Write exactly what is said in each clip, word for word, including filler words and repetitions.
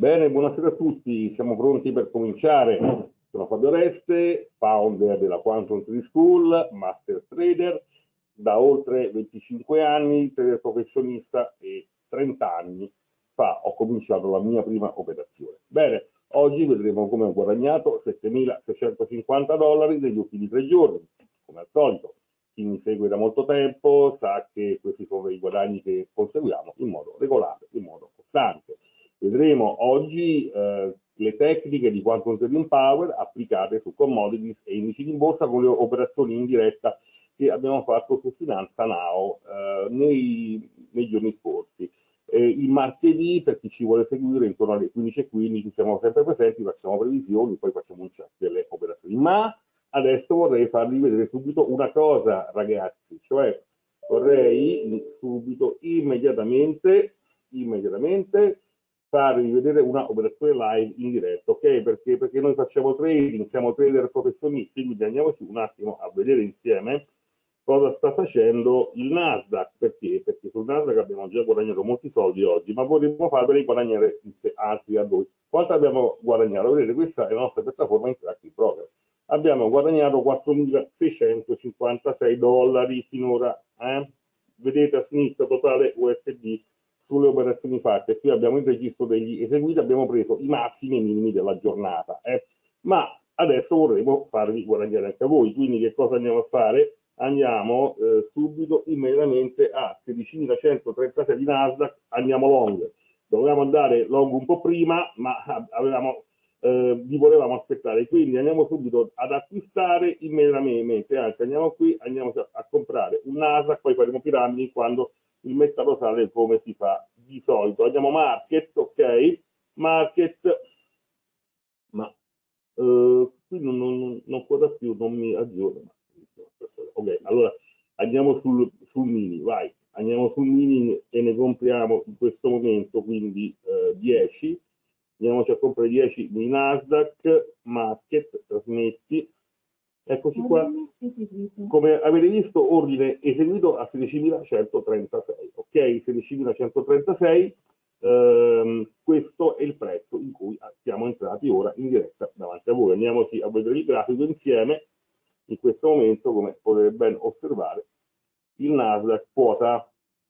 Bene, buonasera a tutti, siamo pronti per cominciare. Sono Fabio Oreste, founder della Quantum Trade School, master trader, da oltre venticinque anni, trader professionista e trenta anni fa ho cominciato la mia prima operazione. Bene, oggi vedremo come ho guadagnato settemilaseicentocinquanta dollari negli ultimi tre giorni, come al solito. Chi mi segue da molto tempo sa che questi sono dei guadagni che conseguiamo in modo regolare, in modo costante. Vedremo oggi eh, le tecniche di Quantum Trading Power applicate su commodities e indici di borsa con le operazioni in diretta che abbiamo fatto su Finanza Now eh, nei, nei giorni scorsi. Eh, il martedì, per chi ci vuole seguire, intorno alle quindici e quindici siamo sempre presenti, facciamo previsioni, poi facciamo un check delle operazioni. Ma adesso vorrei farvi vedere subito una cosa, ragazzi, cioè vorrei subito, immediatamente, immediatamente farvi vedere una operazione live in diretta, ok? Perché, perché noi facciamo trading, siamo trader professionisti, quindi andiamoci un attimo a vedere insieme cosa sta facendo il Nasdaq. Perché? Perché sul Nasdaq abbiamo già guadagnato molti soldi oggi, ma vorremmo farveli guadagnare altri a voi. Quanto abbiamo guadagnato? Vedete, questa è la nostra piattaforma Interactive Broker. Abbiamo guadagnato quattromilaseicentocinquantasei dollari finora, eh? Vedete a sinistra totale U S D sulle operazioni fatte. Qui abbiamo il registro degli eseguiti, abbiamo preso i massimi e i minimi della giornata, eh? Ma adesso vorremmo farvi guadagnare anche a voi, quindi che cosa andiamo a fare? Andiamo eh, subito immediatamente a sedicimilacentotrentasei di Nasdaq, andiamo long. Dovevamo andare long un po' prima, ma avevamo Eh, vi volevamo aspettare, quindi andiamo subito ad acquistare immediatamente, anzi andiamo qui, andiamo a comprare un Nasdaq, poi faremo piramidi quando il mercato sale come si fa di solito. Andiamo market, ok, market, ma eh, qui non, non, non quota più, non mi aggiorna. Ok, allora andiamo sul, sul mini, vai, andiamo sul mini e ne compriamo in questo momento, quindi eh, dieci. Andiamoci a comprare dieci di Nasdaq, market, trasmetti, eccoci qua. Come avete visto, ordine eseguito a sedicimilacentotrentasei, ok? sedicimilacentotrentasei, ehm, questo è il prezzo in cui siamo entrati ora in diretta davanti a voi. Andiamoci a vedere il grafico insieme. In questo momento, come potete ben osservare, il Nasdaq quota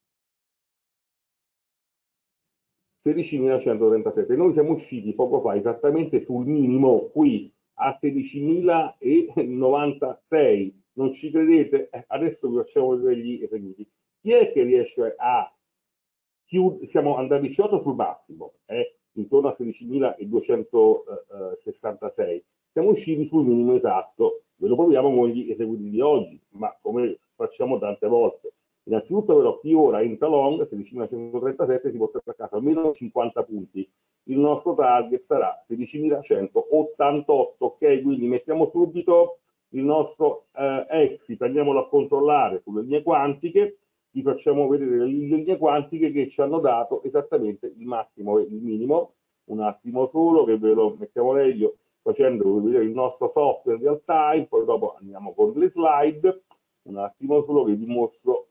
sedicimilacentotrentasette. Noi siamo usciti poco fa esattamente sul minimo qui a sedicimilanovantasei. Non ci credete? Eh, adesso vi facciamo vedere gli eseguiti. Chi è che riesce a chiudere? Siamo andati sciotto sul massimo, eh, intorno a sedicimiladuecentosessantasei. Siamo usciti sul minimo esatto. Ve lo proviamo con gli eseguiti di oggi, ma come facciamo tante volte. Innanzitutto però chi ora entra long, sedicimilacentotrentasette, si porta a casa almeno cinquanta punti. Il nostro target sarà sedicimilacentottantotto, ok? Quindi mettiamo subito il nostro eh, exit, andiamolo a controllare sulle linee quantiche, vi facciamo vedere le linee quantiche che ci hanno dato esattamente il massimo e il minimo. Un attimo solo che ve lo mettiamo meglio facendo vedere il nostro software real time, poi dopo andiamo con le slide. Un attimo solo che vi mostro,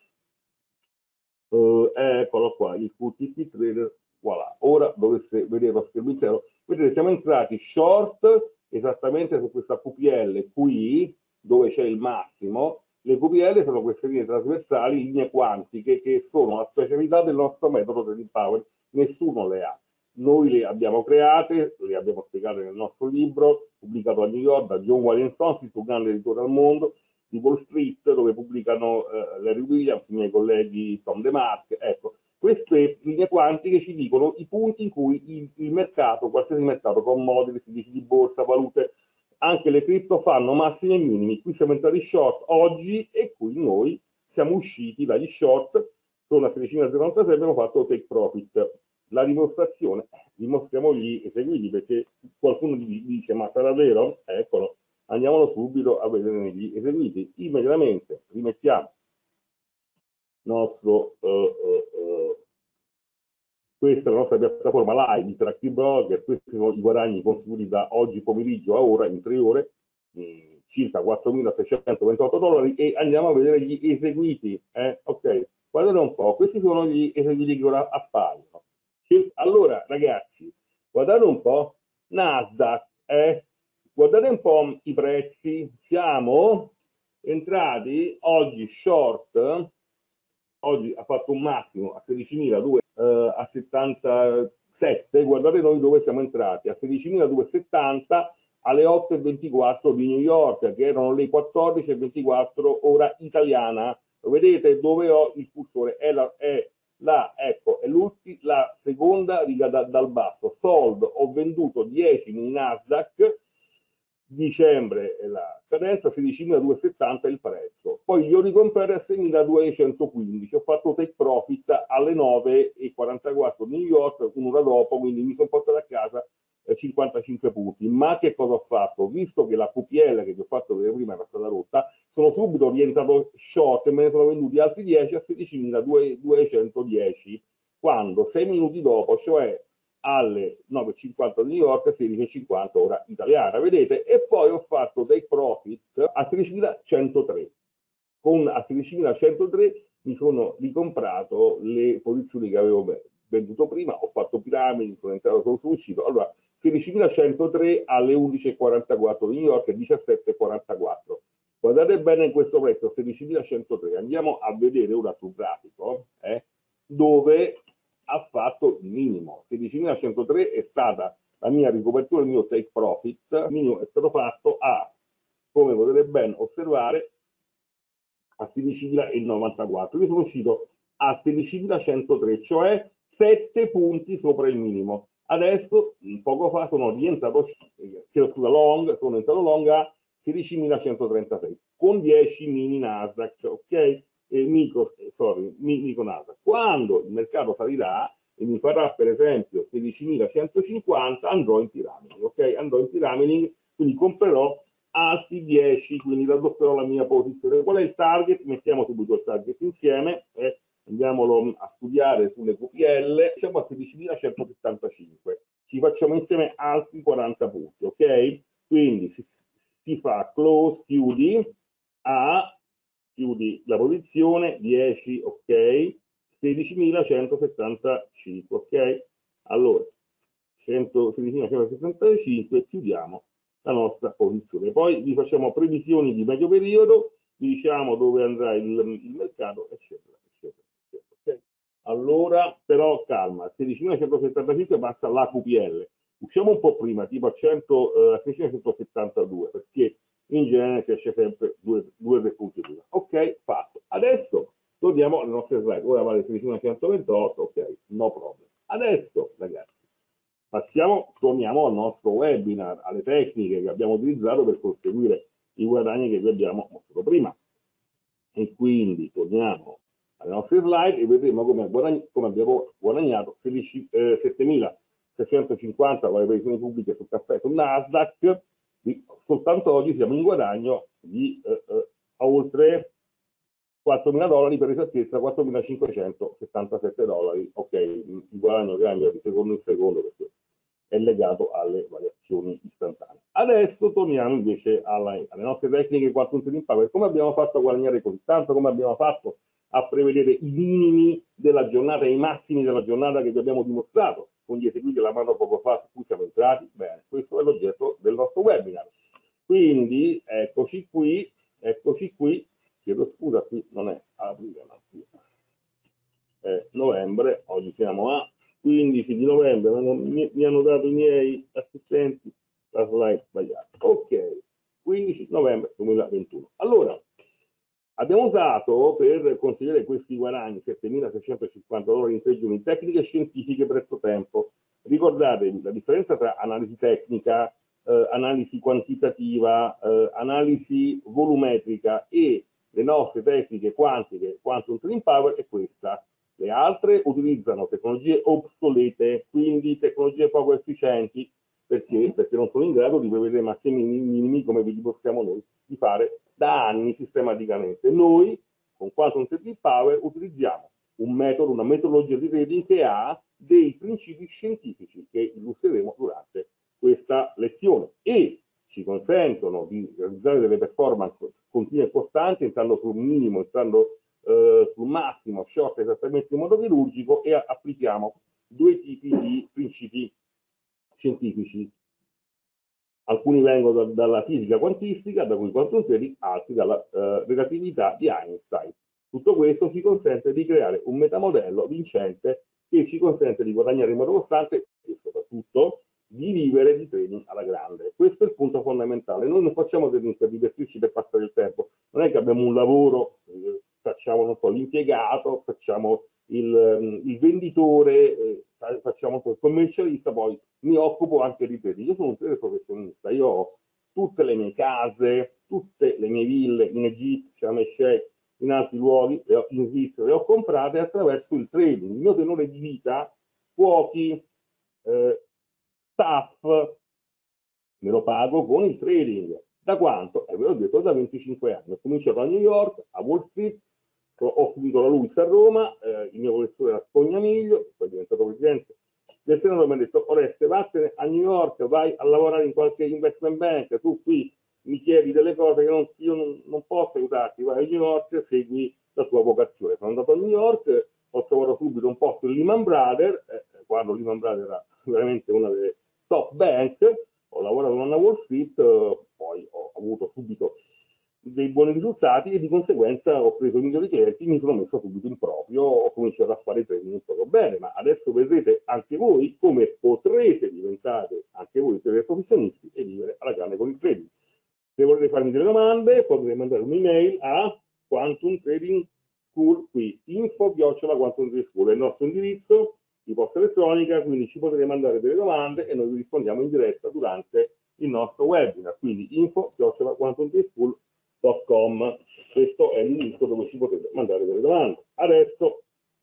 uh, eccolo qua, il Q T P Trader, voilà. Ora dovesse vedere lo schermo intero, vedete siamo entrati short esattamente su questa Q P L qui, dove c'è il massimo. Le Q P L sono queste linee trasversali, linee quantiche, che sono la specialità del nostro metodo Trading Power, nessuno le ha. Noi le abbiamo create, le abbiamo spiegate nel nostro libro, pubblicato a New York da John Williamson, il più grande editore al mondo, di Wall Street, dove pubblicano eh, Larry Williams, i miei colleghi Tom DeMark. Ecco, queste linee quantiche ci dicono i punti in cui il, il mercato, qualsiasi mercato, commodities, indici di borsa, valute, anche le cripto fanno massimi e minimi. Qui siamo entrati short oggi e qui noi siamo usciti dagli short, sono a sedicimilazero abbiamo fatto take profit. La dimostrazione, dimostriamo gli eseguiti, perché qualcuno dice ma sarà vero? Eccolo. Andiamolo subito a vedere negli eseguiti. Immediatamente rimettiamo nostro, uh, uh, uh, questa è la nostra piattaforma live, Interactive Broker. Questi sono i guadagni conseguiti da oggi pomeriggio a ora, in tre ore, mh, circa quattromilaseicentoventotto dollari, e andiamo a vedere gli eseguiti. Eh? Ok, guardate un po', questi sono gli eseguiti che ora appaiono. Allora, ragazzi, Guardate un po', Nasdaq, eh? Guardate un po' i prezzi, siamo entrati oggi short, oggi ha fatto un massimo a sedicimiladuecento, eh, a settantasette, guardate noi dove siamo entrati, a sedicimiladuecentosettanta alle otto e ventiquattro di New York, che erano le quattordici e ventiquattro ora italiana. Lo vedete dove ho il cursore? È la, è la, ecco, è la seconda riga da, dal basso. Sold, ho venduto dieci in Nasdaq, dicembre è la scadenza, sedicimiladuecentosettanta è il prezzo. Poi li ho ricomprati a seimiladuecentoquindici, ho fatto take profit alle nove e quarantaquattro New York, un'ora dopo, quindi mi sono portato a casa cinquantacinque punti. Ma che cosa ho fatto? Visto che la Q P L che vi ho fatto vedere prima era stata rotta, sono subito rientrato short e me ne sono venduti altri dieci a sedicimiladuecentodieci, quando sei minuti dopo, cioè alle nove e cinquanta di New York, sedici e cinquanta ora italiana, vedete? E poi ho fatto take profit a sedicimilacentotre. Con a sedicimilacentotre mi sono ricomprato le posizioni che avevo venduto prima, ho fatto piramidi, sono entrato, sono uscito. Allora, sedicimilacentotre alle undici e quarantaquattro di New York, diciassette e quarantaquattro. Guardate bene questo prezzo, sedicimilacentotre. Andiamo a vedere ora sul grafico, eh, dove ha fatto il minimo. sedicimilacentotre è stata la mia ricopertura, il mio take profit. Il minimo è stato fatto a, come potete ben osservare, a sedicimilanovantaquattro. Io sono uscito a sedicimilacentotre, cioè sette punti sopra il minimo. Adesso, poco fa, sono rientrato, chiedo scusa, long, sono entrato long a sedicimilacentotrentasei, con dieci mini Nasdaq, ok? Eh, micro, sorry, micro Nasdaq. Quando il mercato salirà e mi farà per esempio sedicimilacentocinquanta, andrò in pyramiding, ok? Andrò in pyramiding, quindi comprerò altri dieci, quindi raddoppierò la mia posizione. Qual è il target? Mettiamo subito il target insieme, eh, andiamolo a studiare sulle Q P L, diciamo a sedicimilacentosettantacinque. Ci facciamo insieme altri quaranta punti, ok? Quindi si, si fa close, chiudi, a, chiudi la posizione, dieci, ok? sedicimilacentosettantacinque, ok? Allora, sedicimilacentosettantacinque, chiudiamo la nostra posizione. Poi vi facciamo previsioni di medio periodo, vi diciamo dove andrà il, il mercato, eccetera, eccetera, eccetera. Okay? Allora, però calma, sedicimilacentosettantacinque passa la Q P L. Usciamo un po' prima, tipo a, cento, eh, a seicentossettantadue, perché in genere si esce sempre due o tre punti prima. Ok, fatto. Adesso torniamo alle nostre slide. Ora vale sedicimilacentoventotto, ok, no problem. Adesso, ragazzi, passiamo, torniamo al nostro webinar, alle tecniche che abbiamo utilizzato per conseguire i guadagni che vi abbiamo mostrato prima. E quindi torniamo alle nostre slide e vedremo come, guadagn come abbiamo guadagnato settemilaseicentocinquanta con le previsioni pubbliche sul caffè, sul Nasdaq. Soltanto oggi siamo in guadagno di eh, eh, oltre quattromila dollari, per esattezza quattromilacinquecentosettantasette dollari. Ok, il guadagno cambia di secondo in secondo perché è legato alle variazioni istantanee. Adesso torniamo invece alla, alle nostre tecniche quantum trading power. Come abbiamo fatto a guadagnare così tanto? Come abbiamo fatto a prevedere i minimi della giornata e i massimi della giornata che vi abbiamo dimostrato con gli eseguiti la mano poco fa su cui siamo entrati? Bene, questo è l'oggetto del nostro webinar. Quindi eccoci qui, eccoci qui, chiedo scusa, qui non è aprile, ma qui è novembre, oggi siamo a quindici di novembre, mi, mi hanno dato i miei assistenti la slide sbagliata. Ok, quindici novembre duemilaventuno. Allora, abbiamo usato per conseguire questi guadagni settemilaseicentocinquanta dollari in tre giorni tecniche scientifiche prezzo-tempo. Ricordate la differenza tra analisi tecnica, eh, analisi quantitativa, eh, analisi volumetrica e le nostre tecniche quantiche, quantum trading power, è questa. Le altre utilizzano tecnologie obsolete, quindi tecnologie poco efficienti, perché? Perché non sono in grado di prevedere massimi minimi come vi dimostriamo noi di fare da anni sistematicamente. Noi, con Quantum Trading Power, utilizziamo un metodo, una metodologia di trading che ha dei principi scientifici che illustreremo durante questa lezione e ci consentono di realizzare delle performance continue e costanti, entrando sul minimo, entrando eh, sul massimo, short esattamente in modo chirurgico, e applichiamo due tipi di principi scientifici. Alcuni vengono da, dalla fisica quantistica, da cui quantum trading, altri dalla eh, relatività di Einstein. Tutto questo ci consente di creare un metamodello vincente che ci consente di guadagnare in modo costante e soprattutto di vivere di trading alla grande. Questo è il punto fondamentale. Noi non facciamo trading per divertirci, per passare il tempo. Non è che abbiamo un lavoro, eh, facciamo, non so, l'impiegato, facciamo il, il venditore, eh, facciamo il commercialista, poi mi occupo anche di trading. Io sono un trader professionista, io ho tutte le mie case, tutte le mie ville in Egitto, Sharm el Sheikh, in altri luoghi, in Svizzera, le ho comprate attraverso il trading. Il mio tenore di vita, cuochi, eh, staff, me lo pago con il trading. Da quanto? Eh, ve l'ho detto, da venticinque anni. Ho cominciato a New York, a Wall Street, ho finito la Luiz a Roma, eh, il mio professore era Scognamiglio, poi è diventato presidente del Senato, mi ha detto: Oreste, vattene a New York, vai a lavorare in qualche investment bank, tu qui mi chiedi delle cose che non, io non, non posso aiutarti, vai a New York, segui la tua vocazione. Sono andato a New York, ho trovato subito un posto in Lehman Brothers, eh, quando Lehman Brothers era veramente una delle top bank, ho lavorato un anno a Wall Street, eh, poi ho avuto subito dei buoni risultati e di conseguenza ho preso i migliori clienti, mi sono messo subito in proprio, ho cominciato a fare trading proprio bene, ma adesso vedrete anche voi come potrete diventare anche voi trader professionisti e vivere alla grande con il trading. Se volete farmi delle domande potete mandare un'email a Quantum Trading School, qui info chiocciola Quantum Trading School, è il nostro indirizzo di posta elettronica, quindi ci potete mandare delle domande e noi vi rispondiamo in diretta durante il nostro webinar, quindi info chiocciola Quantum Trading School. Com. Questo è l'indirizzo dove ci potete mandare delle domande. Adesso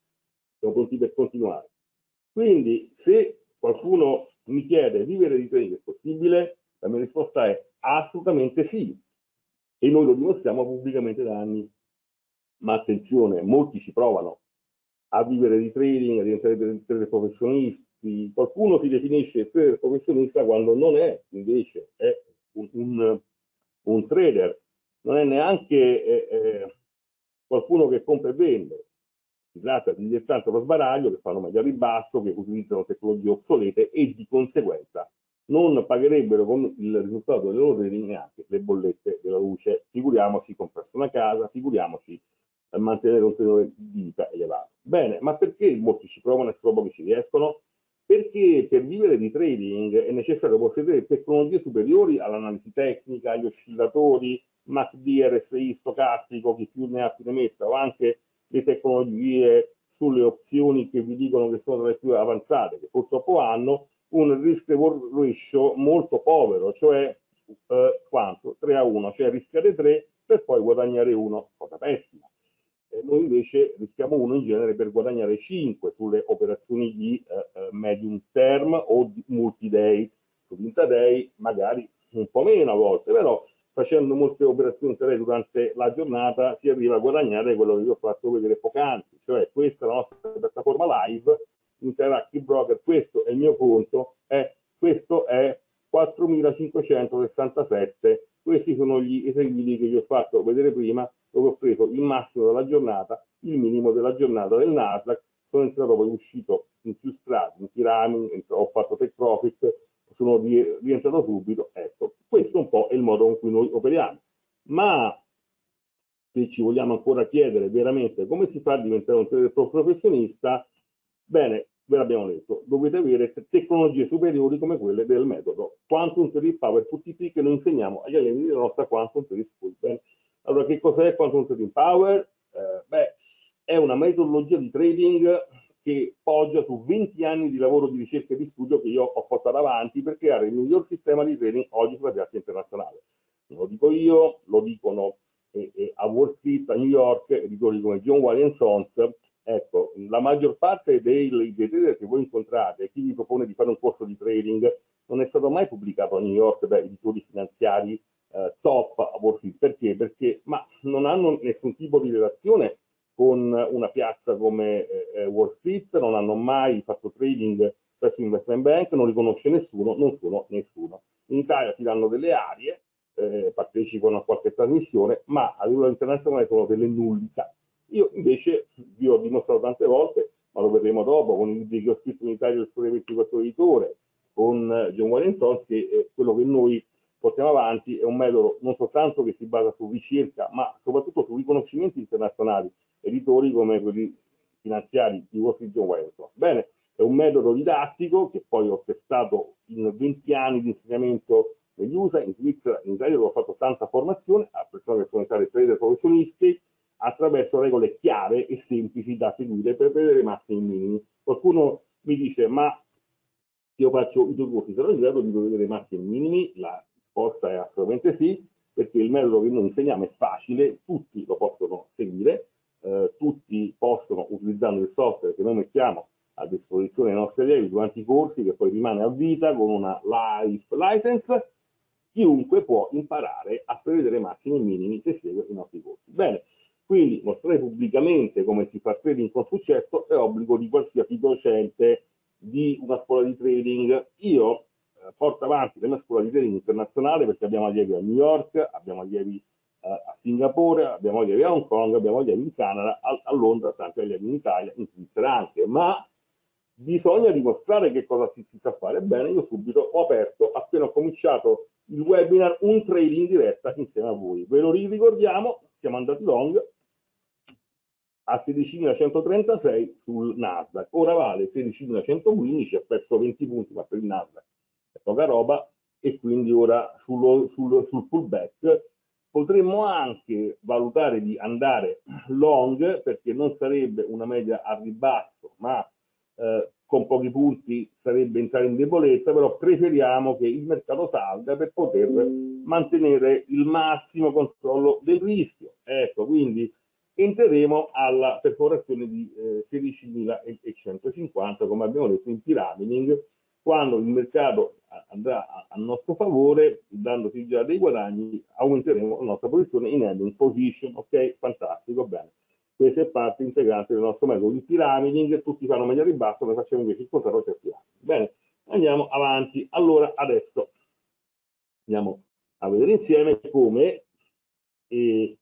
siamo pronti per continuare. Quindi, se qualcuno mi chiede vivere di trading è possibile, la mia risposta è assolutamente sì. E noi lo dimostriamo pubblicamente da anni. Ma attenzione, molti ci provano a vivere di trading, a diventare trader professionisti. Qualcuno si definisce trader professionista quando non è, invece, è un, un, un trader. Non è neanche eh, eh, qualcuno che compra e vende, si tratta di dilettanti allo sbaraglio che fanno meglio a ribasso, che utilizzano tecnologie obsolete e di conseguenza non pagherebbero con il risultato delle loro trading neanche le bollette della luce. Figuriamoci comprarsi una casa, figuriamoci a mantenere un tenore di vita elevato. Bene, ma perché molti ci provano e solo pochi ci riescono? Perché per vivere di trading è necessario possedere tecnologie superiori all'analisi tecnica, agli oscillatori, M A C D, R S I, stocastico, chi più ne ha più ne metta, o anche le tecnologie sulle opzioni che vi dicono che sono le più avanzate, che purtroppo hanno un risk reward ratio molto povero, cioè eh, quanto? tre a uno, cioè rischiate tre per poi guadagnare uno, cosa pessima. Eh, noi invece rischiamo uno in genere per guadagnare cinque sulle operazioni di eh, medium term o di multi-day, sull'intraday magari un po' meno a volte, però facendo molte operazioni intraday durante la giornata si arriva a guadagnare quello che vi ho fatto vedere poc'anzi, cioè questa è la nostra piattaforma live, Interactive Broker, questo è il mio conto, eh, questo è quattromilacinquecentosessantasette, questi sono gli eseguiti che vi ho fatto vedere prima, dove ho preso il massimo della giornata, il minimo della giornata del Nasdaq, sono entrato poi uscito in più strati, in Pyramid, ho fatto take profit, sono rientrato subito, ecco, questo un po' è il modo con cui noi operiamo. Ma se ci vogliamo ancora chiedere veramente come si fa a diventare un trader professionista, bene, ve l'abbiamo detto, dovete avere tecnologie superiori come quelle del metodo Quantum Trading Power Q T P che noi insegniamo agli allievi della nostra Quantum Trading School. Bene. Allora, che cos'è Quantum Trading Power? Eh, beh, è una metodologia di trading che poggia su venti anni di lavoro di ricerca e di studio che io ho portato avanti per creare il miglior sistema di trading oggi sulla piazza internazionale. Non lo dico io, lo dicono eh, eh, a Wall Street, a New York, editori come John Wiley and Sons. Ecco, la maggior parte dei, dei trader che voi incontrate, chi vi propone di fare un corso di trading, non è stato mai pubblicato a New York da editori finanziari eh, top a Wall Street. Perché? Perché ma non hanno nessun tipo di relazione con una piazza come eh, Wall Street, non hanno mai fatto trading presso investment bank, non li conosce nessuno, non sono nessuno. In Italia si danno delle aree, eh, partecipano a qualche trasmissione, ma a livello internazionale sono delle nullità. Io invece vi ho dimostrato tante volte, ma lo vedremo dopo, con i libri che ho scritto in Italia il Sole ventiquattro Editore, con John Wiley and Sons, che è quello che noi portiamo avanti, è un metodo non soltanto che si basa su ricerca, ma soprattutto su riconoscimenti internazionali, editori come quelli finanziari di Wall Street John Wiley and Sons. Bene, è un metodo didattico che poi ho testato in venti anni di insegnamento negli U S A, in Svizzera, in Italia, dove ho fatto tanta formazione a persone che sono entrate trader professionisti attraverso regole chiare e semplici da seguire per vedere i massimi minimi. Qualcuno mi dice, ma io faccio i due corsi, sarò in grado di vedere i massimi minimi? La risposta è assolutamente sì, perché il metodo che noi insegniamo è facile, tutti lo possono seguire, eh, tutti possono, utilizzando il software che noi mettiamo a disposizione dei nostri allievi durante i corsi, che poi rimane a vita con una life license, chiunque può imparare a prevedere i massimi e minimi se segue i nostri corsi. Bene, quindi mostrare pubblicamente come si fa trading con successo è obbligo di qualsiasi docente di una scuola di trading. Io eh, porto avanti la mia scuola di trading internazionale perché abbiamo allievi a New York, abbiamo allievi eh, a Singapore, abbiamo allievi a Hong Kong, abbiamo allievi in Canada, a, a Londra, tanti allievi in Italia, in Svizzera anche, ma bisogna dimostrare che cosa si, si sa fare. Bene, io subito ho aperto, appena ho cominciato il webinar, un trading diretta insieme a voi. Ve lo ricordiamo, siamo andati long a sedicimilacentotrentasei sul Nasdaq, ora vale sedicimilacentogredici, ha perso venti punti, ma per il Nasdaq è poca roba, e quindi ora sullo, sul, sul pullback potremmo anche valutare di andare long, perché non sarebbe una media a ribasso, ma eh, con pochi punti sarebbe entrare in debolezza, però preferiamo che il mercato salga per poter mantenere il massimo controllo del rischio. Ecco, quindi entreremo alla perforazione di eh, sedicimilacentocinquanta, come abbiamo detto in pyramiding, quando il mercato andrà a, a nostro favore, dandoci già dei guadagni, aumenteremo la nostra posizione in ending position. Ok, fantastico, bene. Questa è parte integrante del nostro metodo di pyramiding, tutti fanno media ribasso, noi facciamo invece il contrario, cioè pyramiding. Bene, andiamo avanti. Allora, adesso andiamo a vedere insieme come eh,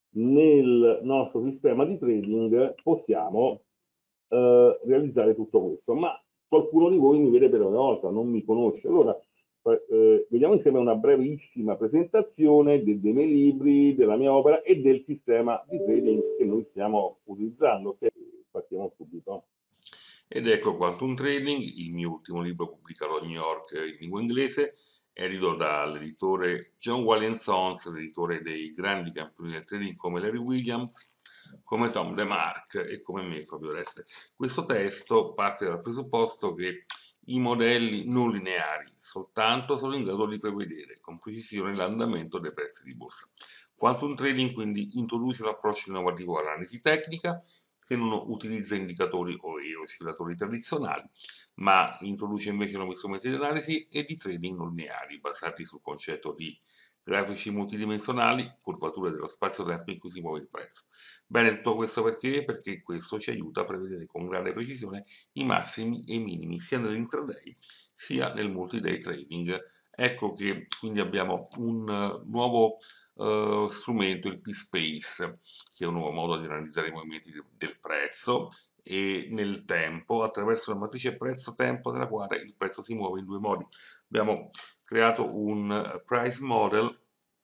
nel nostro sistema di trading possiamo eh, realizzare tutto questo. Ma qualcuno di voi mi vede per una volta, non mi conosce. Allora, eh, vediamo insieme una brevissima presentazione de, dei miei libri, della mia opera e del sistema di trading che noi stiamo utilizzando. Okay? Partiamo subito. Ed ecco Quantum Trading, il mio ultimo libro pubblicato a New York in lingua inglese, edito dall'editore John Wiley and Sons, l'editore dei grandi campioni del trading come Larry Williams, come Tom DeMark e come me, Fabio Reste. Questo testo parte dal presupposto che i modelli non lineari soltanto sono in grado di prevedere con precisione l'andamento dei prezzi di borsa. Quantum Trading quindi introduce un approccio innovativo all'analisi tecnica che non utilizza indicatori o oscillatori tradizionali, ma introduce invece nuovi strumenti di analisi e di trading non lineari basati sul concetto di grafici multidimensionali, curvature dello spazio-tempo in cui si muove il prezzo. Bene, tutto questo perché? Perché questo ci aiuta a prevedere con grande precisione i massimi e i minimi sia nell'intraday sia nel multi-day trading. Ecco che quindi abbiamo un uh, nuovo uh, strumento, il P-Space, che è un nuovo modo di analizzare i movimenti del prezzo e nel tempo attraverso la matrice prezzo-tempo nella quale il prezzo si muove in due modi. Abbiamo creato un price model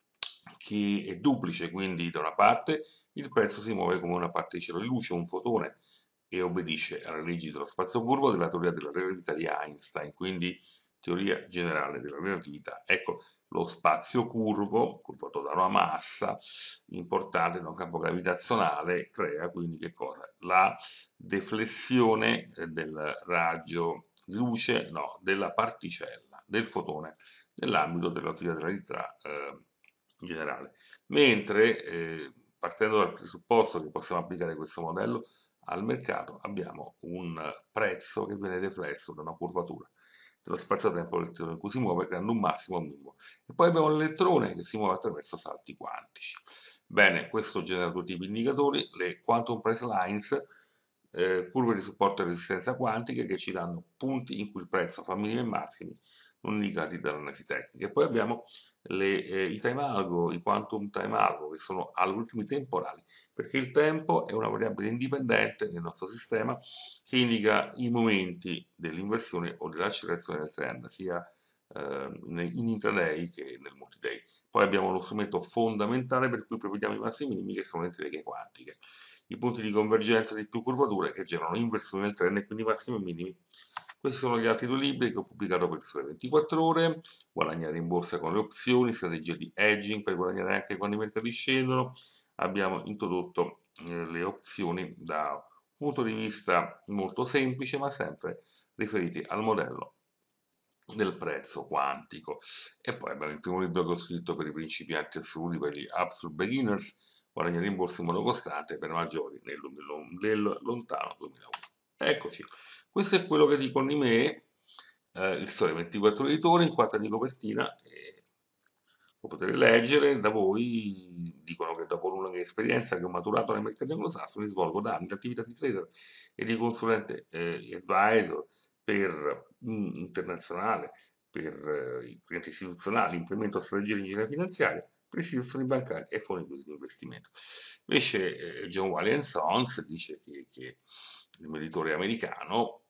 che è duplice, quindi da una parte il prezzo si muove come una particella di luce, un fotone, e obbedisce alle leggi dello spazio curvo della teoria della relatività di Einstein, quindi teoria generale della relatività. Ecco, lo spazio curvo, curvato da una massa importante da un campo gravitazionale, crea quindi che cosa? La deflessione del raggio di luce, no, della particella, del fotone, nell'ambito della teoria della relatività eh, generale. Mentre, eh, partendo dal presupposto che possiamo applicare questo modello al mercato, abbiamo un prezzo che viene deflesso da una curvatura dello spazio-tempo dell'elettrone in cui si muove, creando un massimo e un minimo. E poi abbiamo l'elettrone che si muove attraverso salti quantici. Bene, questo genera due tipi di indicatori, le quantum price lines, eh, curve di supporto e resistenza quantiche che ci danno punti in cui il prezzo fa minimi e massimi non indicati dall'analisi tecnica. E poi abbiamo le, eh, i time algo, i quantum time algo, che sono algoritmi temporali, perché il tempo è una variabile indipendente nel nostro sistema che indica i momenti dell'inversione o dell'accelerazione del trend, sia eh, in intraday che nel multiday. Poi abbiamo lo strumento fondamentale per cui prevediamo i massi minimi, che sono le teorie quantiche, i punti di convergenza di più curvature che generano inversioni del trend e quindi massimi e minimi. Questi sono gli altri due libri che ho pubblicato per il Sole ventiquattro Ore, Guadagnare in borsa con le opzioni, strategie di hedging per guadagnare anche quando i mercati scendono. Abbiamo introdotto eh, le opzioni da un punto di vista molto semplice, ma sempre riferiti al modello del prezzo quantico. E poi abbiamo il primo libro che ho scritto per i principianti assoluti, per gli absolute beginners, Guadagnare in borsa in modo costante per maggiori nel, nel lontano duemilauno. Eccoci, questo è quello che dicono di me, eh, il Sole ventiquattro Editore, in quarta di copertina, e lo potete leggere. Da voi dicono che dopo una lunga esperienza che ho maturato nei mercati anglosassoni, svolgo da anni l'attività di trader e di consulente eh, advisor per mh, internazionale, per eh, i clienti istituzionali, implemento strategie di ingegneria finanziaria per istituzioni bancarie e fondi di investimento. Invece eh, John Wiley Sons dice che, che il mio editore è americano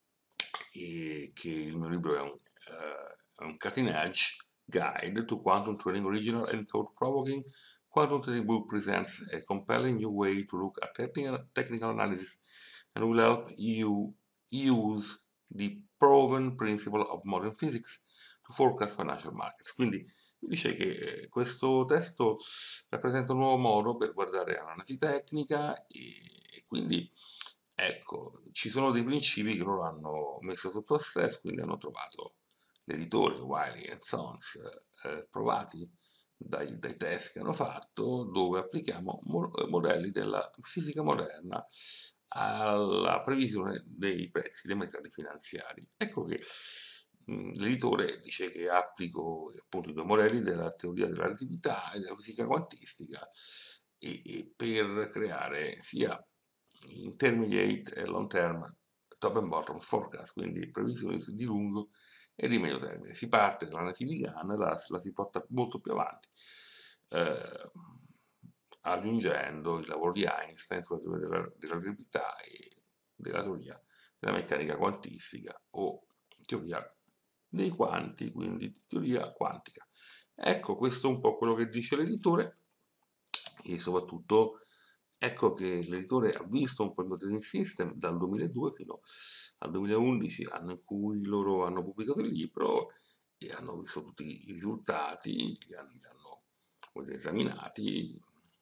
e che il mio libro è un, uh, un cutting edge guide to quantum trading, original and thought-provoking. Quantum Trading Book presents a compelling new way to look at technical, technical analysis and will help you use the proven principle of modern physics to forecast financial markets. Quindi mi dice che eh, questo testo rappresenta un nuovo modo per guardare l'analisi tecnica e, e quindi ecco, ci sono dei principi che loro hanno messo sotto stress, quindi hanno trovato l'editore Wiley and Sons eh, provati dai, dai test che hanno fatto, dove applichiamo mo modelli della fisica moderna alla previsione dei prezzi dei mercati finanziari. Ecco che l'editore dice che applico appunto i due modelli della teoria della relatività e della fisica quantistica e, e per creare sia intermediate e long term top and bottom forecast, quindi previsioni di lungo e di medio termine. Si parte dall'analisi di Gann e la, la si porta molto più avanti, eh, aggiungendo il lavoro di Einstein sulla teoria della, della relatività e della teoria della meccanica quantistica o teoria dei quanti, quindi teoria quantica. Ecco, questo è un po' quello che dice l'editore e soprattutto ecco che l'editore ha visto un po' il trading system dal duemiladue fino al duemilaundici, anno in cui loro hanno pubblicato il libro e hanno visto tutti i risultati, li hanno, li hanno esaminati.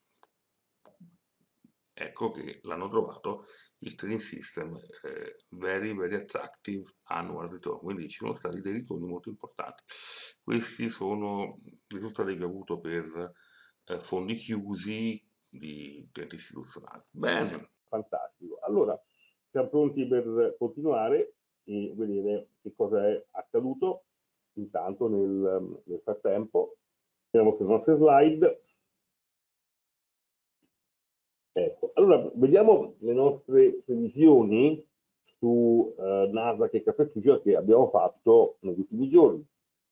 Ecco che l'hanno trovato il trading system eh, very very attractive annual return, quindi ci sono stati dei ritorni molto importanti. Questi sono i risultati che ho avuto per eh, fondi chiusi di clienti istituzionali. Bene. Fantastico. Allora, siamo pronti per continuare e vedere che cosa è accaduto intanto nel, nel frattempo. Vediamo sulle nostre slide. Ecco, allora vediamo le nostre previsioni su eh, Nasdaq e Caffè Future che abbiamo fatto negli ultimi giorni,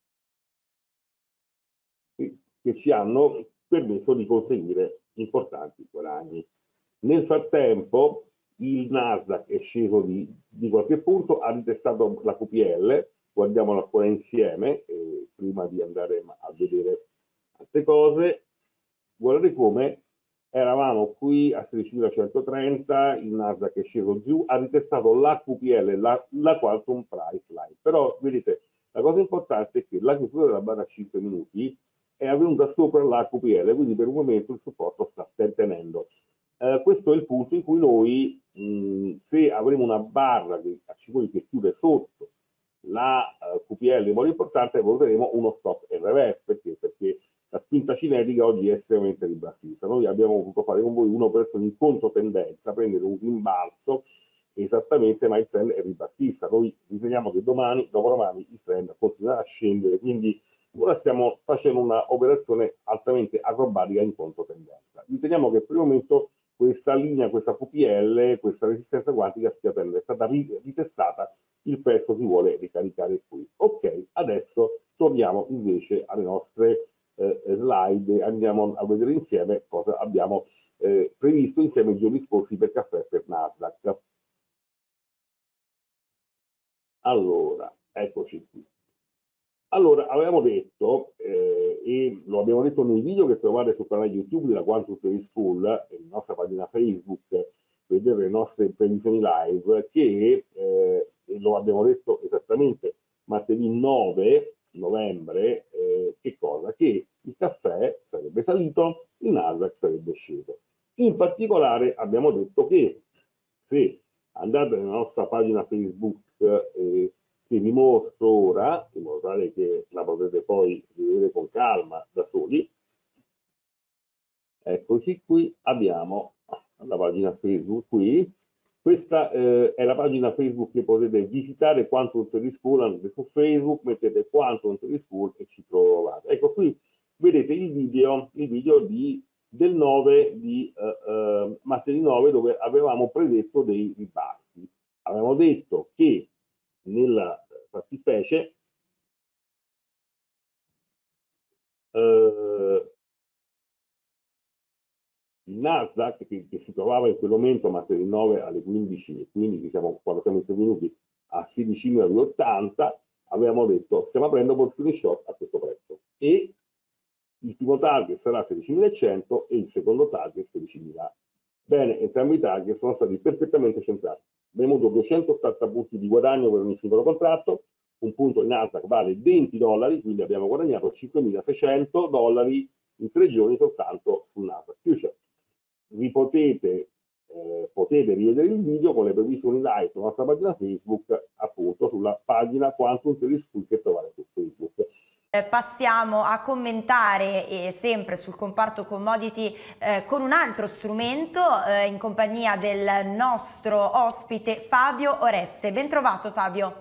che ci hanno permesso di conseguire importanti guadagni. Nel frattempo il Nasdaq è sceso di, di qualche punto, ha ritestato la Q P L, guardiamola ancora insieme eh, prima di andare a vedere altre cose. Guardate come eravamo qui a sedicimilacentotrenta, il Nasdaq è sceso giù, ha ritestato la Q P L, la, la Quantum Price Line. Però vedete, la cosa importante è che la chiusura della barra a cinque minuti è avvenuta sopra la Q P L, quindi per un momento il supporto sta tenendo. Eh, questo è il punto in cui noi, mh, se avremo una barra che, a cinque minuti che chiude sotto la uh, Q P L in modo importante, voteremo uno stop e reverse. Perché? Perché la spinta cinetica oggi è estremamente ribassista. Noi abbiamo voluto fare con voi un'operazione in controtendenza, prendere un rimbalzo esattamente, ma il trend è ribassista. Noi riteniamo che domani, dopodomani, il trend continuerà a scendere, quindi ora stiamo facendo un'operazione altamente acrobatica in controtendenza. Riteniamo che per il momento questa linea, questa Q P L, questa resistenza quantica sia è stata ritestata, il prezzo si vuole ricaricare qui. Ok, adesso torniamo invece alle nostre eh, slide, andiamo a vedere insieme cosa abbiamo eh, previsto insieme i giorni scorsi per caffè e per Nasdaq. Allora, eccoci qui. Allora, avevamo detto, eh, e lo abbiamo detto nei video che trovate sul canale YouTube della Quantum Trading School e nella nostra pagina Facebook, vedere le nostre previsioni live, che, eh, e lo abbiamo detto esattamente martedì nove novembre, eh, che cosa? Che il caffè sarebbe salito, il Nasdaq sarebbe sceso. In particolare abbiamo detto che se andate nella nostra pagina Facebook, eh, che vi mostro ora, in modo tale che la potete poi vedere con calma da soli. Eccoci qui, abbiamo la pagina Facebook qui. Questa eh, è la pagina Facebook che potete visitare, Quantum Trading School, andate su Facebook, mettete Quantum Trading School e ci trovate. Ecco qui, vedete il video, il video di, del nove di eh, eh, martedì nove, dove avevamo predetto dei ribassi. Avevamo detto che nella fattispecie eh, il Nasdaq che, che si trovava in quel momento martedì nove alle quindici e quindici, diciamo, quando siamo intervenuti a sedicimila ottanta, avevamo detto stiamo aprendo posizioni short a questo prezzo e il primo target sarà sedicimilacento e il secondo target sedicimila. Bene, entrambi i target sono stati perfettamente centrati. Abbiamo avuto duecentottanta punti di guadagno per ogni singolo contratto, un punto in Nasdaq vale venti dollari, quindi abbiamo guadagnato cinquemilaseicento dollari in tre giorni soltanto sul Nasdaq Future. Vi potete, eh, potete rivedere il video con le previsioni live sulla nostra pagina Facebook, appunto sulla pagina Quantum Trading School che trovate su Facebook. Passiamo a commentare eh, sempre sul comparto commodity eh, con un altro strumento eh, in compagnia del nostro ospite Fabio Oreste. Ben trovato Fabio.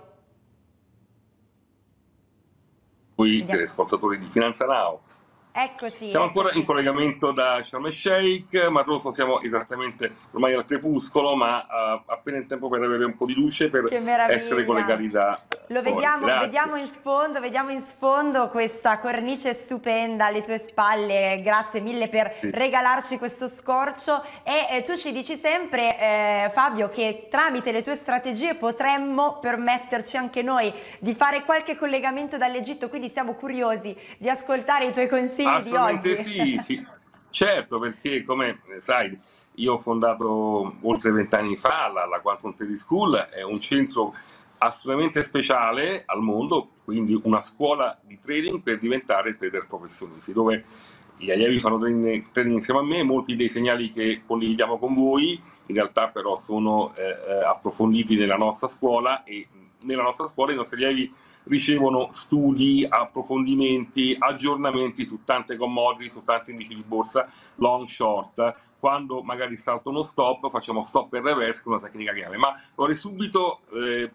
Qui telespettatori di Finanza Now. Eccoci. Siamo eccoci. ancora in collegamento da Sharm el Sheikh, Marroso, siamo esattamente ormai al crepuscolo, ma uh, appena in tempo per avere un po' di luce per essere collegati da Lo vediamo, vediamo in sfondo, vediamo in sfondo questa cornice stupenda alle tue spalle, grazie mille per sì. regalarci questo scorcio e eh, tu ci dici sempre eh, Fabio che tramite le tue strategie potremmo permetterci anche noi di fare qualche collegamento dall'Egitto, quindi siamo curiosi di ascoltare i tuoi consigli. Assolutamente sì, sì, certo, perché come sai io ho fondato oltre vent'anni fa la, la Quantum Trading School, è un centro assolutamente speciale al mondo, quindi una scuola di trading per diventare trader professionisti, dove gli allievi fanno trading, trading insieme a me, molti dei segnali che condividiamo con voi in realtà però sono eh, approfonditi nella nostra scuola e nella nostra scuola i nostri allievi ricevono studi, approfondimenti, aggiornamenti su tante commodity, su tanti indici di borsa, long, short. Quando magari salta uno stop, facciamo stop e reverse con una tecnica chiave. Ma vorrei subito eh,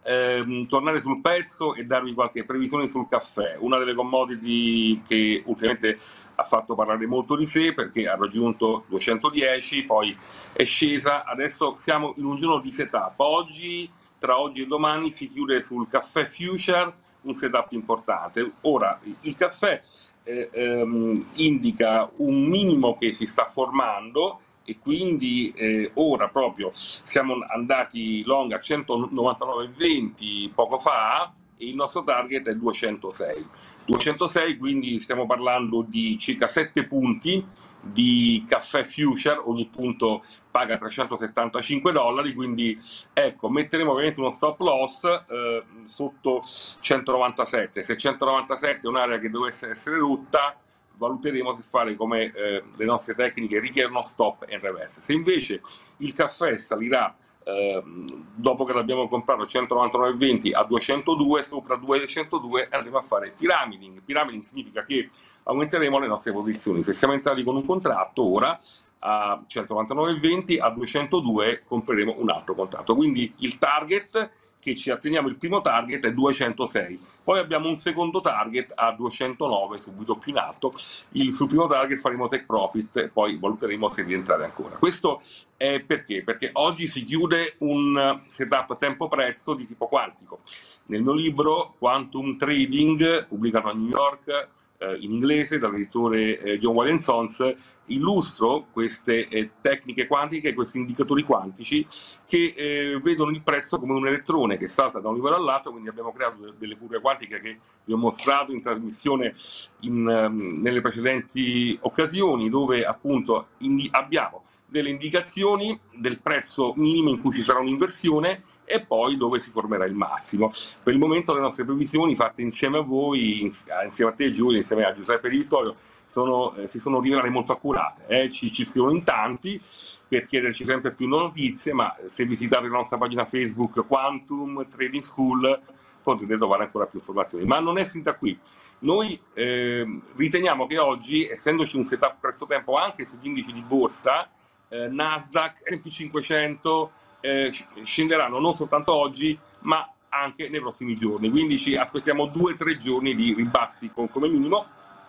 eh, tornare sul pezzo e darvi qualche previsione sul caffè, una delle commodity che ultimamente ha fatto parlare molto di sé perché ha raggiunto duecentodieci, poi è scesa, adesso siamo in un giorno di setup. Oggi tra oggi e domani si chiude sul caffè future, un setup importante. Ora, il caffè eh, ehm, indica un minimo che si sta formando e quindi eh, ora proprio siamo andati long a centonovantanove virgola venti poco fa e il nostro target è duecentosei. duecentosei, quindi stiamo parlando di circa sette punti di caffè future, ogni punto paga trecentosettantacinque dollari, quindi ecco, metteremo ovviamente uno stop loss eh, sotto centonovantasette. Se centonovantasette è un'area che dovesse essere rotta, valuteremo se fare come eh, le nostre tecniche richiedono stop e reverse. Se invece il caffè salirà eh, dopo che l'abbiamo comprato a centonovantanove virgola venti a duecentodue, sopra duecentodue andremo a fare pyramiding. Pyramiding significa che aumenteremo le nostre posizioni. Se siamo entrati con un contratto ora a centonovantanove virgola venti, a duecentodue compreremo un altro contratto. Quindi il target che ci atteniamo, il primo target è duecentosei, poi abbiamo un secondo target a duecentonove, subito più in alto. Il, sul primo target faremo take profit e poi valuteremo se rientrare ancora. Questo è perché? Perché oggi si chiude un setup tempo-prezzo di tipo quantico. Nel mio libro Quantum Trading, pubblicato a New York eh, in inglese dall'editore eh, John Wiley and Sons, illustro queste eh, tecniche quantiche, questi indicatori quantici che eh, vedono il prezzo come un elettrone che salta da un livello all'altro. Quindi abbiamo creato delle curve quantiche che vi ho mostrato in trasmissione in, um, nelle precedenti occasioni, dove appunto abbiamo delle indicazioni del prezzo minimo in cui ci sarà un'inversione e poi dove si formerà il massimo. Per il momento le nostre previsioni fatte insieme a voi, insieme a te Giulia, insieme a Giuseppe Di Vittorio, sono, eh, si sono rivelate molto accurate. Eh. Ci, ci scrivono in tanti per chiederci sempre più notizie, ma se visitate la nostra pagina Facebook Quantum Trading School potrete trovare ancora più informazioni. Ma non è finita qui. Noi eh, riteniamo che oggi, essendoci un setup prezzo-tempo anche sugli indici di borsa, eh, Nasdaq e S and P cinquecento eh, scenderanno non soltanto oggi, ma anche nei prossimi giorni. Quindi ci aspettiamo due o tre giorni di ribassi con, come minimo.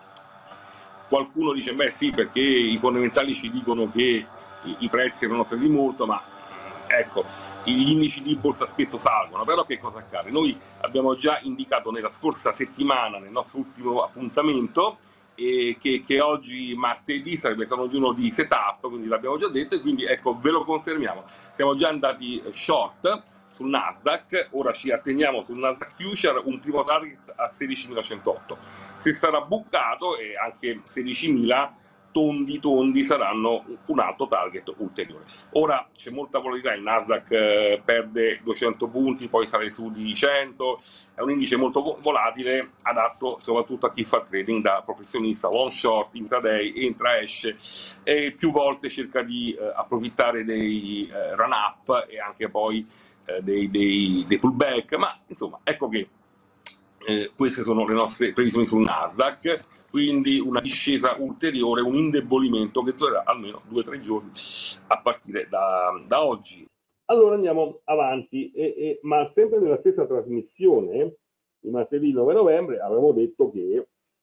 Qualcuno dice, beh sì, perché i fondamentali ci dicono che i, i prezzi erano saliti molto, ma ecco, gli indici di borsa spesso salgono. Però che cosa accade? Noi abbiamo già indicato nella scorsa settimana, nel nostro ultimo appuntamento, eh, che, che oggi martedì sarebbe stato un giorno di setup, quindi l'abbiamo già detto, e quindi ecco, ve lo confermiamo. Siamo già andati short sul Nasdaq, ora ci atteniamo sul Nasdaq Future un primo target a sedicimilacentotto. Se sarà bucato, e anche sedicimila tondi tondi saranno un altro target ulteriore. Ora c'è molta volatilità, il Nasdaq eh, perde duecento punti, poi sale su di cento, è un indice molto volatile, adatto soprattutto a chi fa trading da professionista, long short, intraday, entra, esce, e più volte cerca di eh, approfittare dei eh, run up e anche poi eh, dei, dei, dei pullback, ma insomma ecco che eh, queste sono le nostre previsioni sul Nasdaq. Quindi una discesa ulteriore, un indebolimento che durerà almeno due o tre giorni a partire da, da oggi. Allora andiamo avanti, e, e, ma sempre nella stessa trasmissione, di martedì nove novembre, avevamo detto che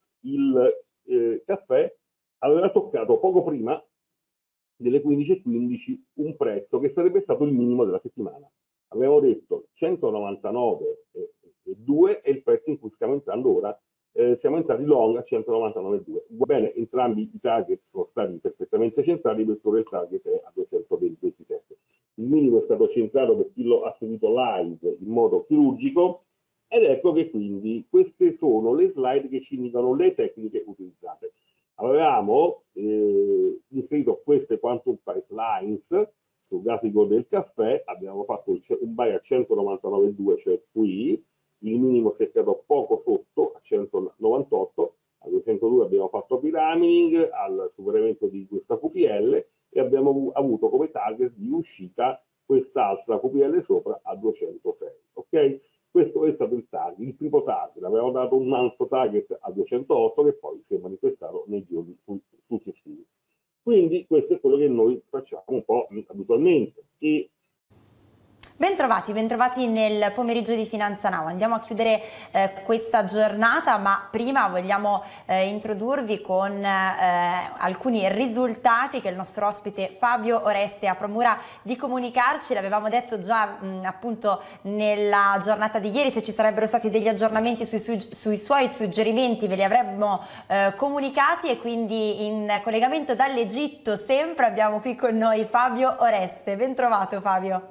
il eh, caffè aveva toccato poco prima delle quindici e quindici un prezzo che sarebbe stato il minimo della settimana. Avevamo detto centonovantanove virgola due è il prezzo in cui stiamo entrando ora. Eh, siamo entrati long a centonovantanove virgola due. Bene, entrambi i target sono stati perfettamente centrati, perché ora il target è a duecentoventisette. Il minimo è stato centrato per chi lo ha seguito live in modo chirurgico, ed ecco che quindi queste sono le slide che ci indicano le tecniche utilizzate. Avevamo eh, inserito queste quantum price lines sul grafico del caffè, abbiamo fatto un buy a centonovantanove virgola due, cioè qui. Il minimo si è quedato poco sotto a centonovantotto, a duecentodue abbiamo fatto pyramiding al superamento di questa Q P L e abbiamo avuto come target di uscita quest'altra Q P L sopra a duecentosei. Ok? Questo è stato il target, il primo target. Abbiamo dato un altro target a duecentootto che poi si è manifestato nei giorni successivi. Quindi questo è quello che noi facciamo un po' abitualmente. E Bentrovati, bentrovati nel pomeriggio di Finanza Now. Andiamo a chiudere eh, questa giornata, ma prima vogliamo eh, introdurvi con eh, alcuni risultati che il nostro ospite Fabio Oreste ha premura di comunicarci. L'avevamo detto già mh, appunto nella giornata di ieri, se ci sarebbero stati degli aggiornamenti sui, sui, sui suoi suggerimenti ve li avremmo eh, comunicati, e quindi in collegamento dall'Egitto sempre abbiamo qui con noi Fabio Oreste. Bentrovato Fabio.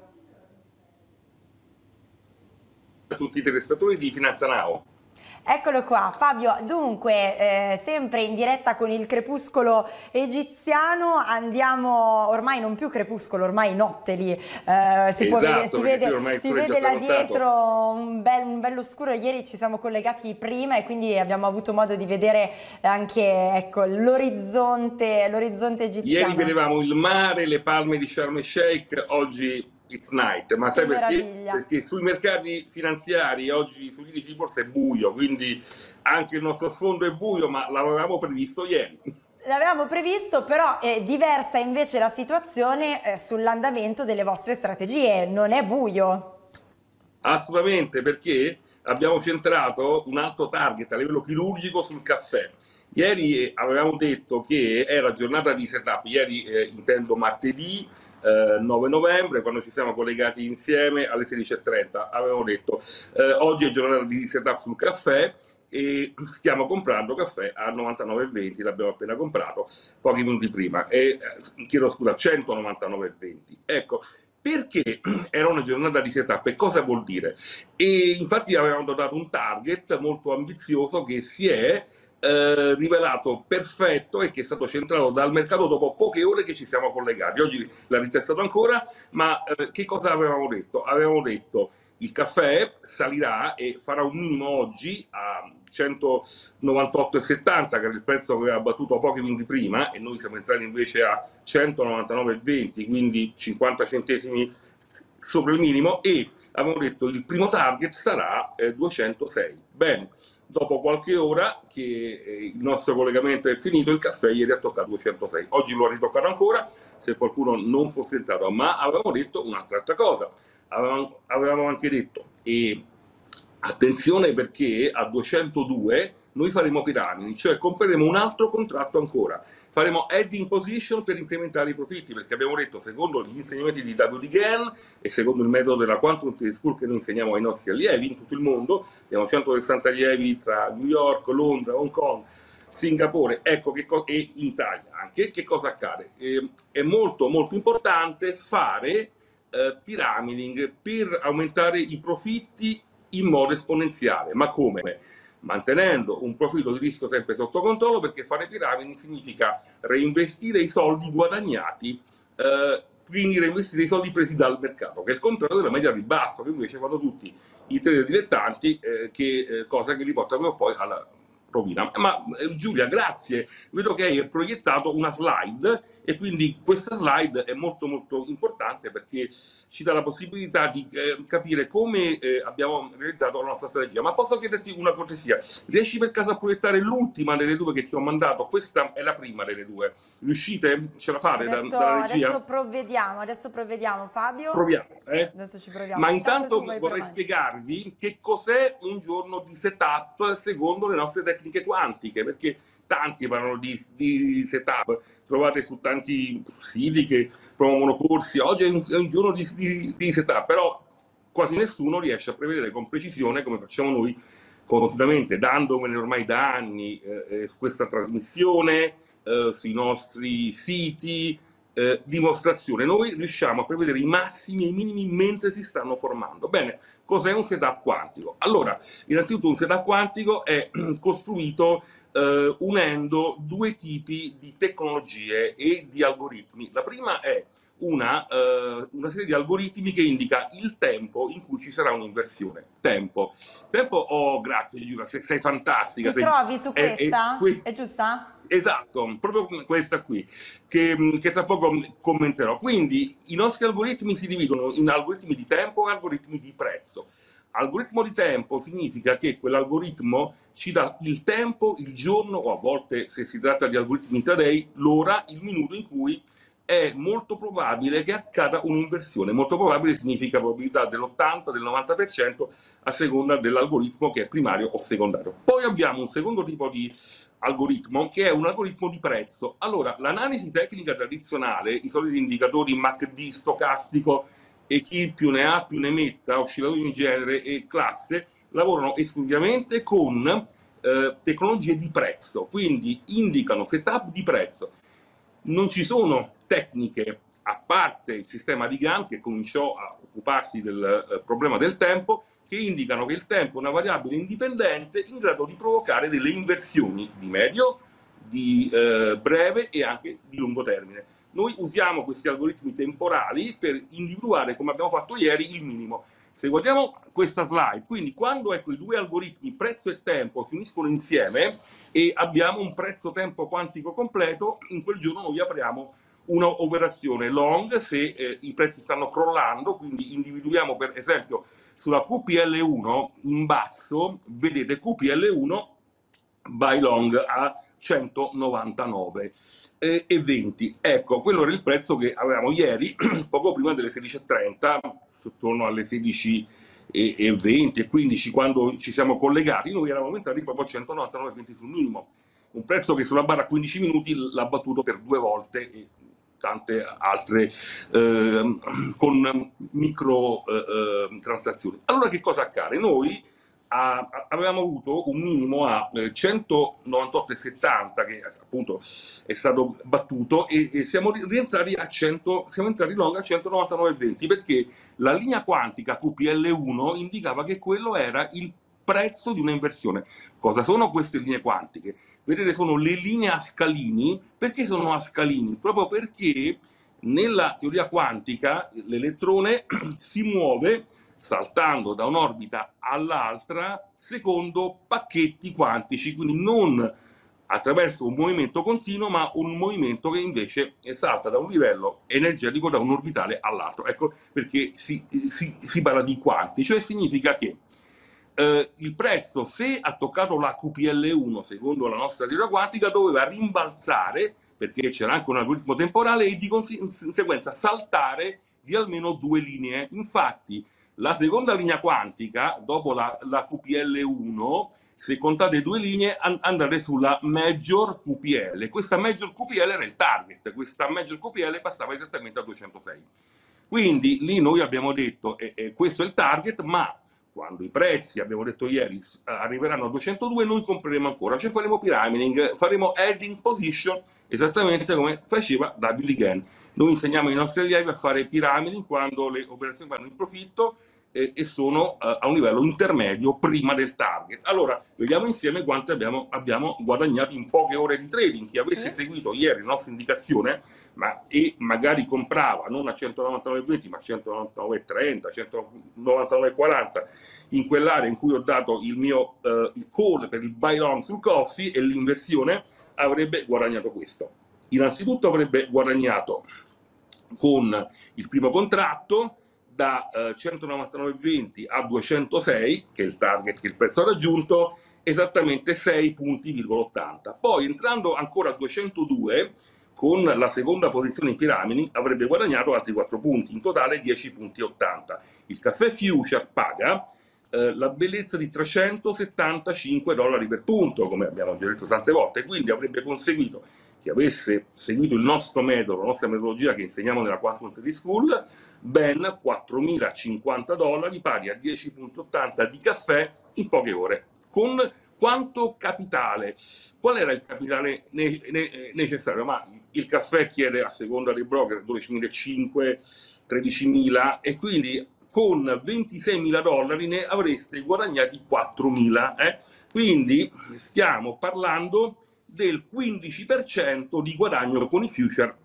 A tutti i telespettatori di Finanza Now. Eccolo qua Fabio, dunque eh, sempre in diretta con il crepuscolo egiziano, andiamo ormai non più crepuscolo, ormai notte lì, eh, si, esatto, può vedere, si vede, si vede là dietro un, bel, un bello scuro. Ieri ci siamo collegati prima e quindi abbiamo avuto modo di vedere anche ecco, l'orizzonte l'orizzonte egiziano. Ieri vedevamo il mare, le palme di Sharm el Sheikh, oggi it's night, ma sai perché? Perché sui mercati finanziari oggi sugli indici di borsa è buio, quindi anche il nostro sfondo è buio, ma l'avevamo previsto ieri. L'avevamo previsto, però è diversa invece la situazione eh, sull'andamento delle vostre strategie, non è buio. Assolutamente, perché abbiamo centrato un alto target a livello chirurgico sul caffè. Ieri avevamo detto che era giornata di setup, ieri eh, intendo martedì eh, nove novembre, quando ci siamo collegati insieme alle sedici e trenta, avevamo detto eh, oggi è giornata di setup sul caffè e stiamo comprando caffè a novantanove e venti, l'abbiamo appena comprato pochi minuti prima, e eh, chiedo scusa, centonovantanove e venti. Ecco, perché era una giornata di setup e cosa vuol dire? E infatti avevamo dato un target molto ambizioso che si è eh, rivelato perfetto e che è stato centrato dal mercato dopo poche ore che ci siamo collegati. Oggi l'ha ritestato ancora, ma eh, che cosa avevamo detto? Avevamo detto il caffè salirà e farà un minimo oggi a centonovantotto e settanta, che era il prezzo che aveva battuto pochi minuti prima, e noi siamo entrati invece a centonovantanove e venti, quindi cinquanta centesimi sopra il minimo, e avevamo detto il primo target sarà eh, duecentosei. Bene, dopo qualche ora che eh, il nostro collegamento è finito, il caffè ieri ha toccato duecentosei. Oggi lo ha ritoccato ancora, se qualcuno non fosse entrato, ma avevamo detto un'altra cosa. Avevamo, avevamo anche detto, e attenzione perché a duecentodue noi faremo piramidi, cioè compreremo un altro contratto ancora, faremo adding position per incrementare i profitti, perché abbiamo detto, secondo gli insegnamenti di W D Gann e secondo il metodo della Quantum Trade School che noi insegniamo ai nostri allievi in tutto il mondo, abbiamo centosessanta allievi tra New York, Londra, Hong Kong, Singapore, ecco che e in Italia anche, che cosa accade? Eh, è molto molto importante fare eh, pyramiding per aumentare i profitti in modo esponenziale. Ma come? Mantenendo un profilo di rischio sempre sotto controllo, perché fare piramidi significa reinvestire i soldi guadagnati, eh, quindi reinvestire i soldi presi dal mercato, che è il contrario della media ribasso, che invece fanno tutti i trader dilettanti, eh, che, eh, cosa che li portano poi alla rovina. Ma eh, Giulia, grazie, vedo che hai proiettato una slide e quindi questa slide è molto molto importante perché ci dà la possibilità di eh, capire come eh, abbiamo realizzato la nostra strategia. Ma posso chiederti una cortesia? Riesci per caso a proiettare l'ultima delle due che ti ho mandato? Questa è la prima delle due. Riuscite? Ce la fate adesso, da, dalla regia? Adesso provvediamo, adesso provvediamo Fabio. Proviamo, eh? Adesso ci proviamo. Ma intanto, intanto vorrei spiegarvi che cos'è un giorno di setup secondo le nostre tecniche quantiche, perché tanti parlano di, di setup, trovate su tanti siti che promuovono corsi, oggi è un, è un giorno di, di, di setup, però quasi nessuno riesce a prevedere con precisione, come facciamo noi continuamente, dandomene ormai da anni eh, su questa trasmissione, eh, sui nostri siti, eh, dimostrazione. Noi riusciamo a prevedere i massimi e i minimi mentre si stanno formando. Bene, cos'è un setup quantico? Allora, innanzitutto un setup quantico è costruito Uh, unendo due tipi di tecnologie e di algoritmi. La prima è una, uh, una serie di algoritmi che indica il tempo in cui ci sarà un'inversione. Tempo. Tempo, oh grazie Giulia, sei, sei fantastica. Ti sei, trovi su è, questa? È, è, è giusta? Esatto, proprio questa qui, che, che tra poco commenterò. Quindi i nostri algoritmi si dividono in algoritmi di tempo e algoritmi di prezzo. Algoritmo di tempo significa che quell'algoritmo ci dà il tempo, il giorno, o a volte, se si tratta di algoritmi intraday, l'ora, il minuto in cui è molto probabile che accada un'inversione. Molto probabile significa probabilità dell'ottanta, del novanta per cento a seconda dell'algoritmo che è primario o secondario. Poi abbiamo un secondo tipo di algoritmo che è un algoritmo di prezzo. Allora, l'analisi tecnica tradizionale, i soliti indicatori M A C D, stocastico, e chi più ne ha più ne metta, oscillatori di genere e classe, lavorano esclusivamente con eh, tecnologie di prezzo, quindi indicano setup di prezzo. Non ci sono tecniche, a parte il sistema di Gann che cominciò a occuparsi del eh, problema del tempo, che indicano che il tempo è una variabile indipendente in grado di provocare delle inversioni di medio, di eh, breve e anche di lungo termine. Noi usiamo questi algoritmi temporali per individuare, come abbiamo fatto ieri, il minimo. Se guardiamo questa slide, quindi quando ecco, i due algoritmi prezzo e tempo si uniscono insieme e abbiamo un prezzo-tempo quantico completo, in quel giorno noi apriamo un'operazione long se eh, i prezzi stanno crollando, quindi individuiamo per esempio sulla Q P L uno in basso, vedete Q P L uno buy long a centonovantanove e venti. Ecco, quello era il prezzo che avevamo ieri, poco prima delle sedici e trenta, attorno alle sedici e venti e quindici quando ci siamo collegati, noi eravamo entrati proprio a centonovantanove virgola venti sul minimo, un prezzo che sulla barra a quindici minuti l'ha battuto per due volte e tante altre eh, con micro eh, transazioni. Allora che cosa accade? Noi a, avevamo avuto un minimo a eh, centonovantotto virgola settanta che appunto è stato battuto e, e siamo rientrati a cento, siamo entrati long a centonovantanove virgola venti perché la linea quantica Q P L uno indicava che quello era il prezzo di un'inversione. Cosa sono queste linee quantiche? Vedete, sono le linee a scalini. Perché sono a scalini? Proprio perché nella teoria quantica l'elettrone si muove saltando da un'orbita all'altra secondo pacchetti quantici, quindi non attraverso un movimento continuo, ma un movimento che invece salta da un livello energetico da un orbitale all'altro. Ecco perché si, si, si parla di quanti, cioè significa che eh, il prezzo, se ha toccato la Q P L uno, secondo la nostra teoria quantica, doveva rimbalzare, perché c'era anche un algoritmo temporale, e di conseguenza saltare di almeno due linee. Infatti, la seconda linea quantica, dopo la, la Q P L uno, se contate due linee andate sulla Major Q P L. Questa Major Q P L era il target, questa Major Q P L passava esattamente a duecentosei. Quindi lì noi abbiamo detto eh, eh, questo è il target, ma quando i prezzi, abbiamo detto ieri, arriveranno a duecentodue, noi compreremo ancora, cioè faremo pyramiding, faremo adding position, esattamente come faceva W. Gann. Noi insegniamo ai nostri allievi a fare pyramiding quando le operazioni vanno in profitto eh, e sono eh, a un livello intermedio prima del target. Allora, vediamo insieme quanto abbiamo, abbiamo guadagnato in poche ore di trading. Chi avesse sì. seguito ieri la nostra indicazione ma, e magari comprava non a centonovantanove virgola venti ma a centonovantanove virgola trenta, centonovantanove virgola quaranta, in quell'area in cui ho dato il mio eh, il call per il buy long sul coffee e l'inversione, avrebbe guadagnato questo. Innanzitutto avrebbe guadagnato con il primo contratto da eh, centonovantanove virgola venti a duecentosei, che è il target che il prezzo ha raggiunto, esattamente sei punti ottanta. Poi entrando ancora a duecentodue, con la seconda posizione in piramidi, avrebbe guadagnato altri quattro punti, in totale dieci punti ottanta. Il caffè Future paga eh, la bellezza di trecentosettantacinque dollari per punto, come abbiamo già detto tante volte, quindi avrebbe conseguito, che avesse seguito il nostro metodo, la nostra metodologia che insegniamo nella Quantum Trading School, ben quattromilacinquanta dollari, pari a dieci punti ottanta di caffè in poche ore. Con quanto capitale? Qual era il capitale ne ne necessario? Ma il caffè chiede, a seconda dei broker, dodicimilacinquecento, tredicimila, e quindi con ventiseimila dollari ne avreste guadagnati quattromila. Eh? Quindi stiamo parlando del quindici per cento di guadagno con i future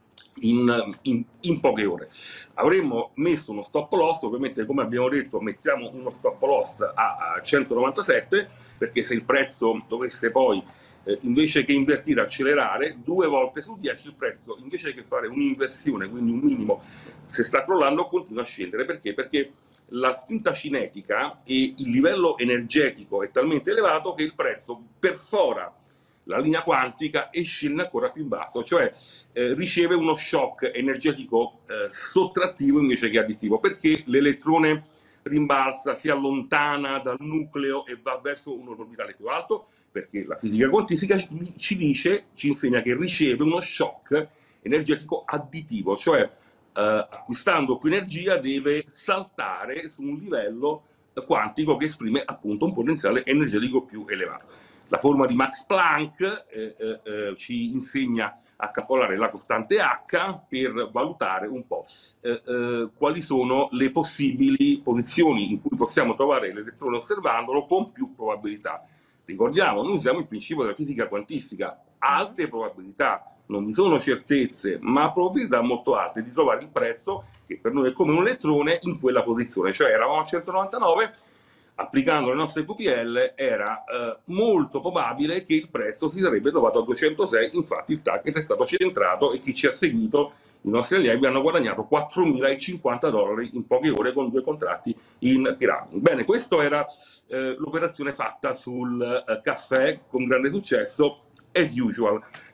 in, in, in poche ore. Avremmo messo uno stop loss, ovviamente come abbiamo detto mettiamo uno stop loss a, a centonovantasette, perché se il prezzo dovesse poi eh, invece che invertire accelerare due volte su dieci, il prezzo invece che fare un'inversione, quindi un minimo, se sta crollando continua a scendere. Perché? Perché la spinta cinetica e il livello energetico è talmente elevato che il prezzo perfora la linea quantica e scende ancora più in basso, cioè eh, riceve uno shock energetico eh, sottrattivo invece che additivo, perché l'elettrone rimbalza, si allontana dal nucleo e va verso un orbitale più alto, perché la fisica quantistica ci dice, ci insegna che riceve uno shock energetico additivo, cioè eh, acquistando più energia deve saltare su un livello quantico che esprime appunto un potenziale energetico più elevato. La formula di Max Planck eh, eh, ci insegna a calcolare la costante H per valutare un po' eh, eh, quali sono le possibili posizioni in cui possiamo trovare l'elettrone osservandolo con più probabilità. Ricordiamo, noi usiamo il principio della fisica quantistica, alte probabilità, non vi sono certezze, ma probabilità molto alte di trovare il prezzo che per noi è come un elettrone in quella posizione, cioè eravamo a centonovantanove, applicando le nostre Q P L era eh, molto probabile che il prezzo si sarebbe trovato a duecentosei, infatti il target è stato centrato e chi ci ha seguito, i nostri allievi, hanno guadagnato quattromilacinquanta dollari in poche ore con due contratti in piramidi. Bene, questa era eh, l'operazione fatta sul eh, caffè con grande successo, as usual.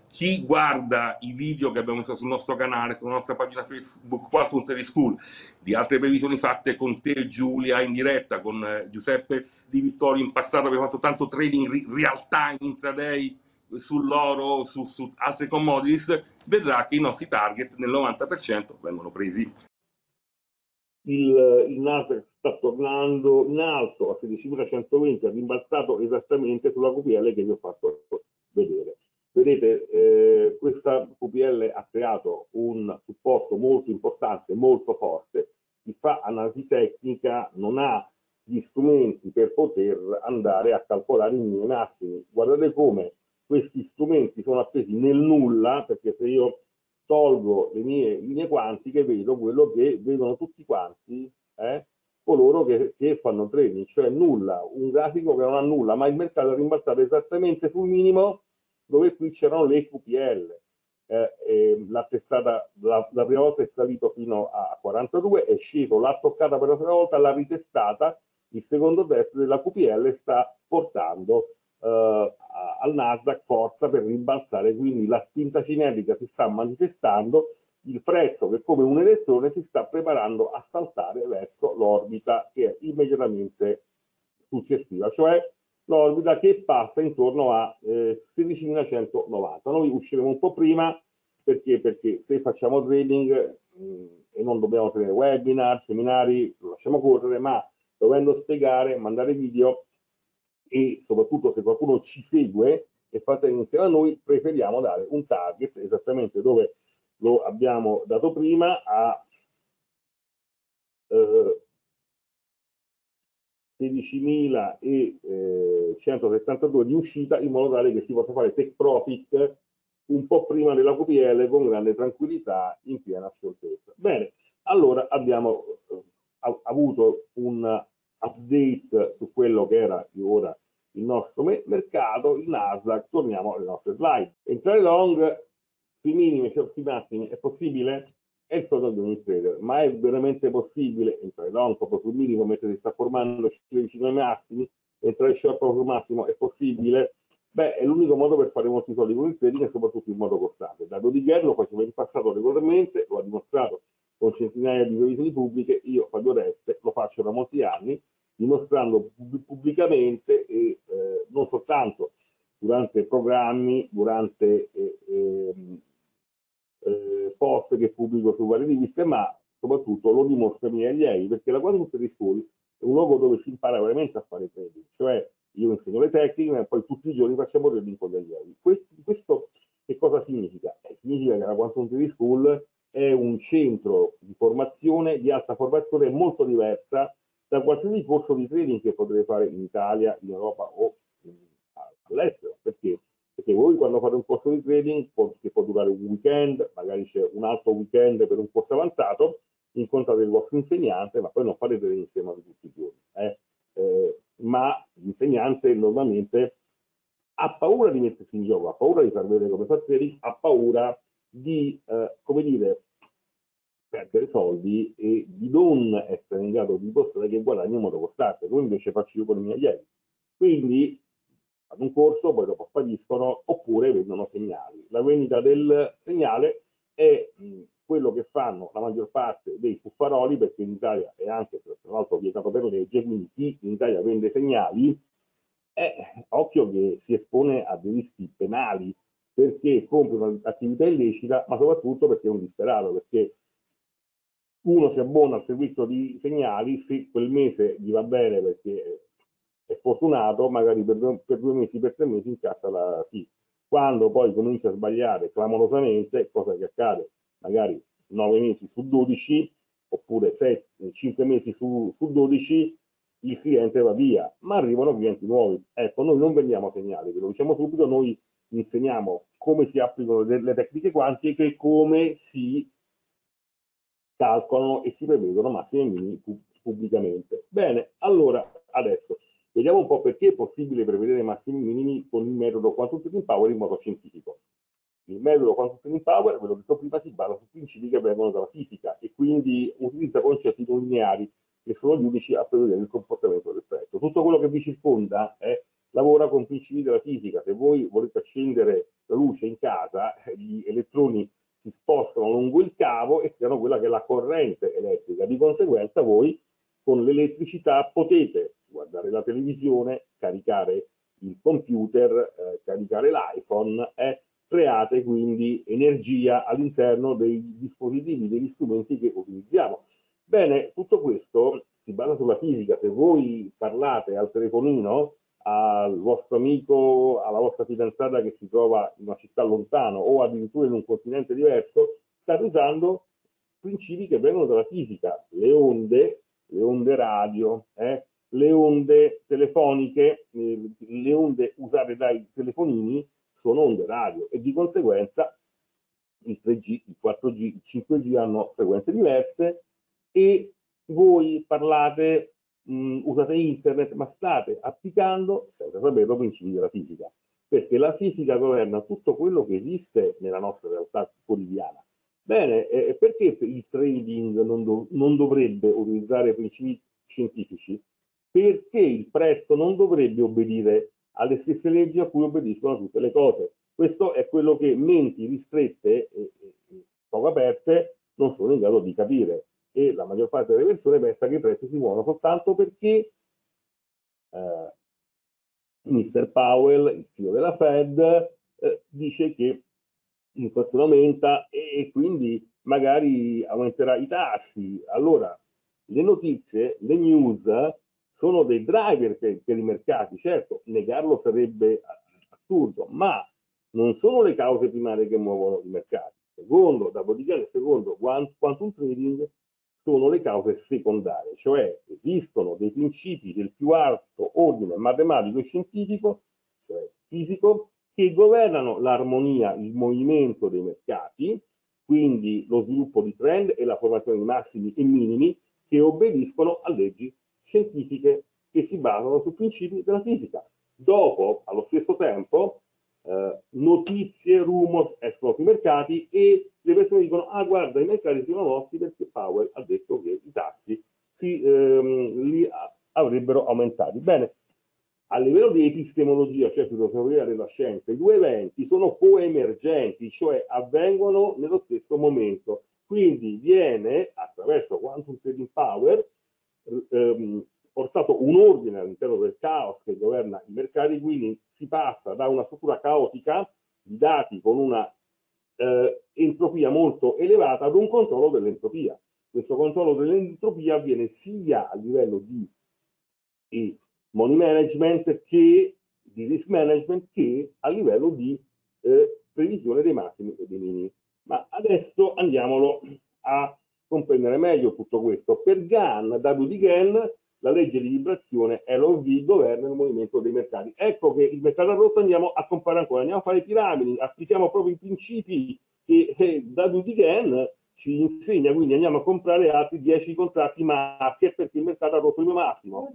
chi guarda i video che abbiamo messo sul nostro canale, sulla nostra pagina Facebook Quantum Trading School, di altre previsioni fatte con te, Giulia, in diretta, con eh, Giuseppe Di Vittorio in passato, abbiamo fatto tanto trading real time, intraday, sull'oro, su, su altre commodities, vedrà che i nostri target nel novanta per cento vengono presi. Il, il Nasdaq sta tornando in alto a sedicimilacentoventi, ha rimbalzato esattamente sulla Q P L che vi ho fatto vedere. Vedete, eh, questa Q P L ha creato un supporto molto importante, molto forte. Chi fa analisi tecnica non ha gli strumenti per poter andare a calcolare i minimi massimi. Guardate come questi strumenti sono appesi nel nulla, perché se io tolgo le mie linee quantiche vedo quello che vedono tutti quanti, eh, coloro che, che fanno trading, cioè nulla, un grafico che non ha nulla, ma il mercato è rimbalzato esattamente sul minimo dove qui c'erano le Q P L. Eh, eh, la, testata, la, la prima volta è salito fino a quarantadue, è sceso, l'ha toccata per la prima volta, l'ha ritestata, il secondo test della Q P L sta portando eh, al Nasdaq forza per rimbalzare, quindi la spinta cinetica si sta manifestando, il prezzo che come un elettrone si sta preparando a saltare verso l'orbita che è immediatamente successiva, cioè l'orbita che passa intorno a eh, sedicimilacentonovanta. Noi usciremo un po' prima perché, perché se facciamo trading mh, e non dobbiamo tenere webinar, seminari, lo lasciamo correre, ma dovendo spiegare, mandare video e soprattutto se qualcuno ci segue e fate insieme a noi, preferiamo dare un target esattamente dove lo abbiamo dato prima a eh, sedicimilacentosettantadue di uscita, in modo tale che si possa fare take profit un po' prima della Q P L con grande tranquillità in piena scioltezza. Bene, allora abbiamo eh, avuto un update su quello che era di ora il nostro mercato, il Nasdaq. Torniamo alle nostre slide. Entrare long sui minimi e sui massimi è possibile? È il sogno di ogni trader, ma è veramente possibile entrare long proprio sul minimo mentre si sta formando, scendere vicino ai massimi, entrare short proprio sul massimo? È possibile? Beh, è l'unico modo per fare molti soldi con il trading e soprattutto in modo costante. Da Dodiger lo faceva in passato regolarmente, lo ha dimostrato con centinaia di revisioni pubbliche. Io, Fabio Reste, lo faccio da molti anni, dimostrando pubblicamente e eh, non soltanto durante programmi, durante eh, eh, eh, post che pubblico su varie riviste, ma soprattutto lo dimostro ai miei allievi, perché la Quantum Trading School è un luogo dove si impara veramente a fare trading, cioè io insegno le tecniche e poi tutti i giorni facciamo trading con gli allievi. Questo che cosa significa? Eh, significa che la Quantum Trading School è un centro di formazione, di alta formazione molto diversa da qualsiasi corso di trading che potrete fare in Italia, in Europa o all'estero. Perché? Perché voi quando fate un corso di trading che può durare un weekend, magari c'è un altro weekend per un corso avanzato, incontrate il vostro insegnante, ma poi non fate trading insieme tutti i giorni. Eh? Eh, ma l'insegnante normalmente ha paura di mettersi in gioco, ha paura di far vedere come fa trading, ha paura di, eh, come dire, perdere soldi e di non essere in grado di dimostrare che guadagna in modo costante, come invece faccio io con i miei allievi. Quindi fanno un corso, poi dopo spariscono, oppure vendono segnali. La vendita del segnale è mh, quello che fanno la maggior parte dei fuffaroli, perché in Italia è anche, tra l'altro, vietato per legge, quindi chi in Italia vende segnali è, occhio che si espone a dei rischi penali, perché compie un'attività illecita, ma soprattutto perché è un disperato, perché uno si abbona al servizio di segnali, se quel mese gli va bene perché è fortunato, magari per due, per due mesi, per tre mesi incassa la T. Quando poi comincia a sbagliare clamorosamente, cosa che accade magari nove mesi su dodici, oppure sette, cinque mesi su, su dodici, il cliente va via, ma arrivano clienti nuovi. Ecco, noi non vendiamo segnali, ve lo diciamo subito, noi insegniamo come si applicano le tecniche quantiche e come si calcolano e si prevedono massimi e minimi pubblicamente. Bene, allora adesso vediamo un po' perché è possibile prevedere massimi e minimi con il metodo Quantum Trading Power in modo scientifico. Il metodo Quantum Trading Power, ve l'ho detto prima, si basa su principi che vengono dalla fisica e quindi utilizza concetti non lineari che sono gli unici a prevedere il comportamento del prezzo. Tutto quello che vi circonda eh, lavora con principi della fisica. Se voi volete scendere nostra luce in casa, gli elettroni si spostano lungo il cavo e creano quella che è la corrente elettrica. Di conseguenza voi con l'elettricità potete guardare la televisione, caricare il computer, eh, caricare l'iPhone, e create quindi energia all'interno dei dispositivi, degli strumenti che utilizziamo. Bene, tutto questo si basa sulla fisica. Se voi parlate al telefonino al vostro amico, alla vostra fidanzata che si trova in una città lontana o addirittura in un continente diverso, state usando principi che vengono dalla fisica, le onde, le onde radio, eh, le onde telefoniche, eh, le onde usate dai telefonini sono onde radio e di conseguenza il tre G, il quattro G, il cinque G hanno frequenze diverse e voi parlate, mh, usate internet, ma state applicando, senza saperlo, principi della fisica, perché la fisica governa tutto quello che esiste nella nostra realtà quotidiana. Bene, eh, perché il trading non, do non dovrebbe utilizzare principi scientifici? Perché il prezzo non dovrebbe obbedire alle stesse leggi a cui obbediscono tutte le cose. Questo è quello che menti ristrette e, e poco aperte non sono in grado di capire, e la maggior parte delle persone pensa che i prezzi si muovono soltanto perché eh, mister Powell, il C E O della Fed, eh, dice che l'inflazione aumenta e, e quindi magari aumenterà i tassi. Allora, le notizie, le news sono dei driver per, per i mercati. Certo, negarlo sarebbe assurdo, ma non sono le cause primarie che muovono i mercati. Secondo, dopodiché, secondo Quantum Trading, sono le cause secondarie, cioè esistono dei principi del più alto ordine matematico e scientifico, cioè fisico, che governano l'armonia, il movimento dei mercati, quindi lo sviluppo di trend e la formazione di massimi e minimi, che obbediscono a leggi scientifiche che si basano su principi della fisica. Dopo, allo stesso tempo, eh, notizie, rumors escono sui mercati e le persone dicono: ah, guarda, i mercati sono mossi perché Powell ha detto che i tassi si, ehm, li avrebbero aumentati. Bene, a livello di epistemologia, cioè filosofia della scienza, i due eventi sono coemergenti, cioè avvengono nello stesso momento. Quindi viene, attraverso Quantum Trading Power, ehm, portato un ordine all'interno del caos che governa i mercati, quindi si passa da una struttura caotica di dati con una eh, entropia molto elevata ad un controllo dell'entropia. Questo controllo dell'entropia avviene sia a livello di, di money management che di risk management che a livello di eh, previsione dei massimi e dei minimi. Ma adesso andiamolo a comprendere meglio tutto questo. Per Gann, W di Gann, la legge di vibrazione L O V governa il movimento dei mercati. Ecco che il mercato ha rotto, andiamo a comprare ancora, andiamo a fare piramidi, applichiamo proprio i principi che eh, W di Gann ci insegna, quindi andiamo a comprare altri dieci contratti market perché il mercato ha rotto il mio massimo.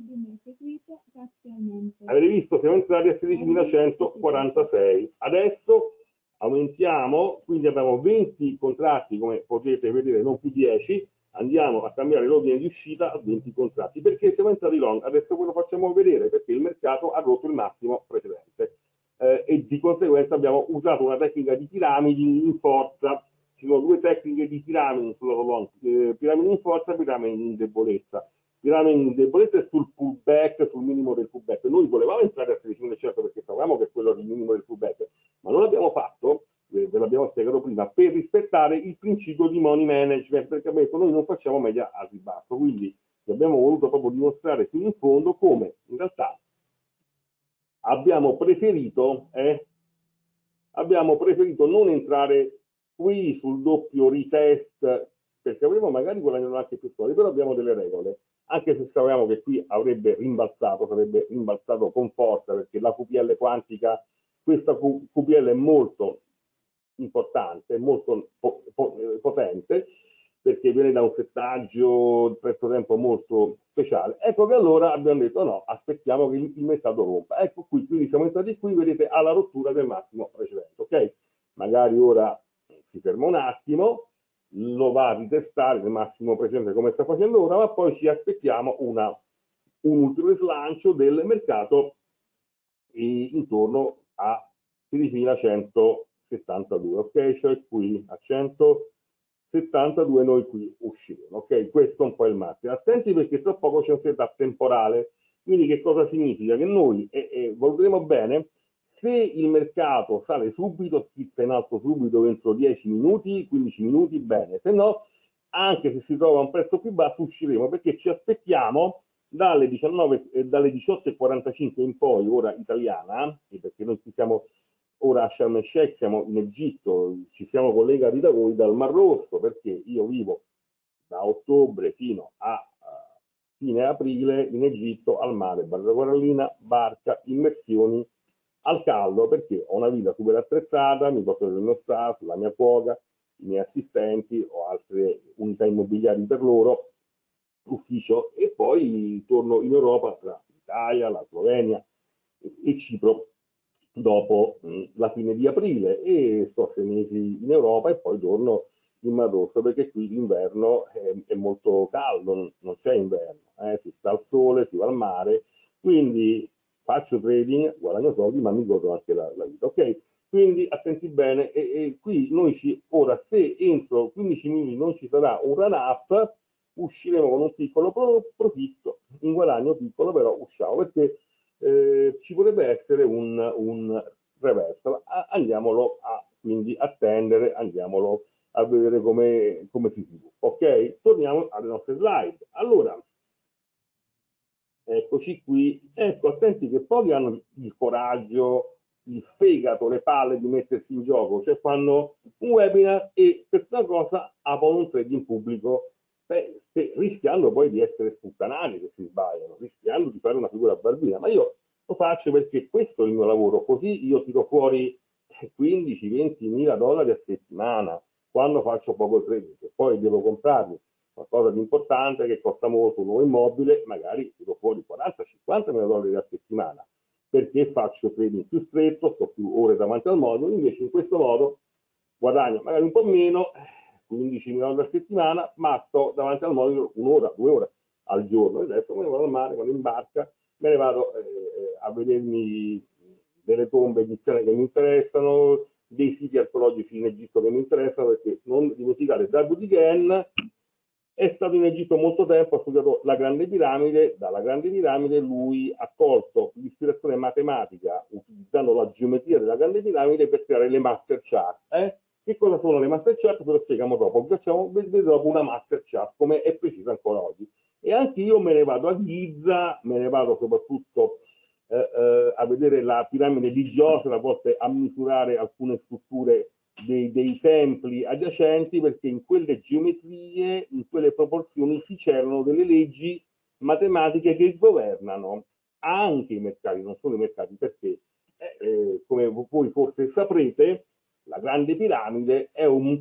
Avete visto, siamo entrati a sedicimilacentoquarantasei. Adesso aumentiamo, quindi abbiamo venti contratti, come potete vedere, non più dieci, andiamo a cambiare l'ordine di uscita a venti contratti. Perché siamo entrati long? Adesso ve lo facciamo vedere, perché il mercato ha rotto il massimo precedente eh, e di conseguenza abbiamo usato una tecnica di piramidi in forza. Ci sono due tecniche di piramidi sulla long, eh, piramidi in forza e piramidi in debolezza. Piramidi in debolezza è sul pullback, sul minimo del pullback. Noi volevamo entrare a sedicimilacento perché sapevamo che quello era il minimo del pullback, ma non l'abbiamo fatto, ve l'abbiamo spiegato prima, per rispettare il principio di money management, perché abbiamo detto noi non facciamo media al ribasso, quindi abbiamo voluto proprio dimostrare fino in fondo come in realtà abbiamo preferito, eh, abbiamo preferito non entrare qui sul doppio retest, perché avremmo magari guadagnato anche più soldi, però abbiamo delle regole, anche se sapevamo che qui avrebbe rimbalzato, sarebbe rimbalzato con forza, perché la Q P L quantica, questa Q P L è molto importante, molto potente, perché viene da un settaggio prezzo-tempo molto speciale. Ecco che allora abbiamo detto no, aspettiamo che il, il mercato rompa. Ecco qui, quindi siamo entrati qui, vedete, alla rottura del massimo precedente, ok? Magari ora si ferma un attimo, lo va a ritestare nel massimo precedente come sta facendo ora, ma poi ci aspettiamo una, un ulteriore slancio del mercato intorno a sedici ok? Cioè qui a centosettantadue noi qui usciremo, ok? Questo è un po' il massimo. Attenti perché tra poco c'è un setup temporale, quindi che cosa significa? Che noi eh, eh, valuteremo bene se il mercato sale subito, schizza in alto subito entro dieci minuti, quindici minuti, bene, se no, anche se si trova un prezzo più basso, usciremo perché ci aspettiamo dalle, diciannove, eh, dalle diciotto e quarantacinque in poi, ora italiana, perché noi ci siamo ora a Sharm el Sheikh, siamo in Egitto, ci siamo collegati da voi dal Mar Rosso, perché io vivo da ottobre fino a uh, fine aprile in Egitto, al mare, barra corallina, barca, immersioni, al caldo, perché ho una vita super attrezzata, mi porto il mio staff, la mia cuoca, i miei assistenti, ho altre unità immobiliari per loro, ufficio, e poi torno in Europa tra l'Italia, la Slovenia e Cipro dopo mh, la fine di aprile, e sto sei mesi in Europa e poi torno in Mar Rosso, perché qui l'inverno è, è molto caldo, non, non c'è inverno, eh, si sta al sole, si va al mare, quindi faccio trading, guadagno soldi, ma mi godo anche la, la vita, ok? Quindi attenti bene, e, e qui noi ci, ora se entro quindici minuti non ci sarà un run up, usciremo con un piccolo pro, profitto, un guadagno piccolo, però usciamo, perché eh, ci potrebbe essere un, un reversal. A, andiamolo a quindi attendere, andiamolo a vedere come, come si sviluppa, ok? Torniamo alle nostre slide. Allora, eccoci qui, ecco, attenti che pochi hanno il coraggio, il fegato, le palle di mettersi in gioco, cioè fanno un webinar e per una cosa aprono un trade in pubblico, beh, rischiando poi di essere sputtanati se si sbagliano, rischiando di fare una figura barbina, ma io lo faccio perché questo è il mio lavoro, così io tiro fuori quindici venti mila dollari a settimana quando faccio poco trading, se poi devo comprarli qualcosa di importante che costa molto, un nuovo immobile, magari tiro fuori quaranta cinquanta mila dollari a settimana, perché faccio trading più stretto, sto più ore davanti al modulo, invece in questo modo guadagno magari un po' meno, quindici mila dollari a settimana, ma sto davanti al modulo un'ora, due ore al giorno, e adesso me ne vado al mare, vado in barca, me ne vado eh, a vedermi delle tombe egiziane che mi interessano, dei siti archeologici in Egitto che mi interessano, perché non dimenticate, David Gann è stato in Egitto molto tempo, ha studiato la Grande Piramide, dalla Grande Piramide lui ha colto l'ispirazione matematica utilizzando la geometria della Grande Piramide per creare le master chart. Eh? Che cosa sono le master chart? Ve lo spieghiamo dopo, vi facciamo vedere dopo una master chart, come è precisa ancora oggi. E anche io me ne vado a Giza, me ne vado soprattutto eh, eh, a vedere la piramide di Giose, a volte a misurare alcune strutture Dei, dei templi adiacenti, perché in quelle geometrie, in quelle proporzioni si c'erano delle leggi matematiche che governano anche i mercati, non solo i mercati, perché eh, eh, come voi forse saprete, la Grande Piramide è un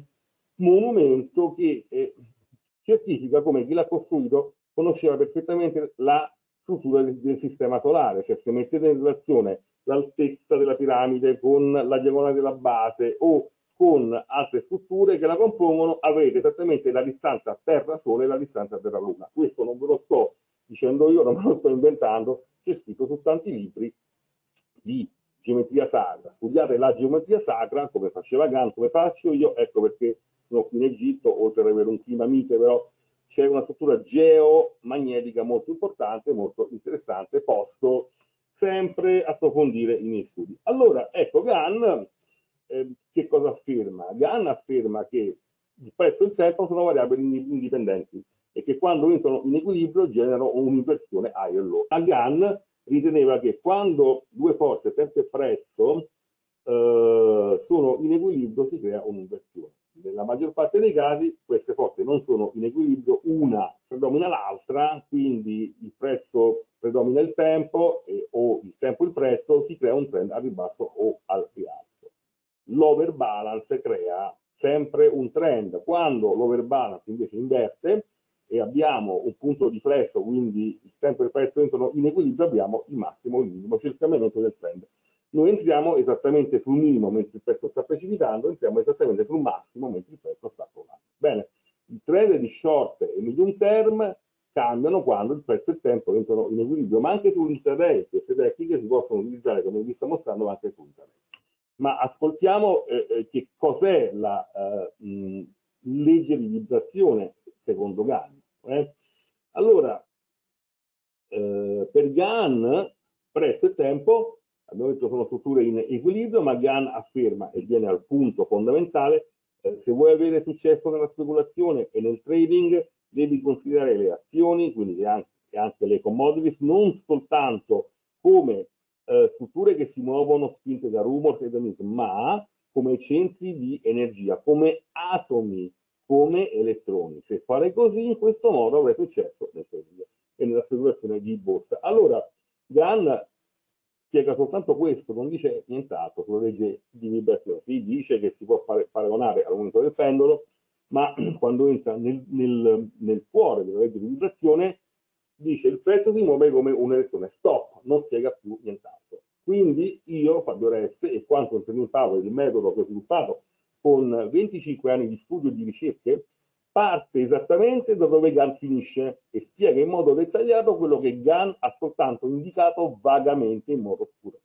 monumento che eh, certifica come chi l'ha costruito conosceva perfettamente la struttura del, del sistema solare, cioè se mettete in relazione l'altezza della piramide con la diagonale della base o con altre strutture che la compongono, avrete esattamente la distanza Terra-Sole e la distanza Terra-Luna. Questo non ve lo sto dicendo io, non me lo sto inventando, c'è scritto su tanti libri di geometria sacra. Studiate la geometria sacra, come faceva Gann, come faccio io, ecco perché sono qui in Egitto, oltre ad avere un clima mite, però c'è una struttura geomagnetica molto importante, molto interessante, posso sempre approfondire i miei studi. Allora, ecco, Gann Eh, che cosa afferma? Gann afferma che il prezzo e il tempo sono variabili indipendenti e che quando entrano in equilibrio generano un'inversione high e low. A Gann riteneva che quando due forze, tempo e prezzo, eh, sono in equilibrio si crea un'inversione. Nella maggior parte dei casi queste forze non sono in equilibrio, una predomina l'altra, quindi il prezzo predomina il tempo e, o il tempo il prezzo, si crea un trend al ribasso o al rialzo. L'overbalance crea sempre un trend. Quando l'overbalance invece inverte e abbiamo un punto di flesso, quindi il tempo e il prezzo entrano in equilibrio, abbiamo il massimo e il minimo, c'è il cambiamento del trend. Noi entriamo esattamente sul minimo mentre il prezzo sta precipitando, entriamo esattamente sul massimo mentre il prezzo sta crollando. Bene, il trend di short e medium term cambiano quando il prezzo e il tempo entrano in equilibrio, ma anche sull'intraday. Queste tecniche si possono utilizzare, come vi sto mostrando, anche sull'intraday. Ma ascoltiamo eh, eh, che cos'è la eh, mh, legge di vibrazione secondo Gann. Eh? Allora, eh, per Gann, prezzo e tempo, abbiamo detto sono strutture in equilibrio, ma Gann afferma, e viene al punto fondamentale, eh, se vuoi avere successo nella speculazione e nel trading, devi considerare le azioni, quindi anche, anche le commodities, non soltanto come eh, strutture che si muovono spinte da rumors e da news, ma come centri di energia, come atomi, come elettroni. Se fare così, in questo modo avrai successo nel trading e nella speculazione di borsa. Allora, Gann spiega soltanto questo, non dice nient'altro sulla legge di vibrazione. Si dice che si può paragonare al momento del pendolo, ma quando entra nel, nel, nel cuore della legge di vibrazione dice il prezzo si muove come un elettrone, stop, non spiega più nient'altro. Quindi io, Fabio Reste, e quanto il Trading Power, il metodo che ho sviluppato con venticinque anni di studio e di ricerche, parte esattamente da dove Gann finisce e spiega in modo dettagliato quello che Gann ha soltanto indicato vagamente in modo scuro.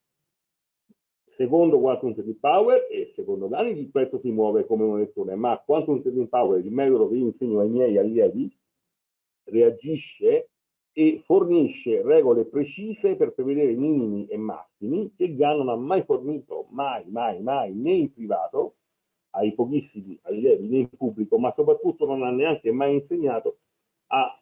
Secondo Quantum Trading Power e secondo Gann il prezzo si muove come un elettrone, ma Quantum Trading Power, il metodo che io insegno ai miei allievi, reagisce e fornisce regole precise per prevedere minimi e massimi che Gann non ha mai fornito, mai, mai, mai, né in privato, ai pochissimi allievi, né in pubblico, ma soprattutto non ha neanche mai insegnato a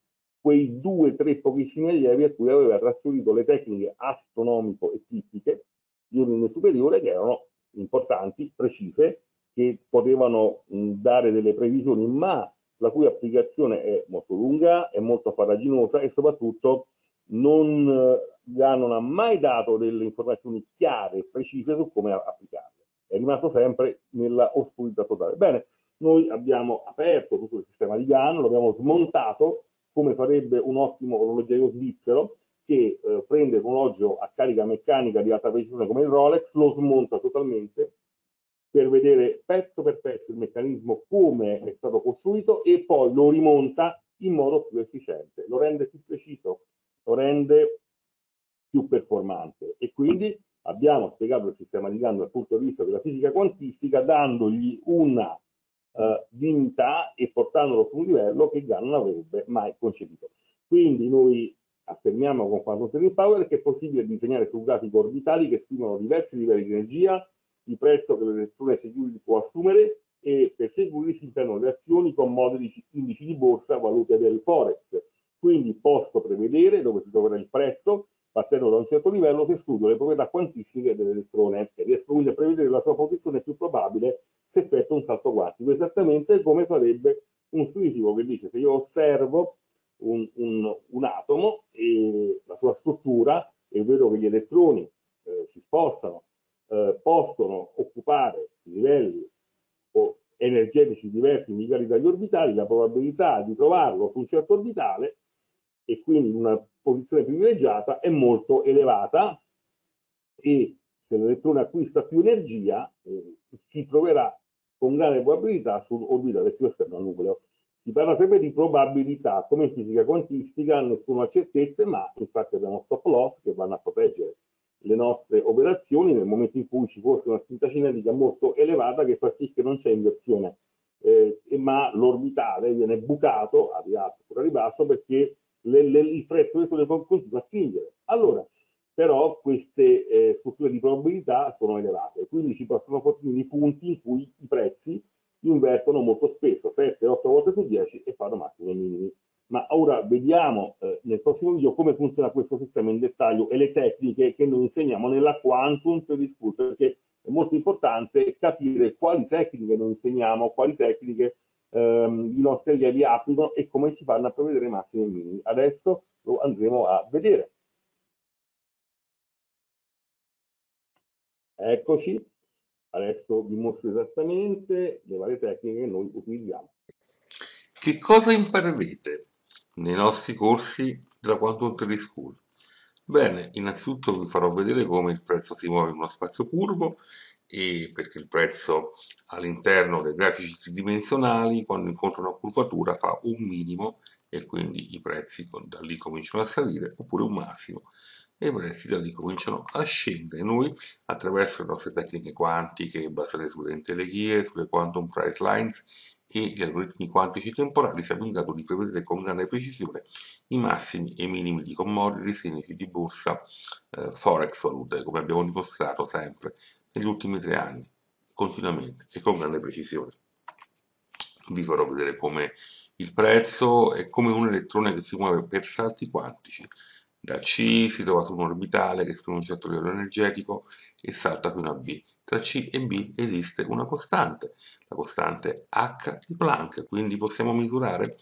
quei due, tre pochissimi allievi a cui aveva trasferito le tecniche astronomico e tipiche di ordine superiore che erano importanti, precise, che potevano mh, dare delle previsioni, ma la cui applicazione è molto lunga, è molto farraginosa e soprattutto non, eh, non ha mai dato delle informazioni chiare e precise su come applicarle. È rimasto sempre nella oscurità totale. Bene, noi abbiamo aperto tutto il sistema di Gann, lo abbiamo smontato come farebbe un ottimo orologiaio svizzero che eh, prende un orologio a carica meccanica di alta precisione come il Rolex, lo smonta totalmente per vedere pezzo per pezzo il meccanismo come è stato costruito e poi lo rimonta in modo più efficiente, lo rende più preciso, lo rende più performante e quindi abbiamo spiegato il sistema di Gann dal punto di vista della fisica quantistica dandogli una uh, dignità e portandolo su un livello che Gann non avrebbe mai concepito. Quindi noi affermiamo con Quantum Trading Power che è possibile disegnare su grafici orbitali che esprimono diversi livelli di energia, il prezzo che l'elettrone security può assumere e per security si intendono le azioni con modelli indici di borsa valute del Forex. Quindi posso prevedere dove si troverà il prezzo partendo da un certo livello se studio le proprietà quantistiche dell'elettrone e riesco quindi a prevedere la sua posizione più probabile se effetto un salto quantico, esattamente come farebbe un fisico che dice se io osservo un, un, un atomo e la sua struttura e vedo che gli elettroni eh, si spostano, eh, possono occupare livelli o energetici diversi indicati dagli orbitali, la probabilità di trovarlo su un certo orbitale e quindi in una posizione privilegiata è molto elevata e se l'elettrone acquista più energia eh, si troverà con grande probabilità sull'orbitale più esterno al nucleo. Si parla sempre di probabilità, come in fisica quantistica nessuno ha certezze, ma infatti abbiamo stop loss che vanno a proteggere le nostre operazioni nel momento in cui ci fosse una spinta cinetica molto elevata che fa sì che non c'è inversione, eh, ma l'orbitale viene bucato a rialzo oppure a ribasso perché le, le, il prezzo del sole continua a spingere. Allora, però queste eh, strutture di probabilità sono elevate, quindi ci possono fornire i punti in cui i prezzi invertono molto spesso, sette otto volte su dieci e fanno massimi e minimi. Ma ora vediamo eh, nel prossimo video come funziona questo sistema in dettaglio e le tecniche che noi insegniamo nella Quantum Trading School, perché è molto importante capire quali tecniche noi insegniamo, quali tecniche ehm, i nostri allievi applicano e come si fanno a prevedere massimi e minimi. Adesso lo andremo a vedere. Eccoci, adesso vi mostro esattamente le varie tecniche che noi utilizziamo. Che cosa imparerete nei nostri corsi della Quantum Trading School? Bene, innanzitutto vi farò vedere come il prezzo si muove in uno spazio curvo e perché il prezzo all'interno dei grafici tridimensionali quando incontra una curvatura fa un minimo e quindi i prezzi da lì cominciano a salire oppure un massimo e i prezzi da lì cominciano a scendere. Noi, attraverso le nostre tecniche quantiche basate sulle entelechie, sulle quantum price lines e gli algoritmi quantici temporali, siamo in grado di prevedere con grande precisione i massimi e i minimi di commodities, indici di borsa, eh, forex, valute, come abbiamo dimostrato sempre negli ultimi tre anni, continuamente e con grande precisione. Vi farò vedere come il prezzo è come un elettrone che si muove per salti quantici. Da C si trova su un orbitale che esprime un certo livello energetico e salta fino a B. Tra C e B esiste una costante, la costante H di Planck, quindi possiamo misurare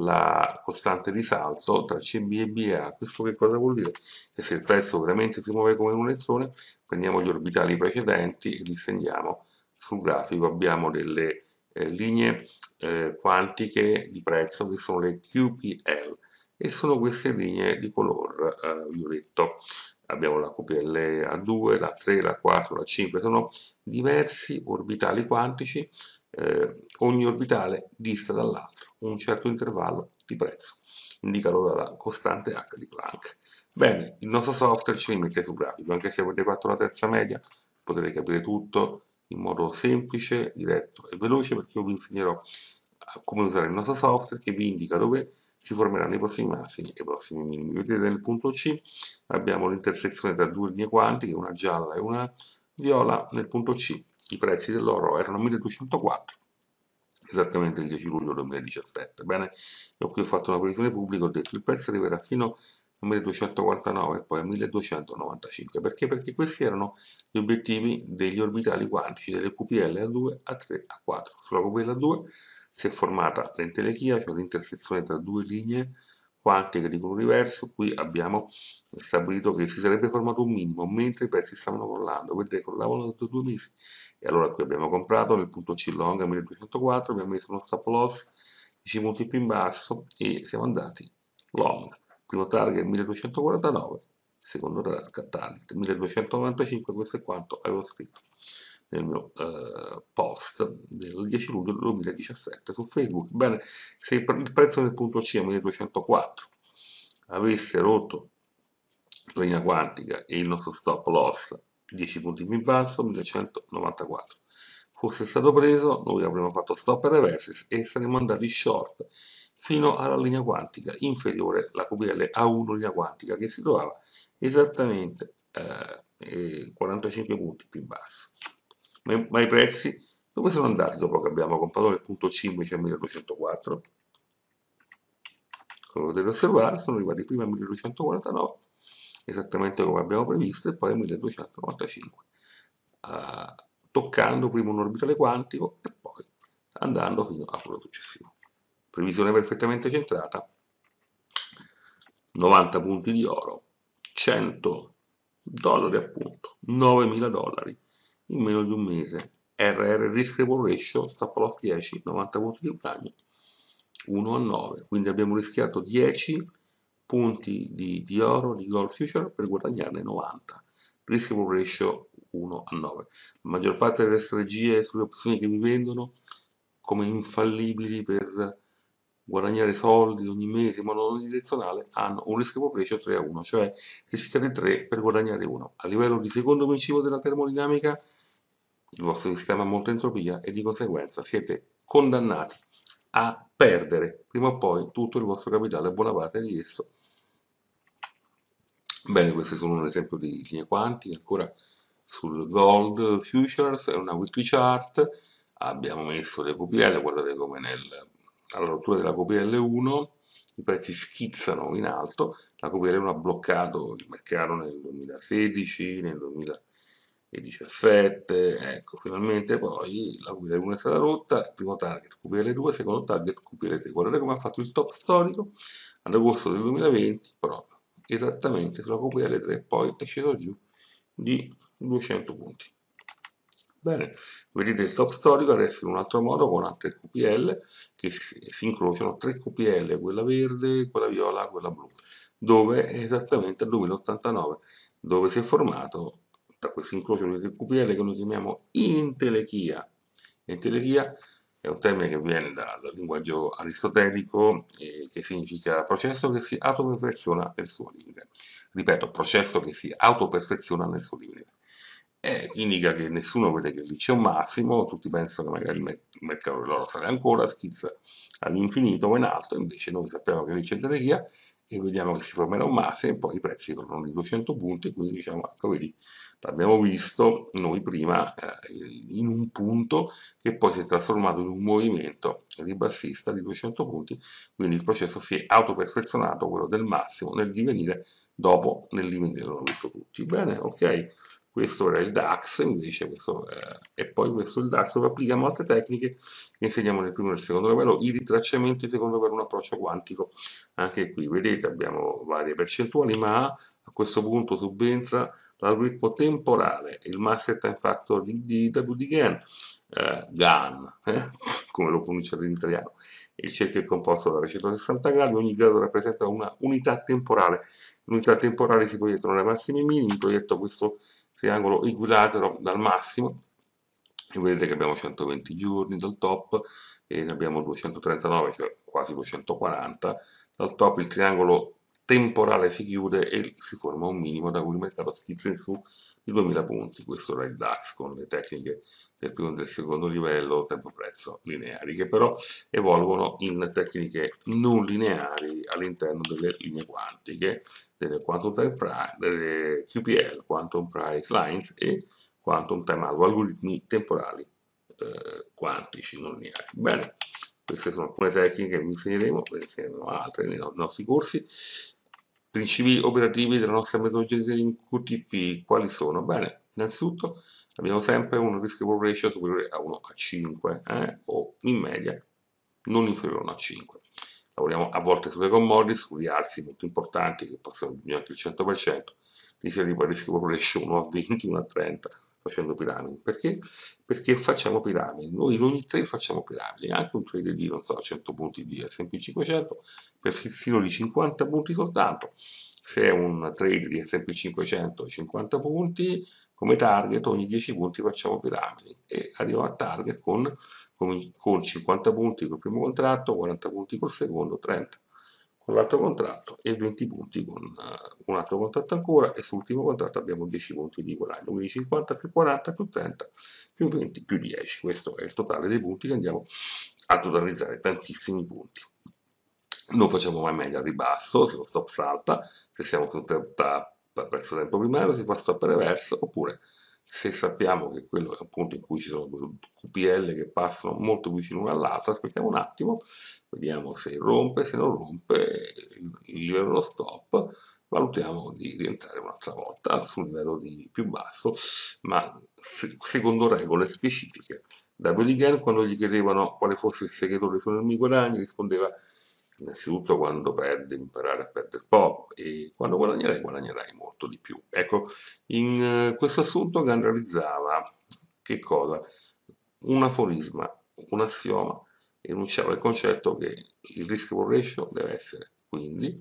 la costante di salto tra C B e B e A. Questo che cosa vuol dire? Che se il prezzo veramente si muove come un elettrone, prendiamo gli orbitali precedenti e li segniamo sul grafico. Abbiamo delle eh, linee eh, quantiche di prezzo che sono le Q P L e sono queste linee di color eh, violetto. Abbiamo la Q P L A due, la tre, la quattro, la cinque, sono diversi orbitali quantici, eh, ogni orbitale dista dall'altro un certo intervallo di prezzo, indicato dalla costante H di Planck. Bene, il nostro software ce li mette sul grafico, anche se avete fatto la terza media potete capire tutto in modo semplice, diretto e veloce, perché io vi insegnerò come usare il nostro software che vi indica dove si formeranno i prossimi massimi e i prossimi minimi. Vedete nel punto C abbiamo l'intersezione tra due linee quantiche, una gialla e una viola. Nel punto C i prezzi dell'oro erano milleduecentoquattro, esattamente il dieci luglio duemiladiciassette. Bene, io qui ho fatto una previsione pubblica, ho detto il prezzo arriverà fino a milleduecentoquarantanove e poi a milleduecentonovantacinque. Perché? Perché questi erano gli obiettivi degli orbitali quantici delle Q P L A due, A tre, A quattro. Sulla Q P L A due si è formata l'entelechia, cioè l'intersezione tra due linee quantiche di colore diverso. Qui abbiamo stabilito che si sarebbe formato un minimo mentre i prezzi stavano crollando, vedete, crollavano da due mesi. E allora qui abbiamo comprato nel punto C long a milleduecentoquattro, abbiamo messo uno stop loss dieci punti più in basso e siamo andati long. Primo target milleduecentoquarantanove, secondo target milleduecentonovantacinque. Questo è quanto avevo scritto nel mio eh, post del dieci luglio duemiladiciassette su Facebook. Bene, se il prezzo del punto C a milleduecentoquattro avesse rotto la linea quantica e il nostro stop loss dieci punti più in basso, millecentonovantaquattro, fosse stato preso, noi avremmo fatto stop e reverse e saremmo andati short fino alla linea quantica inferiore, la Q P L A uno linea quantica, che si trovava esattamente eh, quarantacinque punti più in basso. Ma, ma i prezzi dove sono andati dopo che abbiamo comprato nel punto C invece a milleduecentoquattro? Come potete osservare, sono arrivati prima a milleduecentoquarantanove, esattamente come abbiamo previsto, e poi a milleduecentonovantacinque, uh, toccando prima un orbitale quantico e poi andando fino a quello successivo. Previsione perfettamente centrata, novanta punti di oro, cento dollari appunto, novemila dollari in meno di un mese. R R Risk Reward Ratio, stop loss dieci, novanta punti di guadagno, uno a nove, quindi abbiamo rischiato dieci punti di, di oro di Gold Future per guadagnarne novanta. Risk Reward Ratio uno a nove. La maggior parte delle strategie sulle opzioni che vi vendono come infallibili per guadagnare soldi ogni mese in modo non direzionale hanno un risk reward ratio tre a uno, cioè rischiate tre per guadagnare uno. A livello di secondo principio della termodinamica, il vostro sistema ha molta entropia e di conseguenza siete condannati a perdere prima o poi tutto il vostro capitale, buona parte di esso. Bene, questi sono un esempio di linee quantiche. Ancora sul Gold Futures è una weekly chart, abbiamo messo le Q P L, guardate come nel alla rottura della Q P L uno i prezzi schizzano in alto. La Q P L uno ha bloccato il mercato nel duemilasedici, nel duemiladiciassette, ecco, finalmente poi la Q P L uno è stata rotta, primo target Q P L due, secondo target Q P L tre. Guardate come ha fatto il top storico ad agosto del duemilaventi, proprio esattamente sulla Q P L tre, poi è sceso giù di duecento punti. Bene, vedete il top storico adesso in un altro modo con altre Q P L che si, si incrociano, tre Q P L, quella verde, quella viola, quella blu, dove è esattamente al duemilaottantanove, dove si è formato da questo incrocio di tre Q P L che noi chiamiamo entelechia. Entelechia è un termine che viene da, dal linguaggio aristotelico e che significa processo che si autoperfeziona nel suo limite. ripeto, processo che si autoperfeziona nel suo limite. Eh, indica che nessuno vede che lì c'è un massimo, tutti pensano che magari il, me il mercato dell'oro sarà ancora, schizza all'infinito o in alto, invece noi sappiamo che lì c'è energia e vediamo che si formerà un massimo e poi i prezzi tornano di duecento punti, quindi diciamo, ecco vedi, l'abbiamo visto noi prima eh, in un punto che poi si è trasformato in un movimento ribassista di duecento punti, quindi il processo si è autoperfezionato, quello del massimo, nel divenire dopo nel limite l'hanno visto tutti. Bene, ok. Questo era il DAX, invece, questo, eh, e poi questo è il DAX, dove applichiamo altre tecniche che insegniamo nel primo e nel secondo livello, i ritracciamenti secondo per un approccio quantico. Anche qui, vedete, abbiamo varie percentuali, ma a questo punto subentra l'algoritmo temporale, il Master Time Factor di, di W D Gann, eh, Gann, eh, come lo pronunciate in italiano. Il cerchio è composto da trecentosessanta gradi, ogni grado rappresenta una unità temporale. L'unità temporale si proiettano dai massimi e minimi, proietto questo triangolo equilatero dal massimo e vedete che abbiamo centoventi giorni dal top e ne abbiamo duecentotrentanove, cioè quasi duecentoquaranta. Dal top il triangolo temporale si chiude e si forma un minimo da cui il mercato schizza in su di duemila punti. Questo era il DAX con le tecniche del primo e del secondo livello tempo-prezzo lineari, che però evolvono in tecniche non lineari all'interno delle linee quantiche, delle Quantum Time Price, delle Q P L, Quantum Price Lines e Quantum Time Algo, algoritmi temporali eh, quantici non lineari. Bene, queste sono alcune tecniche che vi insegneremo, ve ne insegneremo altre nei nostri corsi. Principi operativi della nostra metodologia di trading Q T P, quali sono? Bene, innanzitutto abbiamo sempre un risk reward ratio superiore a uno a cinque eh, o in media non inferiore a uno a cinque. Lavoriamo a volte sulle commodities, su rialzi molto importanti che possono raggiungere anche il cento per cento, lì si arriva al risk reward ratio uno a venti, uno a trenta, facendo piramidi. Perché? Perché facciamo piramidi. Noi in ogni trade facciamo piramidi, anche un trade di, non so, cento punti di S and P cinquecento, per schizzino di cinquanta punti soltanto. Se è un trade di S and P cinquecento di cinquanta punti, come target ogni dieci punti facciamo piramidi e arriviamo a target con, con, con cinquanta punti col primo contratto, quaranta punti col secondo, trenta con l'altro contratto e venti punti con uh, un altro contratto ancora, e sull'ultimo contratto abbiamo dieci punti di guadagno, quindi cinquanta più quaranta più trenta più venti più dieci. Questo è il totale dei punti che andiamo a totalizzare, tantissimi punti. Non facciamo mai media al ribasso, se lo stop salta, se siamo su a prezzo tempo primario si fa stop reverso, oppure se sappiamo che quello è un punto in cui ci sono due Q P L che passano molto vicino l'una all'altra, aspettiamo un attimo, vediamo se rompe, se non rompe il livello dello stop, valutiamo di rientrare un'altra volta sul livello di più basso, ma se, secondo regole specifiche. W D Gann, quando gli chiedevano quale fosse il segreto dei suoi enormi guadagni, rispondeva: innanzitutto, quando perdi imparare a perdere poco, e quando guadagnerai guadagnerai molto di più. Ecco, in uh, questo assunto Gann realizzava che cosa? Un aforisma, un assioma, enunciava il concetto che il risk reward ratio deve essere quindi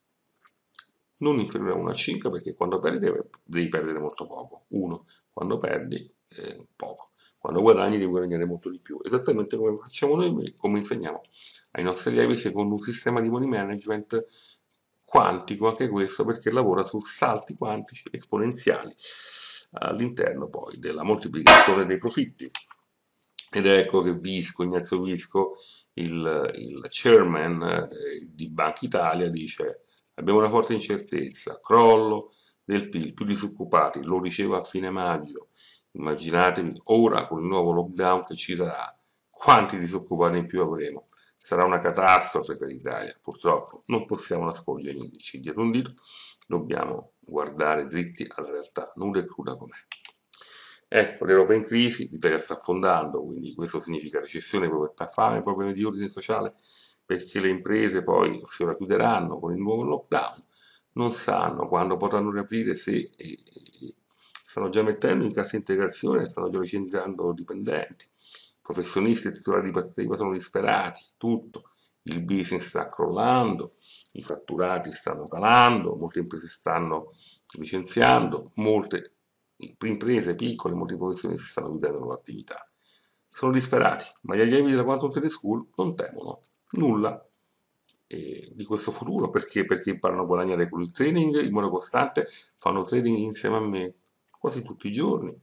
non inferiore a uno a cinque, perché quando perdi devi, devi perdere molto poco, uno, quando perdi eh, poco. Quando guadagni devi guadagnare molto di più, esattamente come facciamo noi, come insegniamo ai nostri allievi secondo un sistema di money management quantico, anche questo perché lavora su salti quantici esponenziali all'interno poi della moltiplicazione dei profitti. Ed ecco che Visco, Ignazio Visco, il, il chairman eh, di Banca Italia, dice: abbiamo una forte incertezza, crollo del P I L, più disoccupati, lo diceva a fine maggio. Immaginatevi ora con il nuovo lockdown che ci sarà, quanti disoccupati in più avremo? Sarà una catastrofe per l'Italia. Purtroppo non possiamo nascondere gli indici dietro un dito, dobbiamo guardare dritti alla realtà, nuda e cruda com'è. Ecco, l'Europa è in crisi, l'Italia sta affondando, quindi questo significa recessione, povertà, fame, problemi di ordine sociale, perché le imprese poi si ora chiuderanno con il nuovo lockdown, non sanno quando potranno riaprire, se e, e, stanno già mettendo in cassa integrazione, stanno già licenziando dipendenti, professionisti e titolari di partita I V A sono disperati, tutto, il business sta crollando, i fatturati stanno calando, molte imprese stanno licenziando, molte imprese piccole, molti professionisti stanno chiudendo l'attività. Sono disperati, ma gli allievi della Quantum Trading School non temono nulla. eh, di questo futuro. Perché? Perché imparano a guadagnare con il trading in modo costante, fanno trading insieme a me quasi tutti i giorni,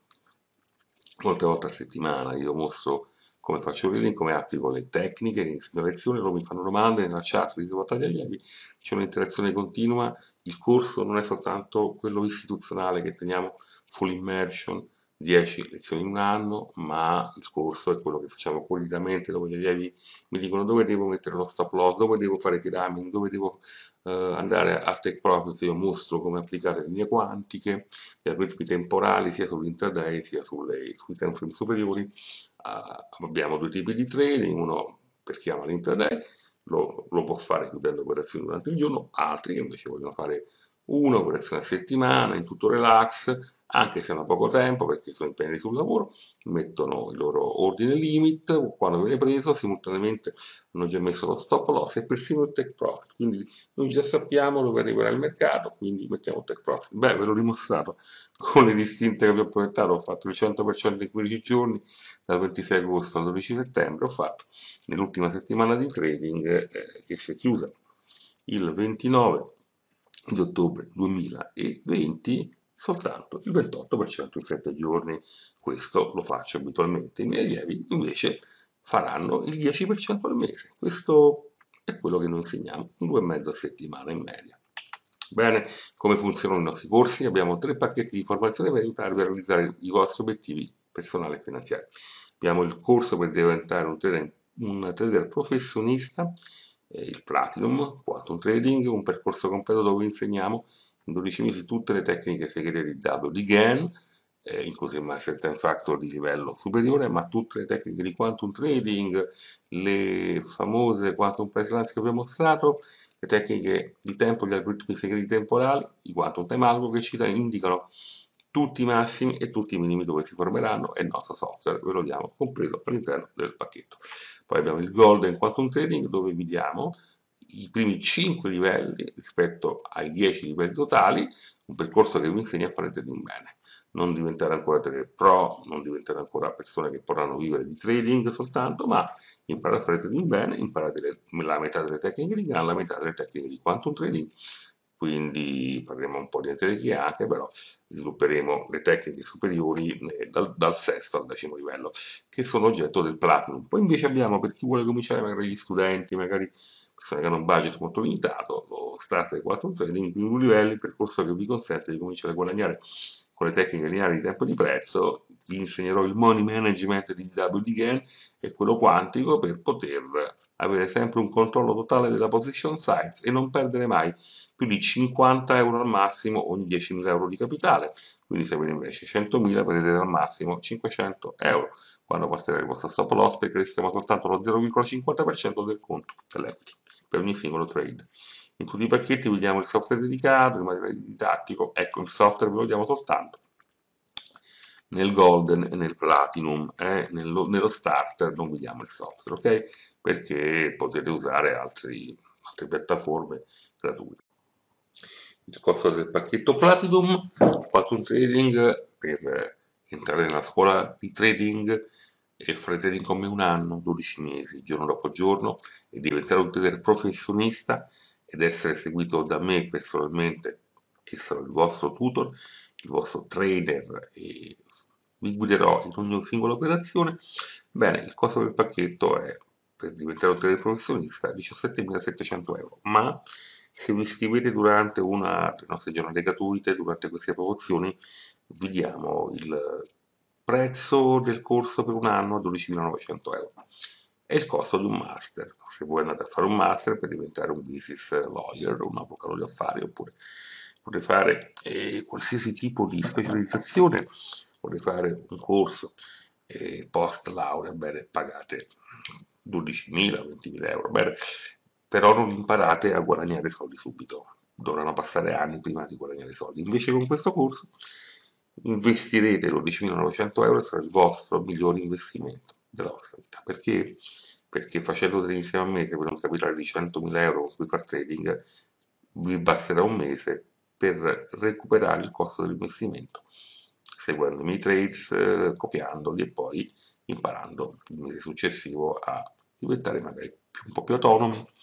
molte volte a settimana. Io mostro come faccio trading, come applico le tecniche, le insegno lezioni, loro mi fanno domande nella chat, riservato agli allievi, c'è un'interazione continua. Il corso non è soltanto quello istituzionale che teniamo full immersion, dieci lezioni in un anno, ma il corso è quello che facciamo quotidianamente, dove gli allievi mi dicono dove devo mettere lo stop loss, dove devo fare piramidi, dove devo eh, andare al take profit. Io mostro come applicare linee quantiche, gli algoritmi temporali sia sull'intraday sia sulle, sui time frame superiori. Uh, abbiamo due tipi di trading, uno per chi ama l'intraday lo, lo può fare chiudendo operazioni durante il giorno, altri che invece vogliono fare un'operazione a settimana in tutto relax, anche se hanno poco tempo perché sono impegnati sul lavoro, mettono il loro ordine limit, quando viene preso simultaneamente hanno già messo lo stop loss e persino il take profit, quindi noi già sappiamo dove arriverà il mercato, quindi mettiamo il take profit. Beh, ve l'ho dimostrato con le distinte che vi ho proiettato, ho fatto il cento per cento in quindici giorni, dal ventisei agosto al dodici settembre, ho fatto nell'ultima settimana di trading eh, che si è chiusa il ventinove di ottobre duemilaventi, soltanto il ventotto per cento in sette giorni. Questo lo faccio abitualmente. I miei allievi invece faranno il dieci per cento al mese. Questo è quello che noi insegniamo, due e mezzo a settimana in media. Bene, come funzionano i nostri corsi? Abbiamo tre pacchetti di formazione per aiutarvi a realizzare i vostri obiettivi personali e finanziari. Abbiamo il corso per diventare un trader, un trader professionista, eh, il Platinum Quantum Trading, un percorso completo dove insegniamo in dodici mesi tutte le tecniche segrete di W D G A N, eh, incluso il Master Time Factor di livello superiore, ma tutte le tecniche di Quantum Trading, le famose Quantum Price Lines che vi ho mostrato, le tecniche di tempo, gli algoritmi segreti temporali, i Quantum Time Algo che ci indicano tutti i massimi e tutti i minimi dove si formeranno, e il nostro software ve lo diamo compreso all'interno del pacchetto. Poi abbiamo il Golden Quantum Trading, dove vi diamo i primi cinque livelli rispetto ai dieci livelli totali, un percorso che vi insegna a fare trading bene, non diventare ancora trader pro, non diventare ancora persone che potranno vivere di trading soltanto, ma imparare a fare trading bene, imparate le, la metà delle tecniche di G A N, la metà delle tecniche di Quantum Trading. Quindi parleremo un po' di energie anche, però svilupperemo le tecniche superiori eh, dal, dal sesto al decimo livello, che sono oggetto del Platinum. Poi invece abbiamo, per chi vuole cominciare, magari gli studenti, magari persone che hanno un budget molto limitato, lo Starter Quantum Trading, i primi due livelli, il percorso che vi consente di cominciare a guadagnare con le tecniche lineari di tempo e di prezzo. Vi insegnerò il money management di W D G A N e quello quantico per poter avere sempre un controllo totale della position size e non perdere mai più di cinquanta euro al massimo ogni diecimila euro di capitale. Quindi se avete invece centomila vedete al massimo cinquecento euro quando partirà il vostro stop loss, perché rischiamo soltanto lo zero virgola cinquanta per cento del conto dell'equity per ogni singolo trade. In tutti i pacchetti vi diamo il software dedicato, il materiale didattico. Ecco, il software ve lo diamo soltanto nel Golden e nel Platinum, eh? nello, nello Starter non vi diamo il software, ok? Perché potete usare altri, altre piattaforme gratuite. Il costo del pacchetto Platinum, Quantum Trading, per entrare nella scuola di trading e fare trading con me un anno, dodici mesi, giorno dopo giorno, e diventare un trader professionista ed essere seguito da me personalmente, che sarò il vostro tutor, il vostro trader, e vi guiderò in ogni singola operazione. Bene, il costo del pacchetto è, per diventare un trader professionista, diciassettemilasettecento euro, ma se vi iscrivete durante una delle nostre giornate gratuite, durante queste promozioni, vi diamo il prezzo del corso per un anno a dodicimilanovecento euro. È il costo di un master. Se voi andate a fare un master per diventare un business lawyer, un avvocato di affari, oppure potete fare eh, qualsiasi tipo di specializzazione, potete fare un corso eh, post laurea, bene, pagate dodicimila, ventimila euro, bene, però non imparate a guadagnare soldi subito, dovranno passare anni prima di guadagnare soldi. Invece con questo corso investirete dodicimilanovecento euro e sarà il vostro migliore investimento della vostra vita. Perché? Perché facendo trading insieme a me, per un capitale di centomila euro con cui fare trading, vi basterà un mese per recuperare il costo dell'investimento, seguendo i miei trades, eh, copiandoli e poi imparando il mese successivo a diventare magari più, un po' più autonomi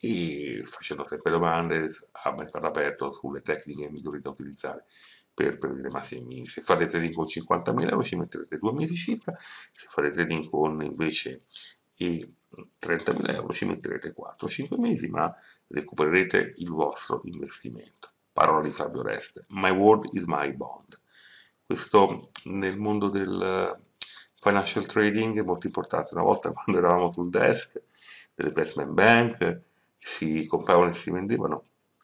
e facendo sempre domande a mercato aperto sulle tecniche migliori da utilizzare per prevedere massimi. Se fate trading con cinquantamila euro ci metterete due mesi circa, se fate trading con invece e trentamila euro ci metterete quattro cinque mesi, ma recupererete il vostro investimento. Parola di Fabio Reste: my word is my bond. Questo nel mondo del financial trading è molto importante. Una volta, quando eravamo sul desk dell'investment bank, si compravano e si vendevano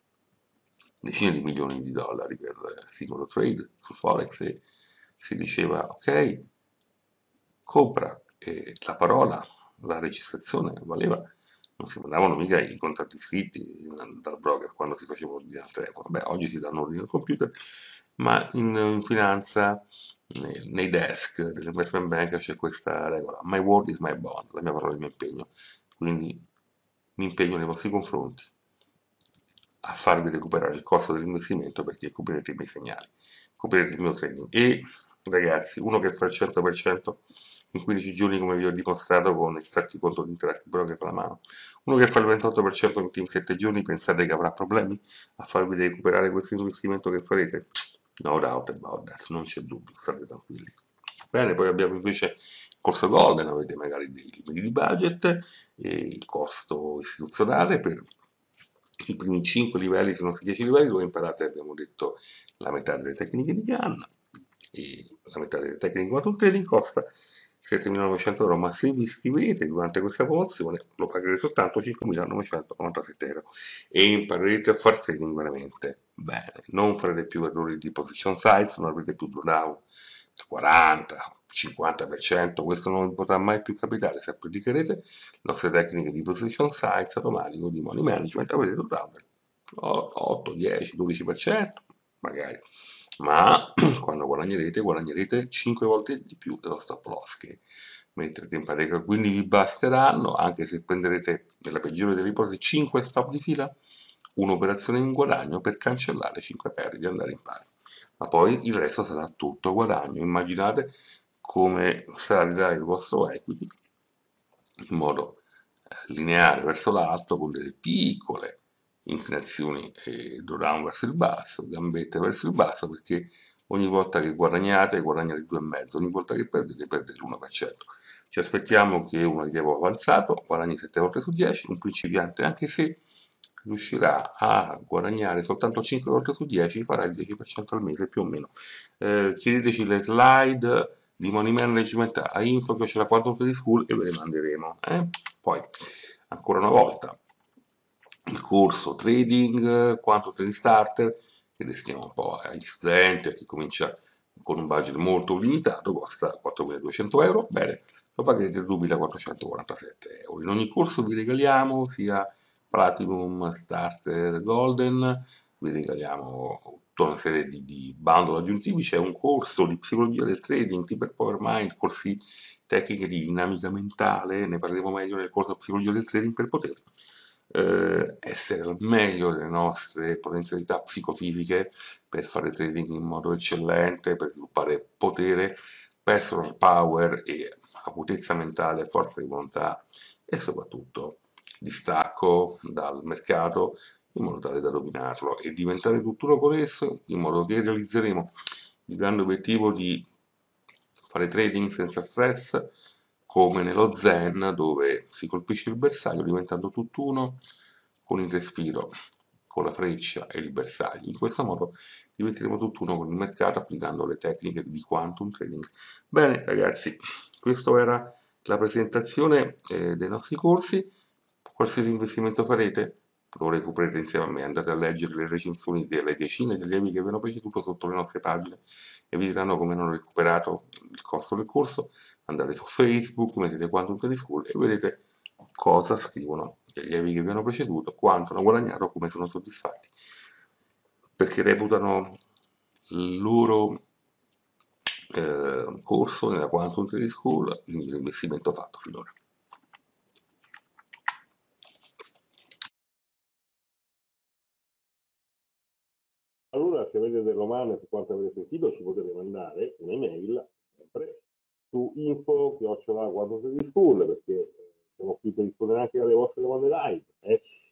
decine di milioni di dollari per singolo trade su Forex e si diceva ok, compra, e la parola, la registrazione valeva, non si mandavano mica i contratti scritti dal broker quando si faceva ordine al telefono. Beh, oggi si danno ordine al computer, ma in, in finanza, nei, nei desk dell'investment bank c'è questa regola: my word is my bond, la mia parola è il mio impegno. Quindi mi impegno nei vostri confronti a farvi recuperare il costo dell'investimento, perché coprirete i miei segnali, coprirete il mio trading. E ragazzi, uno che fa il cento per cento in quindici giorni, come vi ho dimostrato con estratti conto di Interactive Broker alla mano, uno che fa il ventotto per cento in sette giorni, pensate che avrà problemi a farvi recuperare questo investimento che farete? No doubt about that, non c'è dubbio, state tranquilli. Bene, poi abbiamo invece il corso Golden, avete magari dei limiti di budget, e il costo istituzionale per i primi cinque livelli, se non si dieci livelli, dove imparate, abbiamo detto, la metà delle tecniche di Gann, e la metà delle tecniche di quantum trading costa settemilanovecento euro, ma se vi iscrivete durante questa promozione lo pagherete soltanto cinquemilanovecentonovantasette euro e imparerete a far trading veramente bene. Non farete più errori di position size, non avrete più drawdown quaranta cinquanta per cento, questo non potrà mai più capitare. Se applicherete le nostre tecniche di position size automatico, di money management, avrete drawdown otto, dieci, dodici per cento magari, ma quando guadagnerete, guadagnerete cinque volte di più dello stop loss che metterete in pratica. Quindi vi basteranno, anche se prenderete, nella peggiore delle ipotesi, cinque stop di fila, un'operazione in guadagno per cancellare cinque perdite e andare in pari. Ma poi il resto sarà tutto guadagno. Immaginate come salirà il vostro equity in modo lineare verso l'alto, con delle piccole inclinazioni e drawdown verso il basso, gambette verso il basso, perché ogni volta che guadagnate, guadagnate due virgola cinque, ogni volta che perdete, perdete l'uno per cento. Ci aspettiamo che un allievo avanzato guadagni sette volte su dieci, un principiante, anche se riuscirà a guadagnare soltanto cinque volte su dieci, farà il dieci per cento al mese più o meno. Eh, chiedeteci le slide di money management a info che c'è la quantum trading school e ve le manderemo. Eh? Poi, ancora una volta, il corso trading, quantum trading starter, che destiniamo un po' agli studenti, a chi comincia con un budget molto limitato, costa quattromiladuecento euro. Bene, lo pagherete duemilaquattrocentoquarantasette euro. In ogni corso vi regaliamo sia Platinum, Starter, Golden, vi regaliamo tutta una serie di, di bundle aggiuntivi. C'è un corso di psicologia del trading, tipo il Power Mind, corsi tecniche di dinamica mentale, ne parleremo meglio nel corso psicologia del trading, per poter eh, essere al meglio delle nostre potenzialità psicofisiche, per fare trading in modo eccellente, per sviluppare potere, personal power e acutezza mentale, forza di volontà e soprattutto distacco dal mercato, in modo tale da dominarlo e diventare tutt'uno con esso, in modo che realizzeremo il grande obiettivo di fare trading senza stress, come nello Zen, dove si colpisce il bersaglio diventando tutt'uno con il respiro, con la freccia e il bersaglio. In questo modo diventeremo tutt'uno con il mercato, applicando le tecniche di quantum trading. Bene ragazzi, questa era la presentazione eh, dei nostri corsi. Qualsiasi investimento farete, lo recupererete insieme a me. Andate a leggere le recensioni delle decine di allievi che vi hanno preceduto sotto le nostre pagine e vi diranno come hanno recuperato il costo del corso. Andate su Facebook, mettete Quantum Trading School e vedete cosa scrivono gli allievi che vi hanno preceduto, quanto hanno guadagnato, come sono soddisfatti, perché reputano il loro eh, corso nella Quantum Trading School il miglior investimento fatto finora. Allora, se avete delle domande su quanto avete sentito, ci potete mandare un'email sempre su info chiocciola quantum trading school, perché siamo qui per rispondere anche alle vostre domande live. Eh.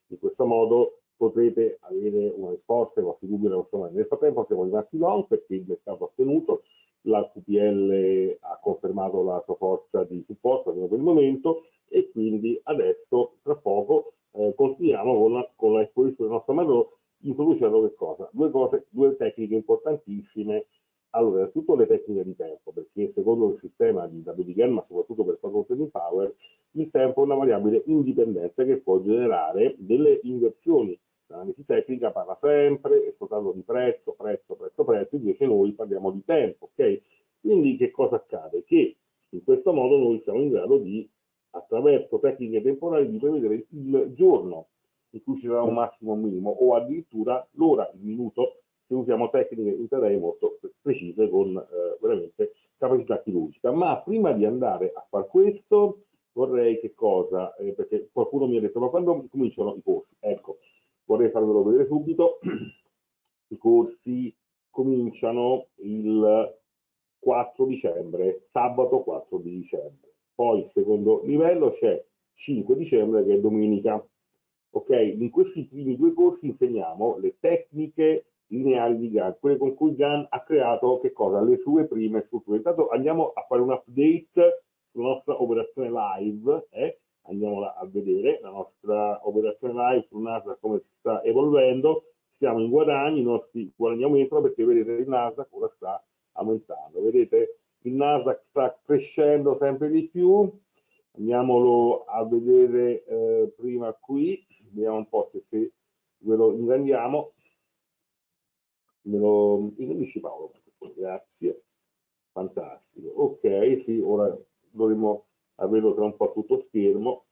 In questo modo potrete avere una risposta ai vostri dubbi nella vostra mano. Nel frattempo siamo rimasti long perché il mercato ha tenuto, la Q P L ha confermato la sua forza di supporto almeno per il momento, e quindi adesso tra poco eh, continuiamo con la, con la esposizione del nostro Marò, introducendo che cosa? Due cose, due tecniche importantissime. Allora, innanzitutto le tecniche di tempo, perché secondo il sistema di W D G, ma soprattutto per Total Trading Power, il tempo è una variabile indipendente che può generare delle inversioni. L'analisi tecnica parla sempre e soltanto di prezzo, prezzo, prezzo, prezzo, invece noi parliamo di tempo, ok? Quindi che cosa accade? Che in questo modo noi siamo in grado di, attraverso tecniche temporali, di prevedere il giorno in cui ci sarà un massimo o un minimo, o addirittura l'ora, il minuto, se usiamo tecniche intraday molto precise con eh, veramente capacità chirurgica. Ma prima di andare a fare questo, vorrei che cosa? Eh, perché qualcuno mi ha detto, ma quando cominciano i corsi? Ecco, vorrei farvelo vedere subito. I corsi cominciano il quattro dicembre, sabato quattro di dicembre. Poi il secondo livello c'è cinque dicembre, che è domenica. Ok, in questi primi due corsi insegniamo le tecniche lineari di Gann, quelle con cui Gann ha creato che cosa? Le sue prime strutture. Intanto andiamo a fare un update sulla nostra operazione live, eh? Andiamola a vedere, la nostra operazione live sul Nasdaq come si sta evolvendo. Siamo in guadagni, i nostri guadagni aumentano perché vedete il Nasdaq ora sta aumentando, vedete il Nasdaq sta crescendo sempre di più. Andiamolo a vedere eh, prima qui, vediamo un po' se, se ve lo ingrandiamo. Me lo ingrandisci Paolo, grazie, fantastico. Ok, sì, ora dovremo averlo tra un po' tutto schermo.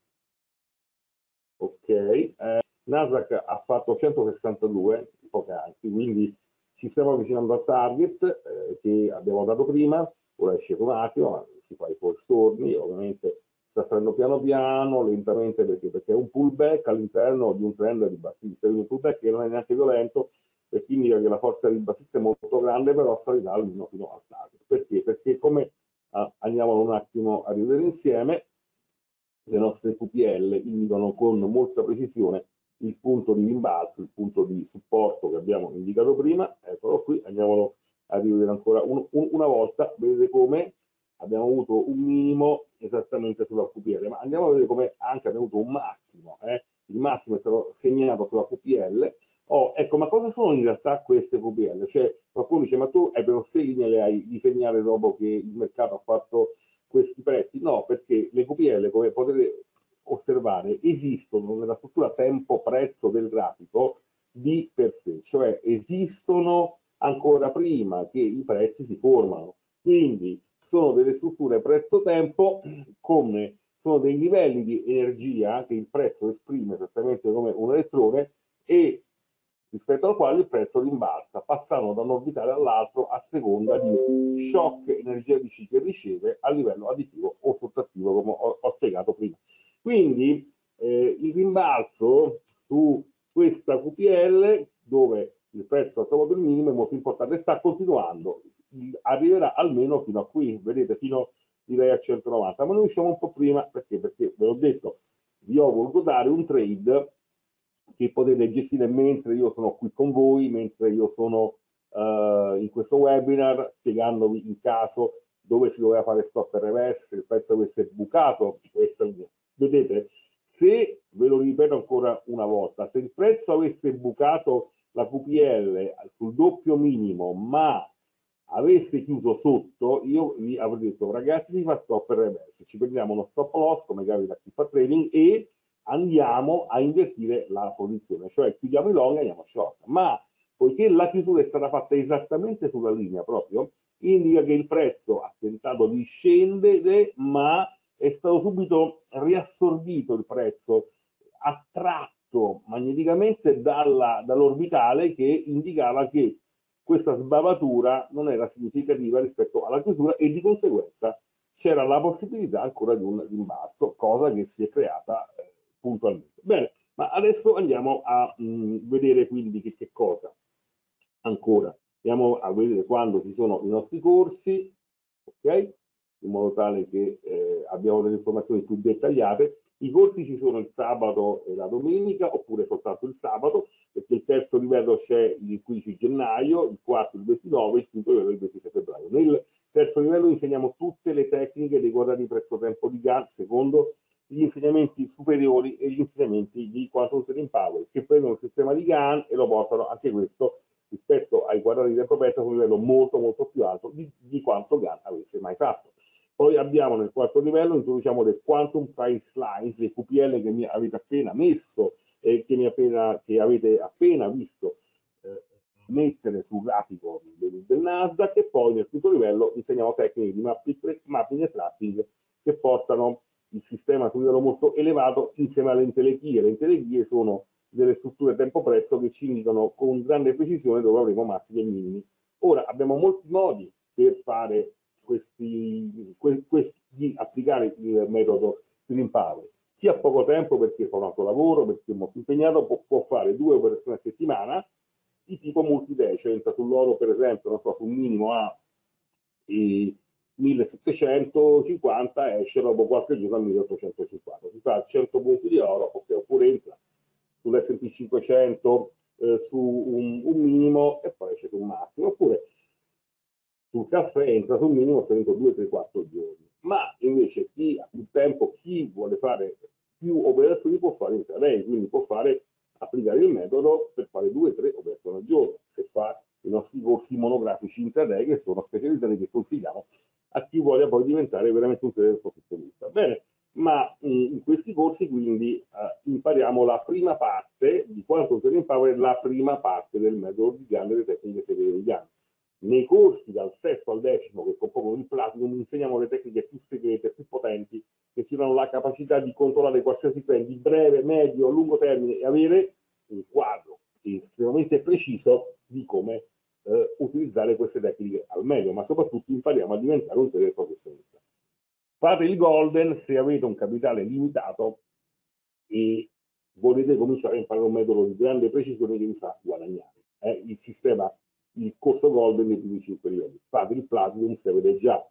Ok, eh, Nasdaq ha fatto centosessantadue poc'anzi, quindi ci stiamo avvicinando al target eh, che abbiamo dato prima. Ora è sceso un attimo, ma si fa i false torni, ovviamente sta salendo piano piano, lentamente, perché, perché è un pullback all'interno di un trend di bassista, un pullback che non è neanche violento, e quindi che la forza del bassista è molto grande, però salirà almeno fino al target. Perché? Perché come ah, andiamo un attimo a rivedere insieme, le nostre Q P L indicano con molta precisione il punto di rimbalzo, il punto di supporto che abbiamo indicato prima. Eccolo qui, andiamolo a rivedere ancora un, un, una volta. Vedete come abbiamo avuto un minimo esattamente sulla Q P L, ma andiamo a vedere come anche abbiamo avuto un massimo. Eh? Il massimo è stato segnato sulla Q P L. Oh, ecco, ma cosa sono in realtà queste Q P L? Cioè, qualcuno dice, ma tu hai per sei linee le hai disegnate dopo che il mercato ha fatto questi prezzi? No, perché le Q P L, come potete osservare, esistono nella struttura tempo-prezzo del grafico di per sé, cioè esistono ancora prima che i prezzi si formano. Quindi sono delle strutture prezzo-tempo, come sono dei livelli di energia che il prezzo esprime esattamente come un elettrone, e rispetto al quale il prezzo rimbalza, passando da un orbitale all'altro a seconda di shock energetici che riceve a livello additivo o sottrattivo, come ho, ho spiegato prima. Quindi eh, il rimbalzo su questa Q P L, dove il prezzo ha trovato il minimo, è molto importante, sta continuando, arriverà almeno fino a qui, vedete, fino direi a centonovanta, ma noi usciamo un po' prima, perché? Perché ve l'ho detto, vi ho voluto dare un trade che potete gestire mentre io sono qui con voi, mentre io sono uh, in questo webinar, spiegandovi in caso dove si doveva fare stop e reverse, se il prezzo avesse bucato. Questa, vedete, se, ve lo ripeto ancora una volta, se il prezzo avesse bucato la Q P L sul doppio minimo, ma avesse chiuso sotto, io vi avrei detto, ragazzi, si fa stop e reverse, ci prendiamo uno stop loss come capita a chi fa trading e andiamo a invertire la posizione, cioè chiudiamo i long e andiamo short. Ma poiché la chiusura è stata fatta esattamente sulla linea proprio, indica che il prezzo ha tentato di scendere, ma è stato subito riassorbito il prezzo, attratto magneticamente dall'orbitale, che indicava che questa sbavatura non era significativa rispetto alla chiusura e di conseguenza c'era la possibilità ancora di un rimbalzo, cosa che si è creata eh, puntualmente. Bene, ma adesso andiamo a mh, vedere quindi che, che cosa ancora. Andiamo a vedere quando ci sono i nostri corsi, ok? In modo tale che eh, abbiamo delle informazioni più dettagliate. I corsi ci sono il sabato e la domenica, oppure soltanto il sabato, perché il terzo livello c'è il quindici gennaio, il quarto il ventinove, il quinto livello il ventisei febbraio. Nel terzo livello insegniamo tutte le tecniche dei guadagni prezzo-tempo di Gann, secondo gli insegnamenti superiori e gli insegnamenti di Quantum Trading Power, che prendono il sistema di Gann e lo portano anche questo rispetto ai guadagni di tempo perso a un livello molto molto più alto di, di quanto Gann avesse mai fatto. Poi abbiamo nel quarto livello, introduciamo le Quantum Price Lines, le Q P L che mi avete appena messo e che, mi appena, che avete appena visto eh, mettere sul grafico del, del Nasdaq, e poi nel quinto livello insegniamo tecniche di mapping, mapping e tracking che portano il sistema su un livello molto elevato insieme alle telechie. Le telechie sono delle strutture tempo-prezzo che ci indicano con grande precisione dove avremo massimi e minimi. Ora abbiamo molti modi per fare questi, questi di applicare il metodo Trading Power. Chi ha poco tempo perché fa un altro lavoro, perché è molto impegnato, può, può fare due operazioni a settimana di tipo multi-day, cioè entra sull'oro per esempio, non so, sul minimo a eh, millesettecentocinquanta, esce dopo qualche giorno a milleottocentocinquanta, si fa cento punti di oro, oppure entra sull'esse and pi cinquecento eh, su un, un minimo e poi esce su un massimo, oppure sul caffè entra sul minimo se entro due, tre, quattro giorni. Ma invece chi ha più tempo, chi vuole fare più operazioni può fare intraday, quindi può fare applicare il metodo per fare due, tre operazioni al giorno, se fa i nostri corsi monografici intraday che sono specializzati, che consigliamo a chi voglia poi diventare veramente un trader professionista. Bene, ma mh, in questi corsi quindi eh, impariamo la prima parte di quanto Trading Power, la prima parte del metodo di Gann e delle tecniche segrete di Gann. Nei corsi dal sesto al decimo, che compongono il Platinum, insegniamo le tecniche più segrete, più potenti, che ci danno la capacità di controllare qualsiasi trend di breve, medio, lungo termine e avere un quadro estremamente preciso di come eh, utilizzare queste tecniche al meglio, ma soprattutto impariamo a diventare un trader professionista. Fate il golden se avete un capitale limitato e volete cominciare a imparare un metodo di grande precisione che vi fa guadagnare. Eh, il sistema, il corso golden dei primi cinque livelli. Fate il platinum se avete già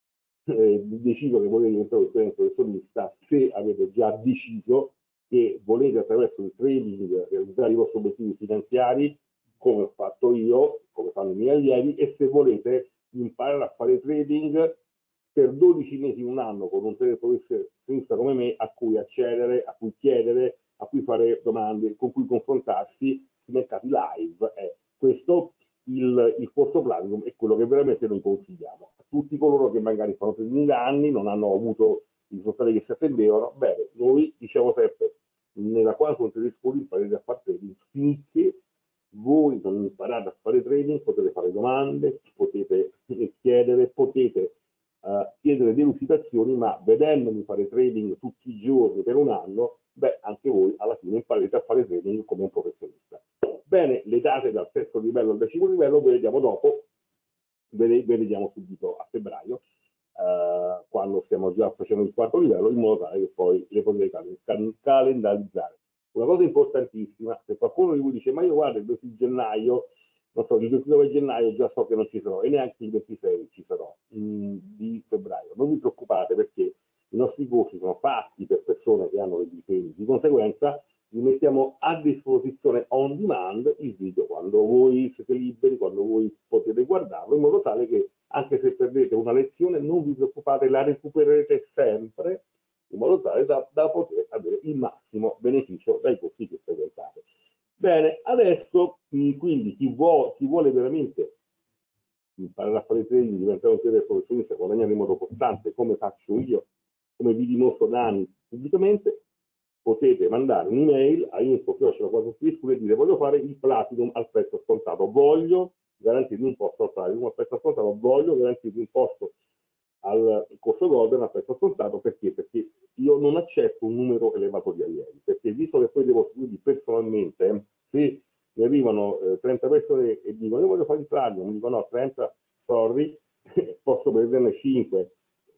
eh, deciso che volete diventare un professionista, se avete già deciso che volete attraverso il trading realizzare i vostri obiettivi finanziari, come ho fatto io, come fanno i miei allievi, e se volete imparare a fare trading per dodici mesi in un anno con un trader professionista come me, a cui accedere, a cui chiedere, a cui fare domande, con cui confrontarsi sui mercati live. Eh, questo il, il corso Platinum è quello che veramente noi consigliamo a tutti coloro che magari fanno trading da anni, non hanno avuto i risultati che si attendevano. Bene, noi diciamo sempre nella Quantum Trading School imparate a fare trading finché voi non imparate a fare trading, potete fare domande, potete chiedere, potete uh, chiedere delucidazioni, ma vedendomi fare trading tutti i giorni per un anno, beh, anche voi alla fine imparate a fare trading come un professionista. Bene, le date dal terzo livello al decimo livello ve le diamo dopo, ve le, ve le diamo subito a febbraio, uh, quando stiamo già facendo il quarto livello, in modo tale che poi le potete cal calendarizzare. Una cosa importantissima, se qualcuno di voi dice ma io guarda il venti gennaio, non so, il ventinove gennaio già so che non ci sarò e neanche il ventisei ci sarò mh, di febbraio, non vi preoccupate perché i nostri corsi sono fatti per persone che hanno degli impegni, di conseguenza vi mettiamo a disposizione on demand il video quando voi siete liberi, quando voi potete guardarlo, in modo tale che anche se perdete una lezione non vi preoccupate, la recupererete sempre, in modo tale da, da poter avere il massimo beneficio dai corsi che frequentate. Bene, adesso quindi chi, vuo, chi vuole veramente imparare a fare trading, diventare un trader professionista, guadagnare in modo costante come faccio io, come vi dimostro da anni pubblicamente, potete mandare un'email a info chiocciola quattro e dire voglio fare il Platinum al prezzo scontato, voglio garantirvi un posto al Platinum al prezzo scontato, voglio garantirvi un posto al corso Golden a prezzo scontato. Perché? Perché io non accetto un numero elevato di allievi, perché visto che poi devo seguirli personalmente, se mi arrivano eh, trenta persone e dicono io voglio fare il Platinum, mi dicono no, trenta, sorry, posso prenderne cinque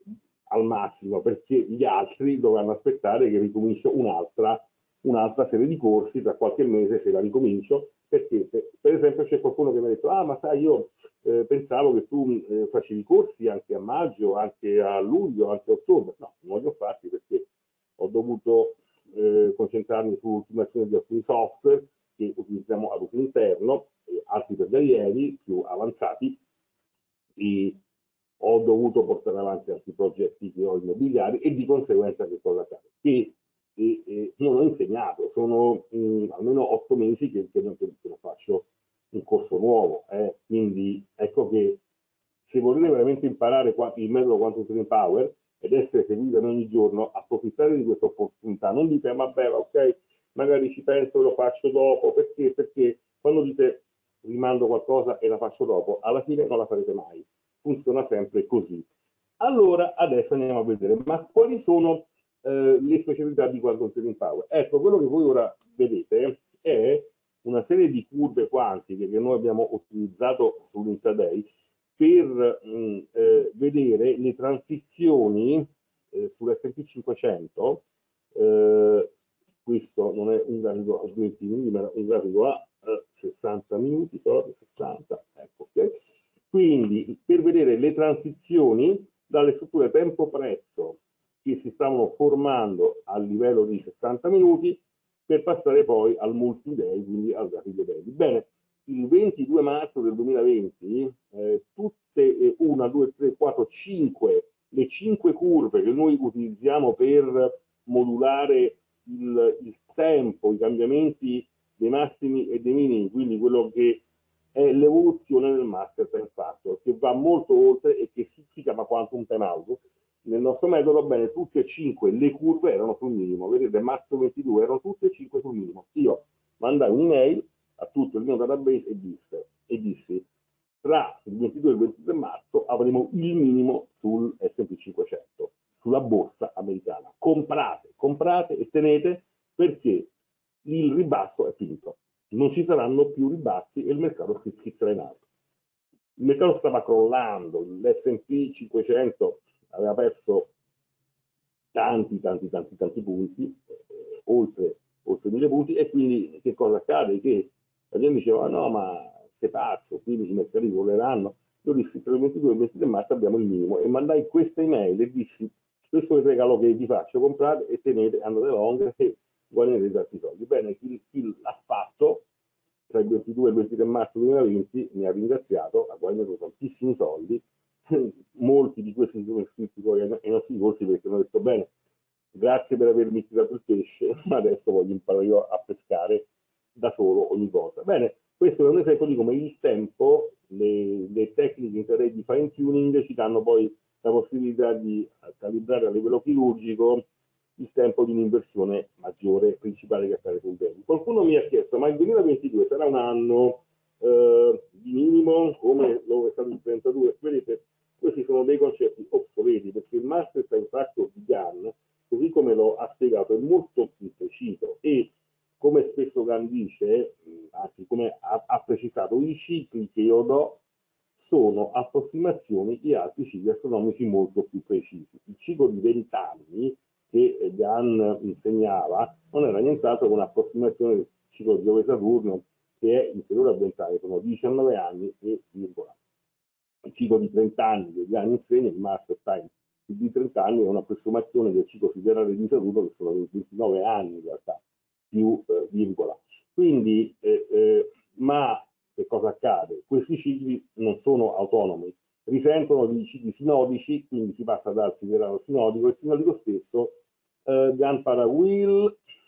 al massimo, perché gli altri dovranno aspettare che ricomincio un'altra un'altra serie di corsi tra qualche mese se la ricomincio, perché per, per esempio c'è qualcuno che mi ha detto ah ma sai io eh, pensavo che tu eh, facevi corsi anche a maggio, anche a luglio, anche a ottobre. No, non voglio farli perché ho dovuto eh, concentrarmi sull'ultimazione di alcuni software che utilizziamo ad uso interno, eh, altri per guerrieri più avanzati, e ho dovuto portare avanti altri progetti che ho immobiliari e di conseguenza che cosa accade? Che eh, eh, non ho insegnato, sono mh, almeno otto mesi che, che, non, che non faccio un corso nuovo, eh. Quindi ecco che se volete veramente imparare il metodo Quantum Trading Power ed essere seguiti ogni giorno, approfittare di questa opportunità, non dite vabbè ok, magari ci penso, lo faccio dopo, perché? Perché quando dite rimando qualcosa e la faccio dopo, alla fine non la farete mai, funziona sempre così. Allora adesso andiamo a vedere, ma quali sono eh, le specialità di Quantum Trading Power? Ecco, quello che voi ora vedete è una serie di curve quantiche che noi abbiamo utilizzato sull'intraday per mh, eh, vedere le transizioni eh, sull'esse and pi cinquecento. Eh, questo non è un grafico a venti minuti, ma un grafico a eh, sessanta minuti, sorry, sessanta, ecco, okay. Quindi per vedere le transizioni dalle strutture tempo-prezzo che si stavano formando a livello di sessanta minuti per passare poi al multi-day, quindi al grafico daily. Bene, il ventidue marzo del duemilaventi, eh, tutte, eh, una, due, tre, quattro, cinque, le cinque curve che noi utilizziamo per modulare il, il tempo, i cambiamenti dei massimi e dei minimi, quindi quello che è l'evoluzione del master time factor, che va molto oltre e che si, si chiama quantum time out. Nel nostro metodo, bene, tutte e cinque le curve erano sul minimo, vedete, marzo ventidue erano tutte e cinque sul minimo. Io mandai un'email a tutto il mio database e dissi, e dissi tra il ventidue e il ventitré marzo avremo il minimo sul esse and pi cinquecento, sulla borsa americana. Comprate, comprate e tenete, perché il ribasso è finito. Non ci saranno più ribassi e il mercato si schizzerà in alto. Il mercato stava crollando, l'esse and pi cinquecento aveva perso tanti, tanti, tanti, tanti punti, eh, oltre, oltre mille punti, e quindi che cosa accade? Che la gente diceva no, ma sei pazzo, quindi i mercati voleranno. Io dissi tra il ventidue e il ventitré marzo abbiamo il minimo e mandai questa email e dissi questo è il regalo che vi faccio, comprate e tenete, andate long e guadagnerete tanti soldi. Bene, chi, chi l'ha fatto tra il ventidue e il ventitré marzo duemilaventi mi ha ringraziato, ha guadagnato tantissimi soldi. Molti di questi si sono iscritti poi ai nostri corsi perché hanno detto bene, grazie per avermi tirato il pesce, ma adesso voglio imparare io a pescare da solo ogni volta. Bene, questo è un esempio di come il tempo, le, le tecniche di fine tuning ci danno poi la possibilità di calibrare a livello chirurgico il tempo di un'inversione maggiore, principale che accade sul daily. Qualcuno mi ha chiesto, ma il duemilaventidue sarà un anno eh, di minimo come lo è stato il trentadue? Vedete, questi sono dei concetti obsoleti, perché il master time factor di Gann, così come lo ha spiegato, è molto più preciso e, come spesso Gann dice, anzi come ha, ha precisato, i cicli che io do sono approssimazioni di altri cicli astronomici molto più precisi. Il ciclo di venti anni che Gann insegnava non era nient'altro che un'approssimazione del ciclo di Giove-Saturno, che è inferiore a venti anni, sono diciannove anni e virgola. Il ciclo di trenta anni che Gann insegna, il master time di trenta anni, è un'approssimazione del ciclo siderale di Saturno, che sono ventinove anni in realtà, più eh, virgola. Quindi, eh, eh, ma che cosa accade? Questi cicli non sono autonomi, risentono di cicli sinodici, quindi si passa dal siderale al sinodico, il sinodico stesso uh, Gann parla will,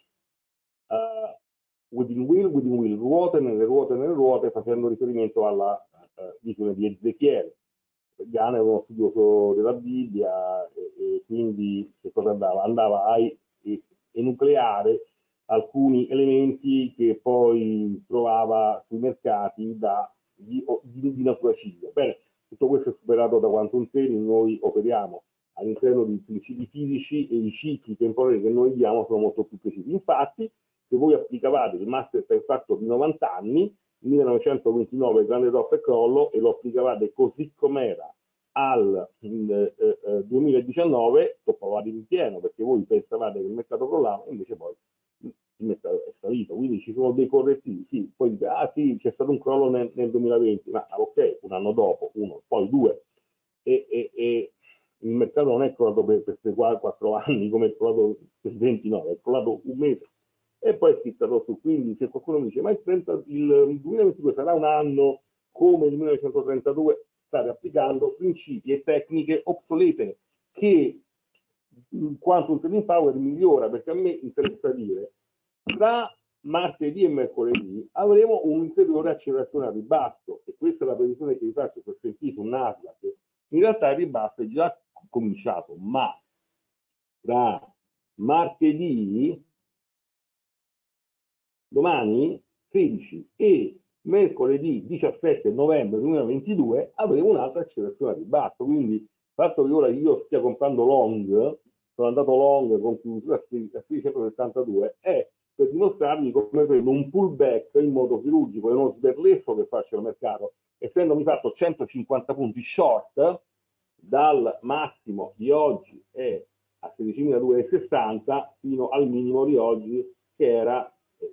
uh, within will, within will, ruote nelle ruote nelle ruote, facendo riferimento alla uh, visione di Ezechiele. Gann è uno studioso della Bibbia e, e quindi che cosa andava? Andava a enucleare alcuni elementi che poi trovava sui mercati da, di, di, di natura ciclica. Bene, tutto questo è superato da quantum trading, noi operiamo all'interno di principi fisici e i cicli temporali che noi diamo sono molto più precisi. Infatti, se voi applicavate il master time factor di novanta anni, millenovecentoventinove grande top e crollo, e lo applicavate così com'era al eh, eh, duemiladiciannove, toppavate in pieno, perché voi pensavate che il mercato crollava, invece poi il mercato è salito. Quindi ci sono dei correttivi, sì, poi dite, ah sì, c'è stato un crollo nel, nel duemilaventi, ma ok, un anno dopo, uno, poi due, e, e, e il mercato non è crollato per questi quattro anni come è crollato per ventinove, è crollato un mese e poi è schizzato su. Quindi se qualcuno mi dice ma il, trenta, il duemilaventidue sarà un anno come il millenovecentotrentadue, state applicando principi e tecniche obsolete che il quantum trading power migliora, perché a me interessa dire tra martedì e mercoledì avremo un'ulteriore accelerazione al ribasso, e questa è la previsione che vi faccio per S and P su Nasdaq. In realtà il ribasso è già cominciato, ma tra martedì, domani sedici e mercoledì diciassette novembre duemilaventidue avremo un'altra accelerazione al ribasso. Quindi il fatto che ora io stia comprando long, sono andato long con chiusura a sedicentosettantadue, è per dimostrarvi come prendo un pullback in modo chirurgico e non sberleffo che faccio il mercato, essendomi fatto centocinquanta punti short dal massimo di oggi è a sedicimiladuecentosessanta fino al minimo di oggi che era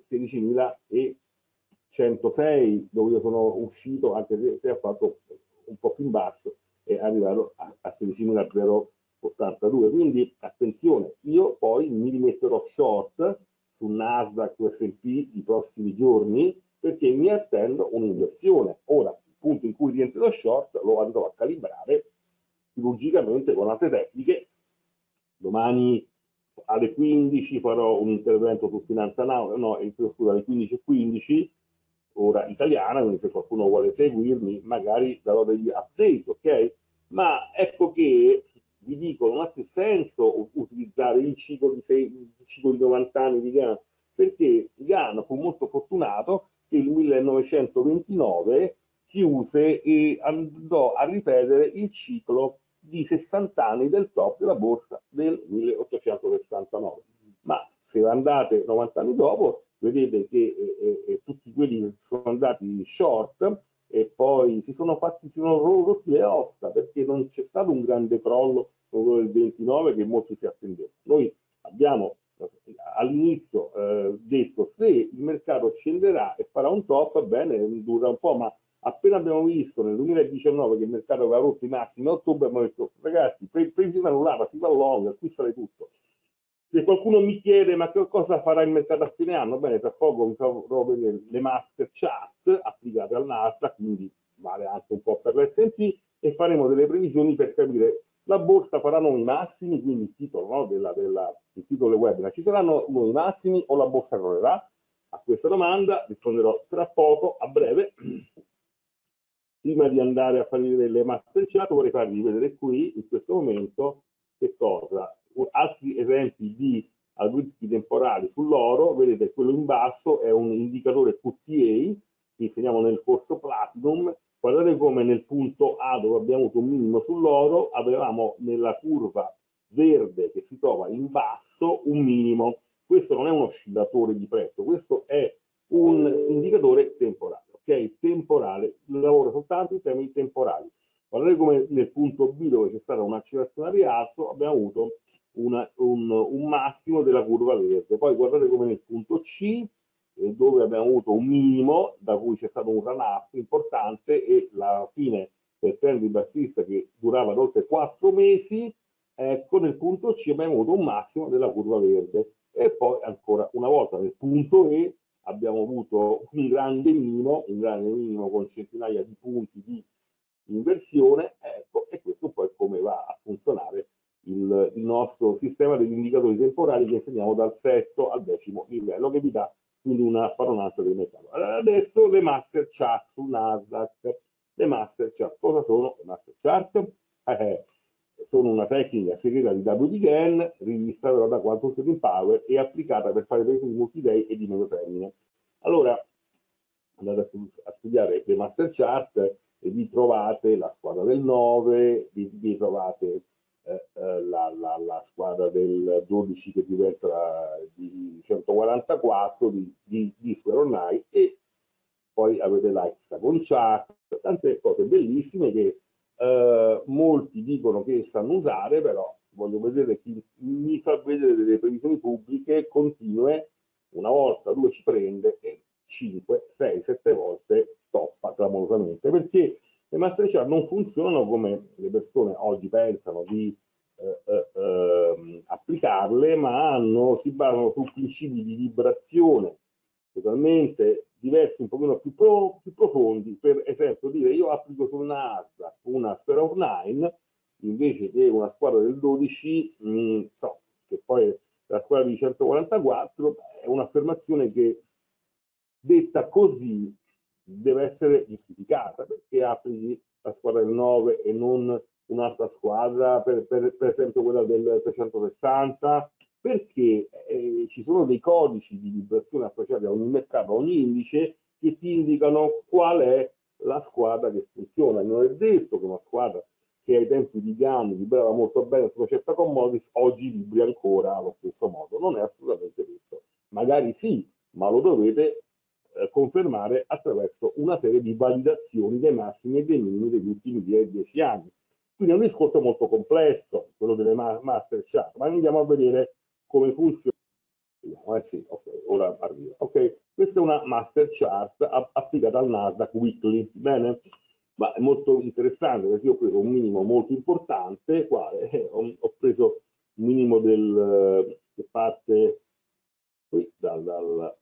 sedicimilacentosei, dove io sono uscito, anche se ha fatto un po' più in basso, è arrivato a, a sedicimilaottantadue. Quindi attenzione, io poi mi rimetterò short su Nasdaq, su S and P i prossimi giorni, perché mi attendo un'inversione. Ora, il punto in cui rientrerò short lo andrò a calibrare chirurgicamente con altre tecniche. Domani alle quindici farò un intervento su Finanza Now, no, scusa, alle quindici e quindici, ora italiana, quindi se qualcuno vuole seguirmi magari darò degli update, ok? Ma ecco che vi dico, non ha più senso utilizzare il ciclo di, sei, il ciclo di novanta anni di Gann, perché Gann fu molto fortunato che il millenovecentoventinove chiuse e andò a ripetere il ciclo di sessanta anni del top della borsa del milleottocentosessantanove. Ma se andate novanta anni dopo, vedete che eh, eh, tutti quelli che sono andati short e poi si sono fatti, si sono rotti le ossa, perché non c'è stato un grande crollo come quello del ventinove che molti si attendevano. Noi abbiamo all'inizio eh, detto se il mercato scenderà e farà un top, bene, dura un po', ma appena abbiamo visto nel duemiladiciannove che il mercato aveva rotto i massimi a ottobre, abbiamo detto ragazzi, previsione annullata, si va long, acquistare tutto. Se qualcuno mi chiede ma che cosa farà il mercato a fine anno, bene, tra poco vi farò vedere le master chart applicate al Nasdaq, quindi vale anche un po' per l'S and P, e faremo delle previsioni per capire la borsa farà nuovi massimi, quindi il titolo, no, della, della, il titolo del webinar, ci saranno nuovi massimi o la borsa crollerà? A questa domanda risponderò tra poco, a breve. Prima di andare a fare le master chart vorrei farvi vedere qui in questo momento che cosa, altri esempi di algoritmi temporali sull'oro. Vedete quello in basso è un indicatore Q T A che insegniamo nel corso Platinum. Guardate come nel punto A, dove abbiamo avuto un minimo sull'oro, avevamo nella curva verde che si trova in basso un minimo. Questo non è un oscillatore di prezzo, questo è un indicatore temporale, ok? Temporale, lavora soltanto in termini temporali. Guardate come nel punto B, dove c'è stata un'accelerazione a rialzo, abbiamo avuto una, un, un massimo della curva verde. Poi guardate come nel punto C, eh, dove abbiamo avuto un minimo, da cui c'è stato un run up importante e la fine del trend bassista che durava oltre quattro mesi. Ecco, nel punto C abbiamo avuto un massimo della curva verde. E poi ancora una volta nel punto E abbiamo avuto un grande minimo, un grande minimo con centinaia di punti di inversione, ecco, e questo poi come va a funzionare il, il nostro sistema degli indicatori temporali che insegniamo dal sesto al decimo livello, che vi dà quindi una padronanza del mercato. Allora, adesso le master chart su Nasdaq. Le master chart, cosa sono le master chart? Eh, sono una tecnica segreta di W D Gann, rivista da Quantum Trading Power e applicata per fare previsioni di multi-day e di medio termine. Allora, andate a studiare le master chart e vi trovate la squadra del nove, vi, vi trovate eh, la, la, la squadra del dodici che diventa di centoquarantaquattro, di, di, di Square Online, e poi avete l'Hexagon chart, tante cose bellissime che Uh, molti dicono che sanno usare, però voglio vedere chi mi fa vedere delle previsioni pubbliche continue, una volta, due ci prende e cinque, sei, sette volte toppa clamorosamente, perché le master chart non funzionano come le persone oggi pensano, di applicarle, ma hanno, si basano su principi di vibrazione totalmente diversi, un pochino più, pro, più profondi. Per esempio, dire io applico su una Nasdaq una Square of Nine invece che una squadra del dodici, mh, so, che poi è la squadra di centoquarantaquattro, è un'affermazione che detta così deve essere giustificata, perché applichi la squadra del nove e non un'altra squadra, per, per, per esempio quella del trecentosessanta, perché eh, ci sono dei codici di vibrazione associati a ogni mercato, a ogni indice, che ti indicano qual è la squadra che funziona. Non è detto che una squadra che ai tempi di Gann vibrava molto bene su una certa commodity oggi vibri ancora allo stesso modo. Non è assolutamente detto. Magari sì, ma lo dovete eh, confermare attraverso una serie di validazioni dei massimi e dei minimi degli ultimi dieci anni. Quindi è un discorso molto complesso, quello delle ma master chart, ma andiamo a vedere come funziona. Eh sì, ok, ora arrivo. Ok, questa è una master chart applicata al Nasdaq Weekly, bene? Ma è molto interessante perché io ho preso un minimo molto importante, quale eh, ho, ho preso un minimo del, che parte qui dal, dal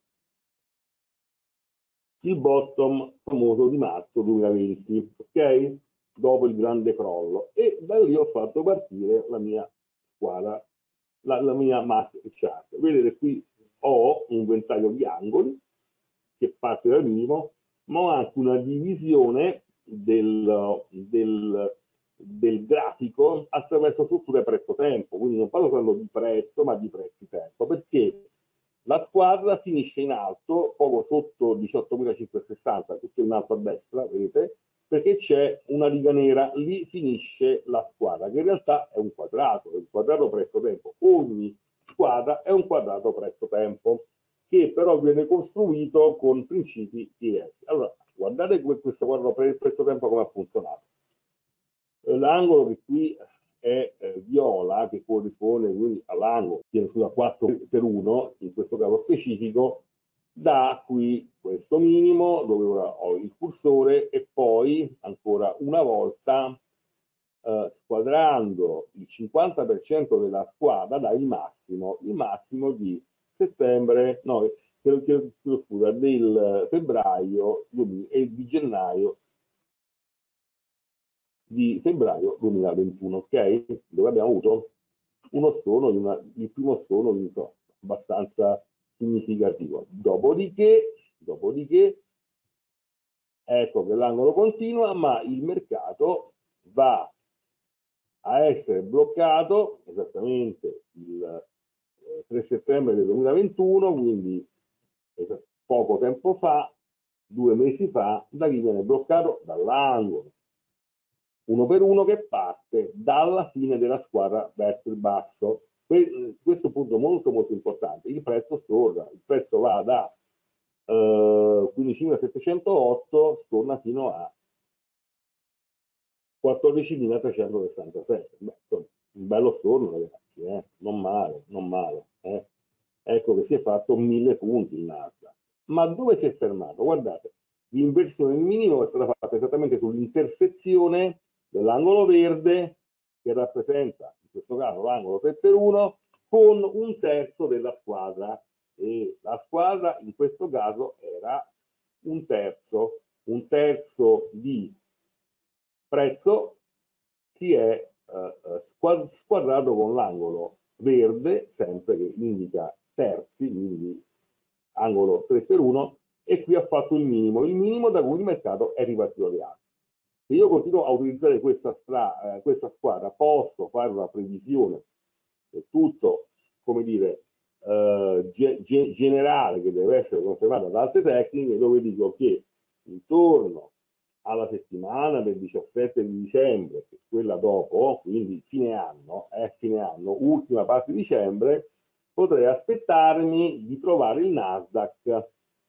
il bottom famoso di marzo duemilaventi, ok? Dopo il grande crollo, e da lì ho fatto partire la mia squadra, la, la mia master chart. Vedete qui ho un ventaglio di angoli che parte dal minimo, ma ho anche una divisione del, del, del grafico attraverso strutture prezzo-tempo, quindi non parlo solo di prezzo, ma di prezzi-tempo, perché la squadra finisce in alto, poco sotto diciottomilacinquecentosessanta, tutto in alto a destra, vedete, perché c'è una riga nera, lì finisce la squadra, che in realtà è un quadrato, è un quadrato prezzo-tempo. Ogni squadra è un quadrato prezzo-tempo, che però viene costruito con principi diversi. Allora, guardate questo quadrato prezzo-tempo come ha funzionato. L'angolo che qui è eh, viola, che corrisponde quindi all'angolo da quattro per uno, in questo caso specifico, da qui questo minimo, dove ora ho il cursore, e poi ancora una volta eh, squadrando il cinquanta per cento della squadra dà il massimo, il massimo di settembre, no, chiedo, chiedo, chiedo scusa, del febbraio e di gennaio di febbraio duemilaventuno, ok? Dove abbiamo avuto uno stono, una, il primo stono so, abbastanza significativo. Dopodiché, dopodiché, ecco che l'angolo continua, ma il mercato va a essere bloccato esattamente il eh, tre settembre del duemilaventuno, quindi poco tempo fa, due mesi fa, da chi viene bloccato? Dall'angolo. Uno per uno che parte dalla fine della squadra verso il basso. Questo punto molto molto importante. Il prezzo storna, il prezzo va da eh, quindicimilasettecentootto, storna fino a quattordicimilatrecentosessantasette. Beh, insomma, un bello storno, ragazzi, eh? Non male, non male. Eh? Ecco che si è fatto mille punti il Nasdaq. Ma dove si è fermato? Guardate, l'inversione del minimo è stata fatta esattamente sull'intersezione dell'angolo verde, che rappresenta in questo caso l'angolo tre per uno, con un terzo della squadra, e la squadra in questo caso era un terzo, un terzo di prezzo che è eh, squadrato con l'angolo verde, sempre che indica terzi, quindi angolo tre per uno, e qui ha fatto il minimo, il minimo da cui il mercato è ripartito alle altre. Se io continuo a utilizzare questa, stra, eh, questa squadra, posso fare una previsione del tutto, come dire, eh, ge ge generale, che deve essere confermata da altre tecniche, dove dico che intorno alla settimana del diciassette di dicembre, che è quella dopo, quindi fine anno, eh, fine anno, ultima parte di dicembre, potrei aspettarmi di trovare il Nasdaq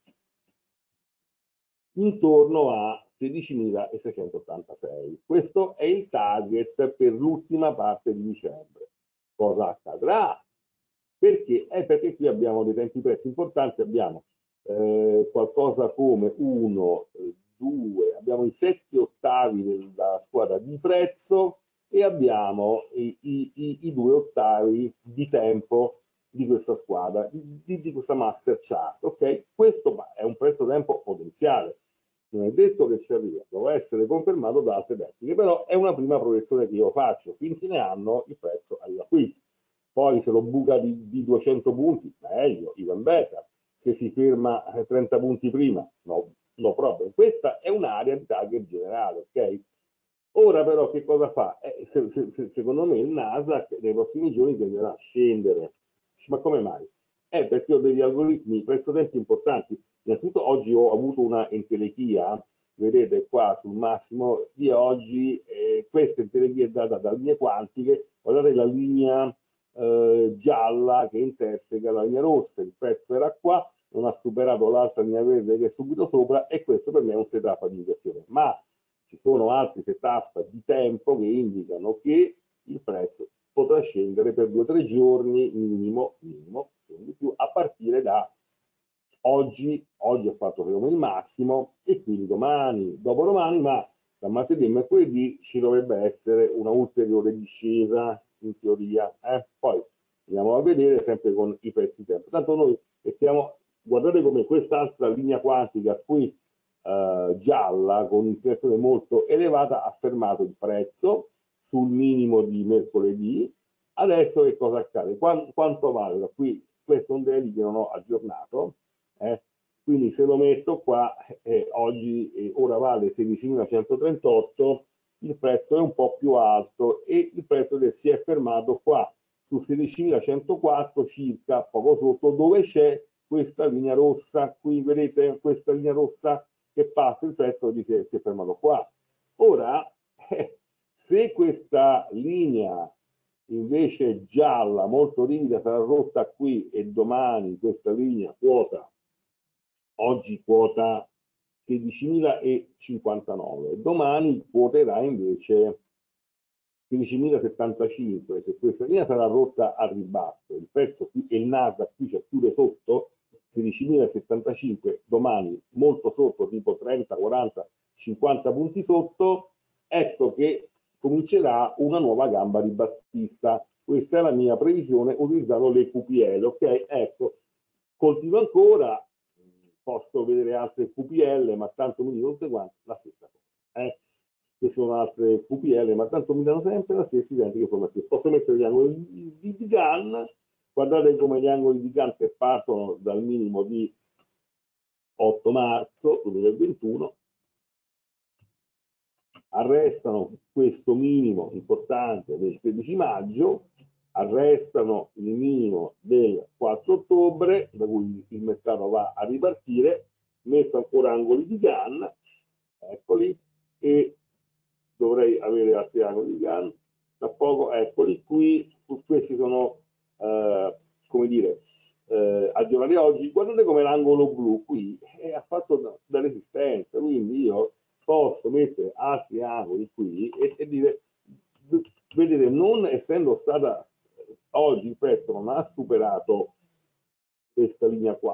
intorno a sedicimilaseicentottantasei. Questo è il target per l'ultima parte di dicembre. Cosa accadrà? Perché? Eh, perché qui abbiamo dei tempi prezzi importanti, abbiamo eh, qualcosa come uno, due, abbiamo i sette ottavi della squadra di prezzo, e abbiamo i, i, i, i due ottavi di tempo di questa squadra, di, di questa master chart, ok? Questo è un prezzo tempo potenziale, non è detto che ci arriva, dovrà essere confermato da altre tecniche, però è una prima proiezione che io faccio, fin fine anno il prezzo arriva qui, poi se lo buca di, di duecento punti, meglio, even better, se si ferma trenta punti prima, no, no problem. Questa è un'area di target generale, ok? Ora però che cosa fa? Eh, se, se, se, secondo me il Nasdaq nei prossimi giorni tenderà a scendere. Ma come mai? È perché ho degli algoritmi prezzo-tempo importanti. Innanzitutto oggi ho avuto una entelechia, vedete qua sul massimo di oggi, eh, questa entelechia è data da linee quantiche, guardate la linea eh, gialla che interseca la linea rossa, il prezzo era qua, non ha superato l'altra linea verde che è subito sopra e questo per me è un setup di inversione. Ma ci sono altri setup di tempo che indicano che il prezzo potrà scendere per due o tre giorni minimo, minimo, di più, a partire da oggi. Oggi ho fatto come il massimo e quindi domani, dopodomani, ma da martedì e mercoledì ci dovrebbe essere una ulteriore discesa in teoria. Eh? Poi andiamo a vedere sempre con i prezzi tempo. Tanto noi mettiamo, guardate come quest'altra linea quantica qui Uh, gialla con un'inflazione molto elevata ha fermato il prezzo sul minimo di mercoledì. Adesso che cosa accade? Quanto, quanto vale da qui? Questo è un daily che non ho aggiornato, eh? Quindi se lo metto qua eh, oggi eh, ora vale sedicimilacentotrentotto, il prezzo è un po' più alto e il prezzo che si è fermato qua su sedicimilacentoquattro circa, poco sotto, dove c'è questa linea rossa. Qui vedete questa linea rossa che passa, il prezzo di si, è, si è fermato qua. Ora, eh, se questa linea invece gialla, molto rivida, sarà rotta qui e domani questa linea quota, oggi quota sedicimilacinquantanove, domani quoterà invece sedicimilasettantacinque, se questa linea sarà rotta a ribasso, il prezzo qui e il Nasdaq qui c'è chiude sotto, sedicimilasettantacinque domani molto sotto, tipo trenta, quaranta, cinquanta punti sotto, ecco che comincerà una nuova gamba ribassista. Questa è la mia previsione utilizzando le Q P L, ok? Ecco, continuo ancora, posso vedere altre Q P L, ma tanto mi dicono tutte quante la stessa cosa. Eh? Queste sono altre Q P L, ma tanto mi danno sempre la stessa identica informazione. Posso mettere gli angoli di, di, di Gann. Guardate come gli angoli di Gann che partono dal minimo di otto marzo duemilaventuno arrestano questo minimo importante del tredici maggio, arrestano il minimo del quattro ottobre, da cui il mercato va a ripartire, metto ancora angoli di Gann, eccoli, e dovrei avere altri angoli di Gann, da poco, eccoli qui, questi sono Uh, come dire, uh, aggiornati oggi. Guardate come l'angolo blu qui è, ha fatto da, da resistenza, quindi io posso mettere altri angoli qui e, e dire, vedete, non essendo stata oggi il prezzo non ha superato questa linea qua,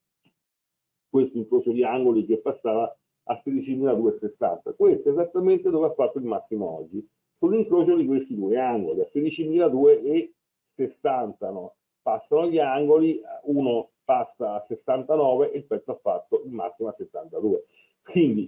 questo incrocio di angoli che passava a sedicimiladuecentosessanta, questo è esattamente dove ha fatto il massimo oggi, sull'incrocio di questi due angoli a sedicimiladuecentosessanta no, passano gli angoli, uno passa a sessantanove e il pezzo ha fatto il massimo a settantadue, quindi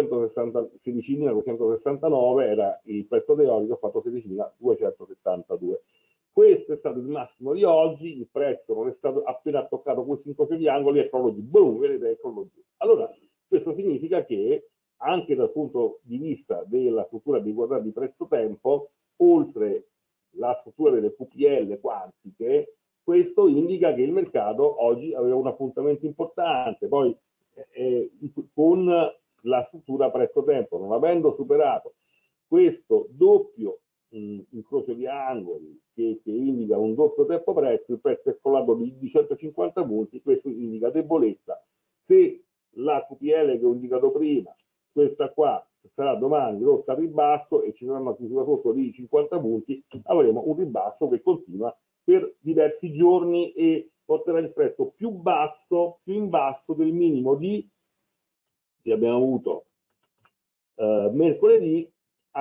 sedicimiladuecentosessantanove era il prezzo teorico, ha fatto sedicimiladuecentosettantadue. Questo è stato il massimo di oggi, il prezzo non è stato appena toccato questo incrocio di angoli e crollo giù, boom, vedete, è crollo giù. Allora questo significa che anche dal punto di vista della struttura di guardare di prezzo-tempo, oltre la struttura delle Q P L quantiche, questo indica che il mercato oggi aveva un appuntamento importante, poi eh, con la struttura prezzo-tempo, non avendo superato questo doppio mh, incrocio di angoli che, che indica un doppio tempo-prezzo, il prezzo è crollato di, di centocinquanta punti, questo indica debolezza. Se la Q P L che ho indicato prima, questa qua, sarà domani rotta a ribasso e ci sarà una chiusura sotto di cinquanta punti, avremo un ribasso che continua per diversi giorni e porterà il prezzo più basso, più in basso del minimo di che abbiamo avuto eh, mercoledì a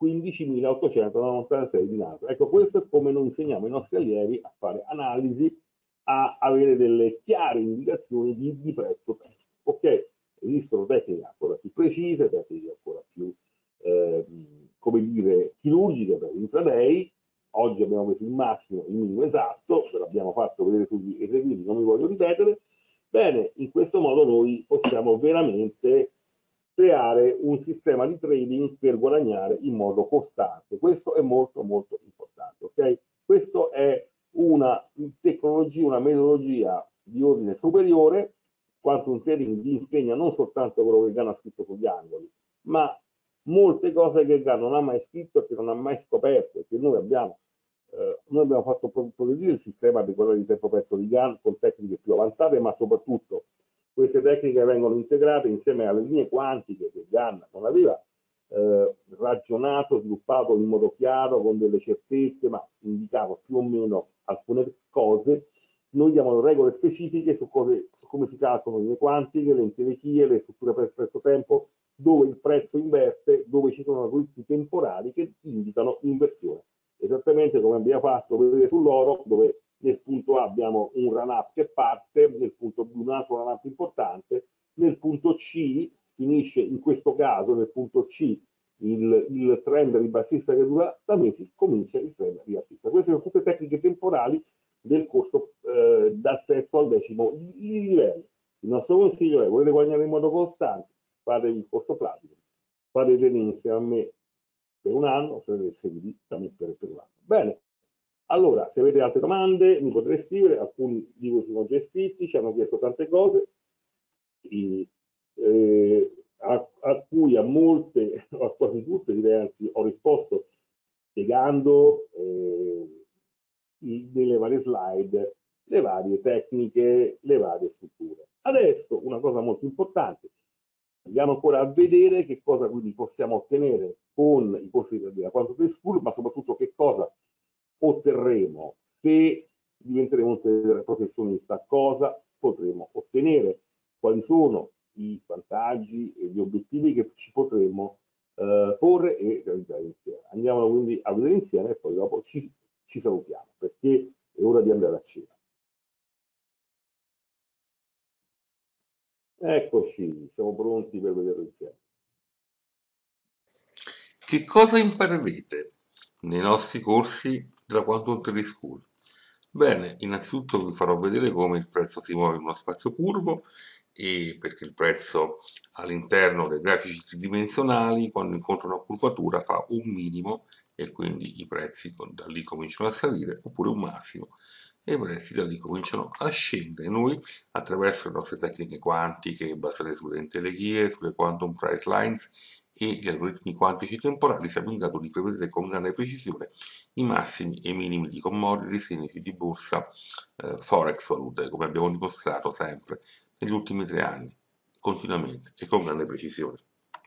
quindicimilaottocentonovantasei di naso. Ecco, questo è come noi insegniamo ai nostri allievi a fare analisi, a avere delle chiare indicazioni di, di prezzo tecnico. Ok? Esistono tecniche ancora più precise, tecniche ancora più, eh, come dire, chirurgiche per l'intraday. Oggi abbiamo preso il massimo, il minimo esatto, ve l'abbiamo fatto vedere sugli eseguiti, non mi voglio ripetere. Bene, in questo modo noi possiamo veramente creare un sistema di trading per guadagnare in modo costante. Questo è molto molto importante, ok? Questo è una tecnologia, una metodologia di ordine superiore. Quantum Trading vi insegna non soltanto quello che Gann ha scritto sugli angoli, ma molte cose che Gann non ha mai scritto e che non ha mai scoperto, che noi abbiamo, eh, noi abbiamo fatto progredire il sistema di quello di tempo perso di Gann con tecniche più avanzate, ma soprattutto queste tecniche vengono integrate insieme alle linee quantiche che Gann non aveva eh, ragionato, sviluppato in modo chiaro, con delle certezze, ma indicava più o meno alcune cose. Noi diamo regole specifiche su, cose, su come si calcolano le linee quantiche, le entelechie, le strutture per prezzo-tempo, dove il prezzo inverte, dove ci sono algoritmi temporali che indicano inversione. Esattamente come abbiamo fatto vedere sull'oro, dove nel punto A abbiamo un run-up che parte, nel punto B un altro run-up importante, nel punto C finisce, in questo caso, nel punto C, il, il trend ribassista che dura da mesi, comincia il trend rialzista. Queste sono tutte tecniche temporali del corso eh, dal sesto al decimo livello. Il nostro consiglio è: volete guadagnare in modo costante, fatevi il corso pratico, fate trading insieme a me per un anno, sarete seguiti da me per, per un anno. Bene, allora, se avete altre domande mi potete scrivere, alcuni di voi sono già iscritti, ci hanno chiesto tante cose, e, eh, a, a cui a molte, a quasi tutte, direi, anzi, ho risposto spiegando eh, nelle varie slide le varie tecniche, le varie strutture. Adesso una cosa molto importante, andiamo ancora a vedere che cosa quindi possiamo ottenere con i corsi della Quantum Trading School, ma soprattutto che cosa otterremo se diventeremo un professionista, cosa potremo ottenere, quali sono i vantaggi e gli obiettivi che ci potremo eh, porre e realizzare insieme. Andiamo quindi a vedere insieme e poi dopo ci, ci salutiamo, perché è ora di andare a cena. Eccoci, siamo pronti per vederlo insieme. Che cosa imparerete nei nostri corsi della Quantum Trading School? Bene, innanzitutto vi farò vedere come il prezzo si muove in uno spazio curvo, e perché il prezzo all'interno dei grafici tridimensionali, quando incontra una curvatura, fa un minimo e quindi i prezzi da lì cominciano a salire, oppure un massimo e i prezzi da lì cominciano a scendere. Noi, attraverso le nostre tecniche quantiche basate sulle entelechie, sulle quantum price lines e gli algoritmi quantici temporali, siamo in grado di prevedere con grande precisione i massimi e i minimi di commodities, indici di borsa, eh, forex, valute, come abbiamo dimostrato sempre negli ultimi tre anni, continuamente e con grande precisione.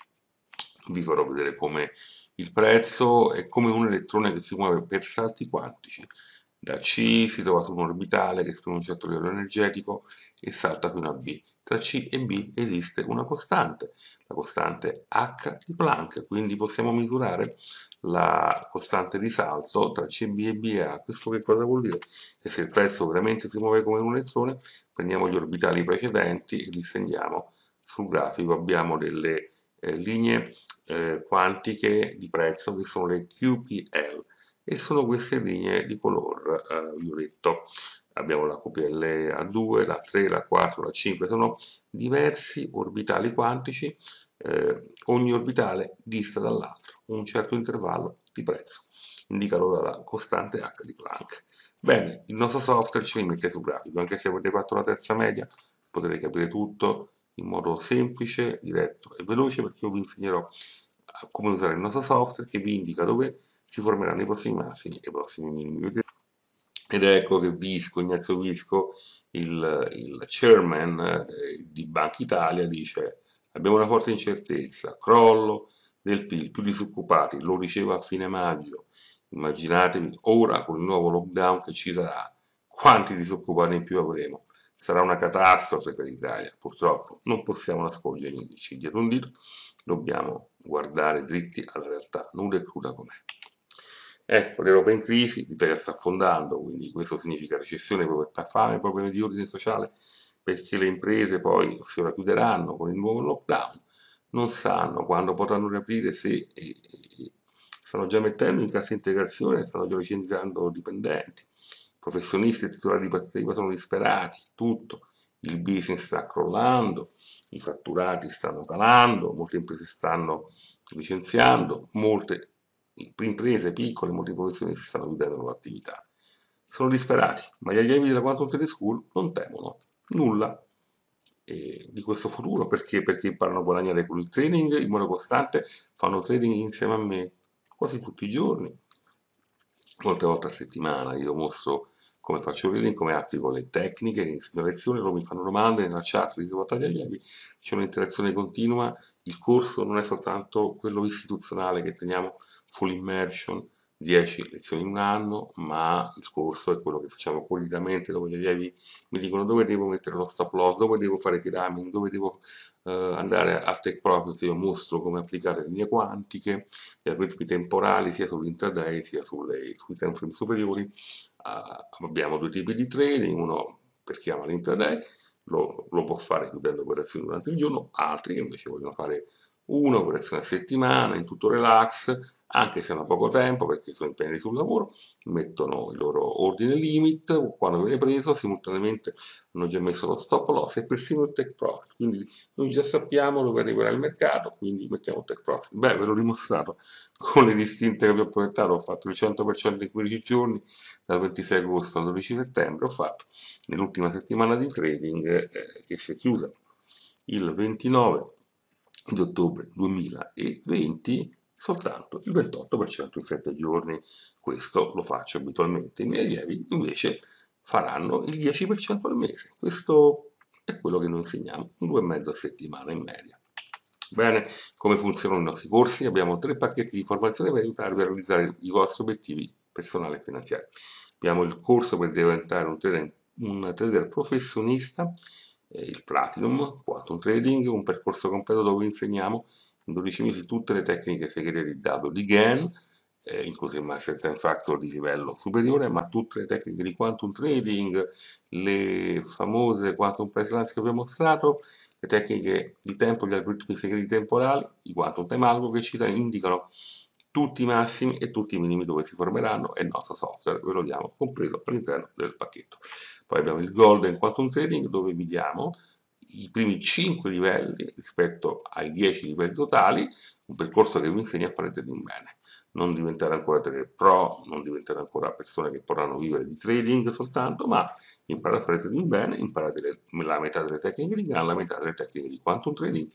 Vi farò vedere come il prezzo è come un elettrone che si muove per salti quantici. Da C si trova su un orbitale che esprime un certo livello energetico e salta fino a B. Tra C e B esiste una costante, la costante H di Planck, quindi possiamo misurare la costante di salto tra C B e B e A. Questo che cosa vuol dire? Che se il prezzo veramente si muove come un elettrone, prendiamo gli orbitali precedenti e li segniamo sul grafico. Abbiamo delle eh, linee eh, quantiche di prezzo che sono le Q P L e sono queste linee di color eh, violetto. Abbiamo la Q P L A due, la tre, la quattro, la cinque, sono diversi orbitali quantici, eh, ogni orbitale dista dall'altro un certo intervallo di prezzo, indicato dalla costante H di Planck. Bene, il nostro software ce li mette sul grafico, anche se avete fatto la terza media potete capire tutto in modo semplice, diretto e veloce, perché io vi insegnerò come usare il nostro software che vi indica dove si formeranno i prossimi massimi e i prossimi minimi. Ed ecco che Visco, Ignazio Visco, il, il chairman eh, di Banca Italia, dice: abbiamo una forte incertezza, crollo del P I L, più disoccupati, lo diceva a fine maggio. Immaginatevi ora con il nuovo lockdown che ci sarà, quanti disoccupati in più avremo. Sarà una catastrofe per l'Italia, purtroppo non possiamo nascondere gli indici dietro un dito, dobbiamo guardare dritti alla realtà, nuda e cruda com'è. Ecco, l'Europa è in crisi, l'Italia sta affondando, quindi questo significa recessione, povertà, fame, problemi di ordine sociale, perché le imprese poi si ora chiuderanno con il nuovo lockdown, non sanno quando potranno riaprire, se e, e, stanno già mettendo in cassa integrazione, stanno già licenziando dipendenti, professionisti e titolari di partita I V A sono disperati, tutto, il business sta crollando, i fatturati stanno calando, molte imprese stanno licenziando, molte imprese piccole, molte professionisti stanno chiudendo l'attività. Sono disperati, ma gli allievi della Quantum Trading School non temono nulla eh, di questo futuro, perché? Perché imparano a guadagnare con il trading in modo costante, fanno trading insieme a me quasi tutti i giorni, molte volte a settimana. Io mostro come faccio trading, come applico le tecniche, le insegno lezioni, loro mi fanno domande nella chat, risolvo agli allievi, c'è un'interazione continua. Il corso non è soltanto quello istituzionale che teniamo full immersion, dieci lezioni in un anno, ma il corso è quello che facciamo quotidianamente, dove gli allievi mi dicono dove devo mettere lo stop loss, dove devo fare pyramid, dove devo eh, andare al take profit. Io mostro come applicare le linee quantiche, gli algoritmi temporali sia sull'intraday sia sulle, sui time frame superiori. Uh, abbiamo due tipi di trading, uno per chi ama l'intraday lo, lo può fare chiudendo operazioni durante il giorno, altri che invece vogliono fare un'operazione a settimana in tutto relax, anche se hanno poco tempo perché sono impegnati sul lavoro, mettono il loro ordine limit, quando viene preso simultaneamente hanno già messo lo stop loss e persino il take profit, quindi noi già sappiamo dove arriverà il mercato, quindi mettiamo il take profit. Beh, ve l'ho dimostrato con le distinte che vi ho proiettato, ho fatto il cento per cento in quindici giorni, dal ventisei agosto al dodici settembre, ho fatto nell'ultima settimana di trading eh, che si è chiusa il ventinove di ottobre duemilaventi, soltanto il ventotto per cento in sette giorni. Questo lo faccio abitualmente. I miei allievi invece faranno il dieci per cento al mese. Questo è quello che noi insegniamo, due e mezzo a settimana in media. Bene, come funzionano i nostri corsi? Abbiamo tre pacchetti di formazione per aiutarvi a realizzare i vostri obiettivi personali e finanziari. Abbiamo il corso per diventare un trader, un trader professionista, eh, il Platinum Quantum Trading, un percorso completo dove insegniamo in dodici mesi tutte le tecniche segrete di Double D G A N, eh, incluso il Master Time Factor di livello superiore, ma tutte le tecniche di Quantum Trading, le famose Quantum Price Lines che vi ho mostrato, le tecniche di tempo, gli algoritmi segreti temporali, i Quantum Time Algo che ci indicano tutti i massimi e tutti i minimi dove si formeranno, e il nostro software ve lo diamo compreso all'interno del pacchetto. Poi abbiamo il Golden Quantum Trading dove vi diamo i primi cinque livelli rispetto ai dieci livelli totali, un percorso che vi insegna a fare trading bene, non diventare ancora trader pro, non diventare ancora persone che potranno vivere di trading soltanto, ma imparare a fare trading bene, imparate le, la metà delle tecniche di G A N, la metà delle tecniche di Quantum Trading.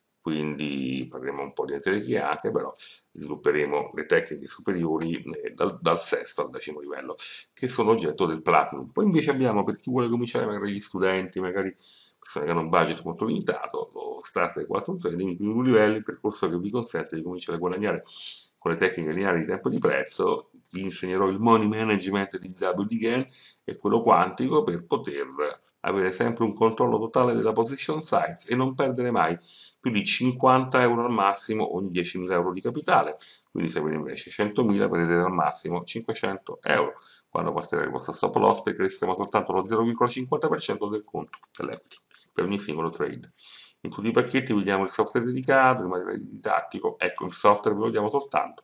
Quindi parleremo un po' di energie anche, però svilupperemo le tecniche superiori eh, dal, dal sesto al decimo livello, che sono oggetto del Platinum. Poi invece abbiamo, per chi vuole cominciare, magari gli studenti, magari persone che hanno un budget molto limitato, lo Starter Quantum Trading, i primi due livelli, il percorso che vi consente di cominciare a guadagnare con le tecniche lineari di tempo e di prezzo. Vi insegnerò il money management di Double D G A N e quello quantico per poter avere sempre un controllo totale della position size e non perdere mai più di cinquanta euro al massimo ogni diecimila euro di capitale. Quindi se avete invece centomila prendete al massimo cinquecento euro. Quando passerà il vostro stop loss perché resteremo soltanto lo zero virgola cinquanta per cento del conto dell'equity per ogni singolo trade. In tutti i pacchetti vi diamo il software dedicato, il materiale didattico. Ecco, il software ve lo diamo soltanto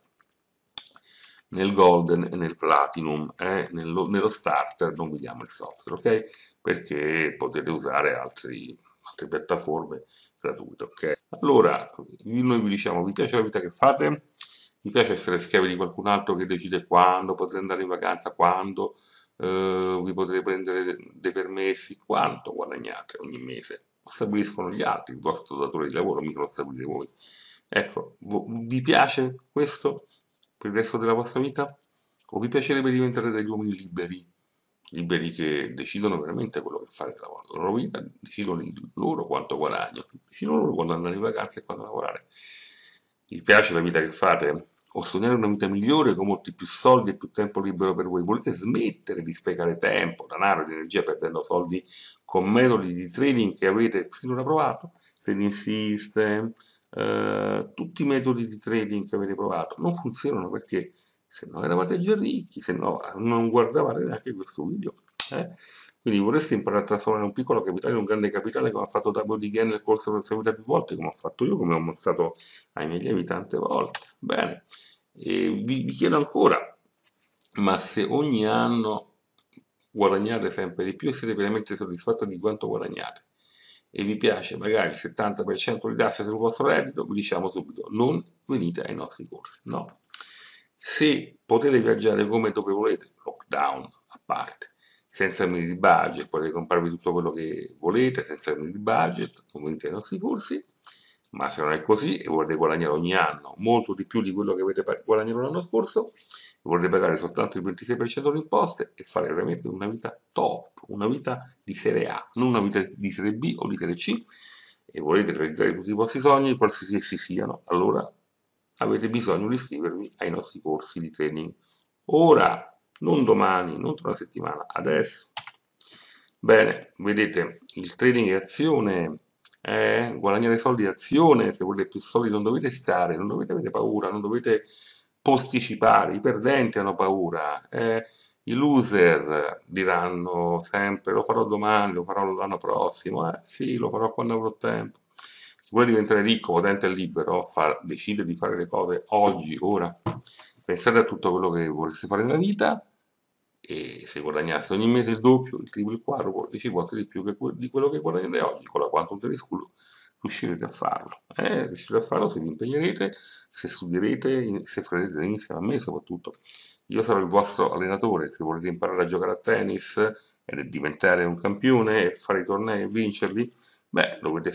nel Golden e nel Platinum, eh? nello, nello Starter non vi diamo il software, ok? Perché potete usare altri, altre piattaforme gratuite, ok? Allora, noi vi diciamo, vi piace la vita che fate? Vi piace essere schiavi di qualcun altro che decide quando potrete andare in vacanza, quando eh, vi potrete prendere dei permessi, quanto guadagnate ogni mese? Lo stabiliscono gli altri, il vostro datore di lavoro, mica lo stabilite voi. Ecco, vi piace questo per il resto della vostra vita? O vi piacerebbe diventare degli uomini liberi? Liberi che decidono veramente quello che fare della loro vita, decidono loro quanto guadagnano, decidono loro quando andare in vacanza e quando lavorare. Vi piace la vita che fate? o sognare una vita migliore con molti più soldi e più tempo libero per voi? Volete smettere di sprecare tempo, denaro ed energia perdendo soldi con metodi di trading che avete finora provato? Trading system, eh, tutti i metodi di trading che avete provato non funzionano perché se no eravate già ricchi, se no non guardavate neanche questo video. Eh? Quindi vorreste imparare a trasformare un piccolo capitale in un grande capitale come ha fatto W D Gain nel corso della sua vita più volte, come ho fatto io, come ho mostrato ai miei allievi tante volte. Bene, e vi, vi chiedo ancora, ma se ogni anno guadagnate sempre di più e siete pienamente soddisfatti di quanto guadagnate e vi piace magari il settanta per cento di tasse sul vostro reddito, vi diciamo subito, non venite ai nostri corsi, no. Se potete viaggiare come dove volete, lockdown a parte, senza limiti di budget, potete comprarvi tutto quello che volete, senza limiti di budget, non venite ai nostri corsi, ma se non è così e volete guadagnare ogni anno molto di più di quello che avete guadagnato l'anno scorso, volete pagare soltanto il ventisei per cento di imposte e fare veramente una vita top, una vita di serie A, non una vita di serie B o di serie C, e volete realizzare tutti i vostri sogni, qualsiasi essi siano, allora avete bisogno di iscrivervi ai nostri corsi di training. Ora, non domani, non tra una settimana, adesso. Bene, vedete, il trading è azione, eh, guadagnare soldi è azione, se volete più soldi non dovete esitare, non dovete avere paura, non dovete posticipare, i perdenti hanno paura, eh, i loser diranno sempre lo farò domani, lo farò l'anno prossimo, eh, sì, lo farò quando avrò tempo. Chi vuole diventare ricco, potente e libero, fa, decide di fare le cose oggi, ora. Pensate a tutto quello che vorreste fare nella vita e se guadagnaste ogni mese il doppio, il triplo, il quadruplo, dieci volte di più che, di quello che guadagnate oggi con la Quantum Trading School, riuscirete a farlo. Eh? Riuscirete a farlo se vi impegnerete, se studierete, se farete insieme a me soprattutto. Io sarò il vostro allenatore, se volete imparare a giocare a tennis e diventare un campione e fare i tornei e vincerli, beh, dovete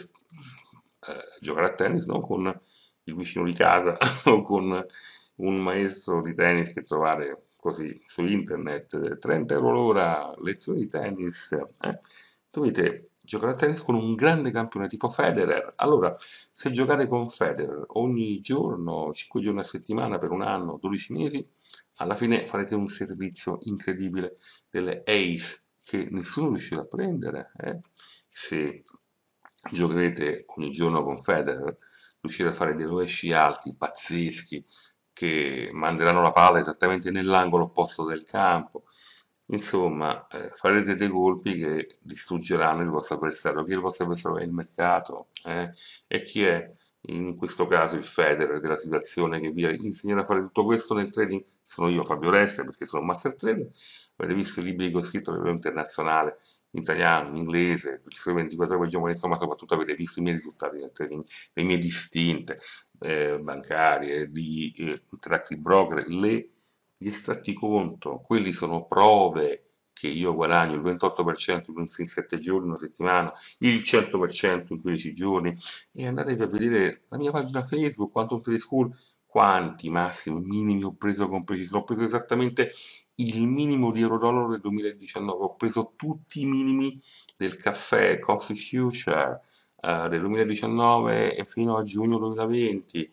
eh, giocare a tennis non con il vicino di casa o con un maestro di tennis che trovate così su internet, trenta euro l'ora, lezioni di tennis, eh? Dovete giocare a tennis con un grande campione tipo Federer. Allora, se giocate con Federer ogni giorno, cinque giorni a settimana per un anno, dodici mesi, alla fine farete un servizio incredibile delle ace che nessuno riuscirà a prendere. Eh? Se giocherete ogni giorno con Federer, riuscirete a fare dei rovesci alti, pazzeschi, che manderanno la palla esattamente nell'angolo opposto del campo. Insomma, eh, farete dei colpi che distruggeranno il vostro avversario. Chi è il vostro avversario? È il mercato. Eh? E chi è in questo caso il Federer della situazione che vi insegnerà a fare tutto questo nel trading? Sono io, Fabio Reste, perché sono un master trader. Avete visto i libri che ho scritto a livello internazionale, in italiano, in inglese, per il sole ventiquattro ore per giovani, insomma, soprattutto avete visto i miei risultati nel trading, le mie distinte eh, bancarie, di eh, interactive broker, le, gli estratti conto, quelli sono prove che io guadagno il ventotto per cento in sette giorni, una settimana, il cento per cento in quindici giorni, e andatevi a vedere la mia pagina Facebook, Quantum Trading School, quanti massimi, minimi ho preso con precisione, ho preso esattamente il minimo di euro-dollaro del duemiladiciannove, ho preso tutti i minimi del caffè, Coffee Future, uh, del duemiladiciannove e fino a giugno duemilaventi.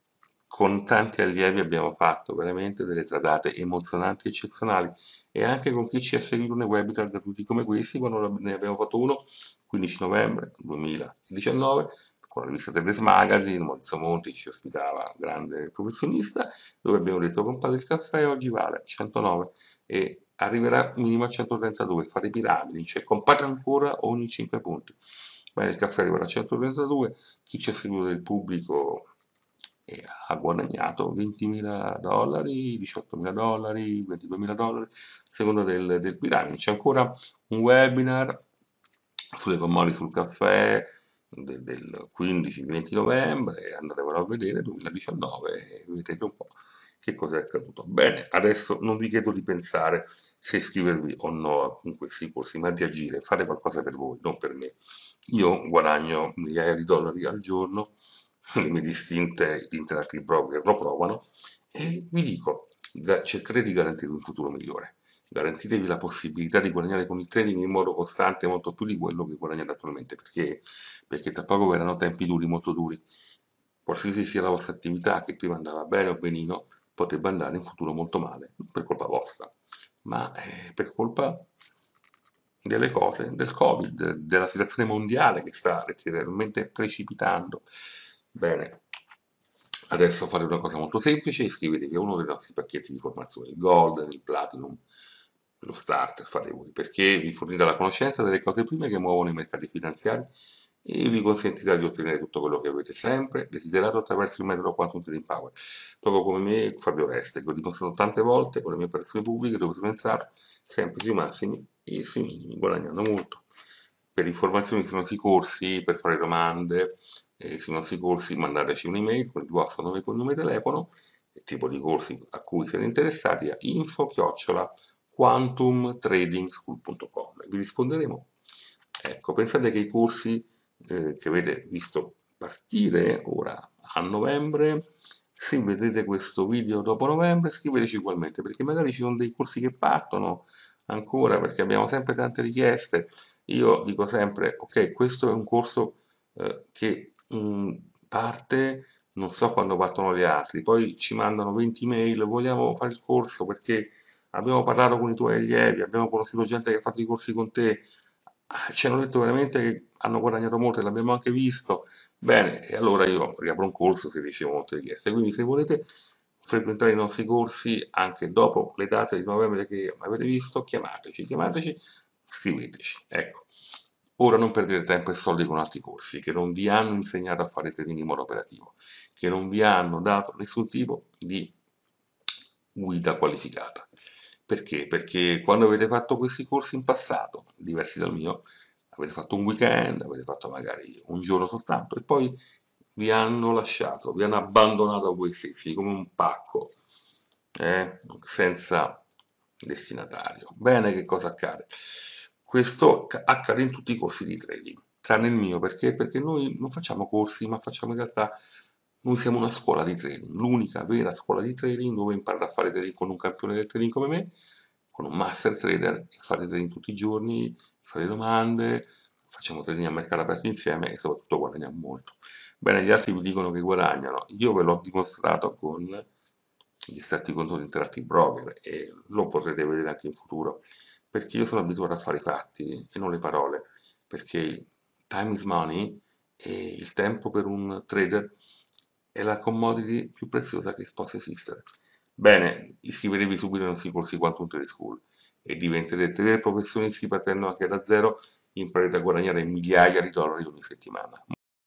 Con tanti allievi abbiamo fatto veramente delle tradate emozionanti e eccezionali, e anche con chi ci ha seguito nei webinar gratuiti come questi, quando ne abbiamo fatto uno quindici novembre duemiladiciannove con la rivista Traders Magazine. Maurizio Monti ci ospitava, grande professionista, dove abbiamo detto: comprate il caffè, oggi vale centonove e arriverà minimo a centotrentadue, fate piramidi, cioè comprate ancora ogni cinque punti. Bene, il caffè arriverà a centotrentadue, chi ci ha seguito del pubblico e ha guadagnato ventimila dollari, diciottomila dollari, ventiduemila dollari, a seconda del, del piramide. C'è ancora un webinar sulle commodity, sul caffè, del, del quindici venti novembre, andatevelo a vedere, duemiladiciannove, e vedrete un po' che cosa è accaduto. Bene, adesso non vi chiedo di pensare se iscrivervi o no a questi corsi, ma di agire, fate qualcosa per voi, non per me. Io guadagno migliaia di dollari al giorno, le mie distinte di interactive broker lo provano, e vi dico, cercate di garantire un futuro migliore, garantitevi la possibilità di guadagnare con il trading in modo costante molto più di quello che guadagnate attualmente, perché, perché tra poco verranno tempi duri, molto duri. Qualsiasi sia la vostra attività, che prima andava bene o benino, potrebbe andare in futuro molto male, non per colpa vostra, ma eh, per colpa delle cose, del Covid, della situazione mondiale che sta letteralmente precipitando. Bene, adesso fate una cosa molto semplice: iscrivetevi a uno dei nostri pacchetti di formazione, il Gold, il Platinum, lo Starter, fate voi, perché vi fornirà la conoscenza delle cose prime che muovono i mercati finanziari e vi consentirà di ottenere tutto quello che avete sempre desiderato attraverso il metodo Quantum Trading Power, proprio come me e Fabio Reste, che ho dimostrato tante volte con le mie operazioni pubbliche dove sono entrato sempre sui massimi e sui minimi, guadagnando molto. Per informazioni sui nostri corsi, per fare domande eh, sui nostri corsi, mandateci un'email con il vostro nome e cognome e telefono, il tipo di corsi a cui siete interessati, a info chiocciola quantum trading school punto com. Vi risponderemo. Ecco, pensate che i corsi eh, che avete visto partire ora a novembre, se vedrete questo video dopo novembre, scriveteci ugualmente, perché magari ci sono dei corsi che partono ancora, perché abbiamo sempre tante richieste. Io dico sempre, ok, questo è un corso eh, che mh, parte, non so quando partono gli altri, poi ci mandano venti mail, vogliamo fare il corso perché abbiamo parlato con i tuoi allievi, abbiamo conosciuto gente che ha fatto i corsi con te, ci hanno detto veramente che hanno guadagnato molto e l'abbiamo anche visto. Bene, e allora io riapro un corso se ricevo molte richieste. Quindi se volete frequentare i nostri corsi anche dopo le date di novembre che avete visto, chiamateci, chiamateci, scriveteci. Ecco, ora non perdete tempo e soldi con altri corsi che non vi hanno insegnato a fare trading in modo operativo, che non vi hanno dato nessun tipo di guida qualificata. Perché? Perché quando avete fatto questi corsi in passato, diversi dal mio, avete fatto un weekend, avete fatto magari un giorno soltanto e poi vi hanno lasciato, vi hanno abbandonato a voi stessi come un pacco, eh, senza destinatario. Bene, che cosa accade? Questo accade in tutti i corsi di trading, tranne il mio, perché? Perché noi non facciamo corsi, ma facciamo in realtà, noi siamo una scuola di trading, l'unica vera scuola di trading dove imparare a fare trading con un campione del trading come me, con un master trader, e fare trading tutti i giorni, fare domande, facciamo trading a mercato aperto insieme e soprattutto guadagniamo molto. Bene, gli altri vi dicono che guadagnano, io ve l'ho dimostrato con gli estratti controlli Interactive Broker e lo potrete vedere anche in futuro, perché io sono abituato a fare i fatti e non le parole, perché time is money e il tempo per un trader è la commodity più preziosa che possa esistere. Bene, iscrivetevi subito ai nostri corsi Quantum Trading School e diventerete veri professionisti partendo anche da zero, imparerete a guadagnare migliaia di dollari ogni settimana.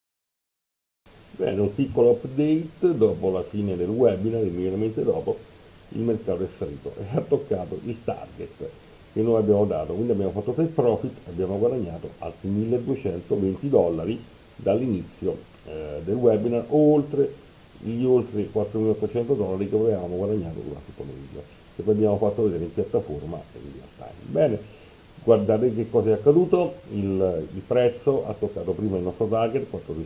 Bene, un piccolo update: dopo la fine del webinar, immediatamente dopo, il mercato è salito e ha toccato il target che noi abbiamo dato, quindi abbiamo fatto take profit, abbiamo guadagnato altri milleduecentoventi dollari dall'inizio eh, del webinar, oltre gli oltre quattromilaottocento dollari che avevamo guadagnato durante il pomeriggio, che poi abbiamo fatto vedere in piattaforma e in real time. Bene, guardate che cosa è accaduto: il, il prezzo ha toccato prima il nostro target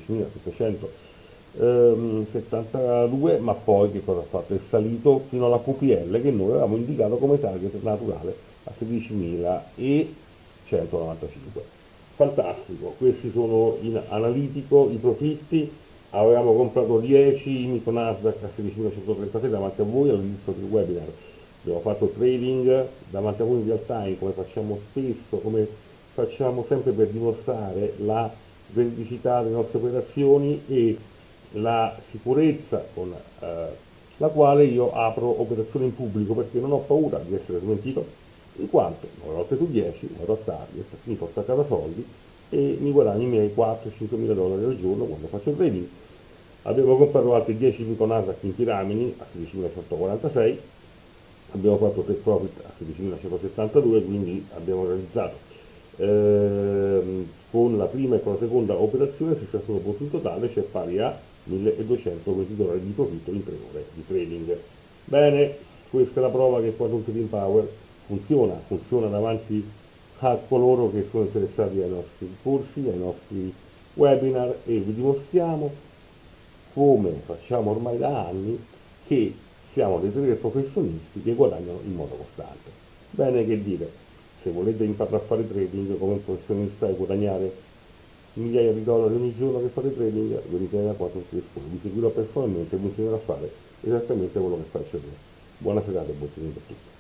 quattordicimilasettecentosessantadue, ma poi che cosa ha fatto? È salito fino alla Q P L che noi avevamo indicato come target naturale a sedicimilacentonovantacinque. Fantastico, questi sono in analitico i profitti. Avevamo comprato dieci Micro Nasdaq a sedicimilacentotrentasei davanti a voi all'inizio del webinar. Abbiamo fatto trading davanti a voi in real time, come facciamo spesso, come facciamo sempre per dimostrare la veridicità delle nostre operazioni e la sicurezza con eh, la quale io apro operazioni in pubblico, perché non ho paura di essere smentito, in quanto nove volte su dieci ero a target, mi porto a casa soldi e mi guadagno i miei quattro cinque mila dollari al giorno quando faccio trading. Abbiamo comprato altri dieci Micro Nasdaq in piramidi a sedicimilacentoquarantasei, abbiamo fatto take profit a sedicimilacentosettantadue, quindi abbiamo realizzato ehm, con la prima e con la seconda operazione sessantuno punti in totale, cioè pari a milleduecentoventi dollari di profitto in tre ore di trading. Bene, questa è la prova che Quantum Trading Power funziona, funziona davanti a coloro che sono interessati ai nostri corsi, ai nostri webinar, e vi dimostriamo come facciamo ormai da anni che siamo dei trader professionisti che guadagnano in modo costante. Bene, che dire, se volete imparare a fare trading come un professionista e guadagnare migliaia di dollari ogni giorno che fate trading, venite da Quantum Trading School, vi seguirò personalmente e vi insegnerò a fare esattamente quello che faccio io. Buona serata e buon trading per tutti.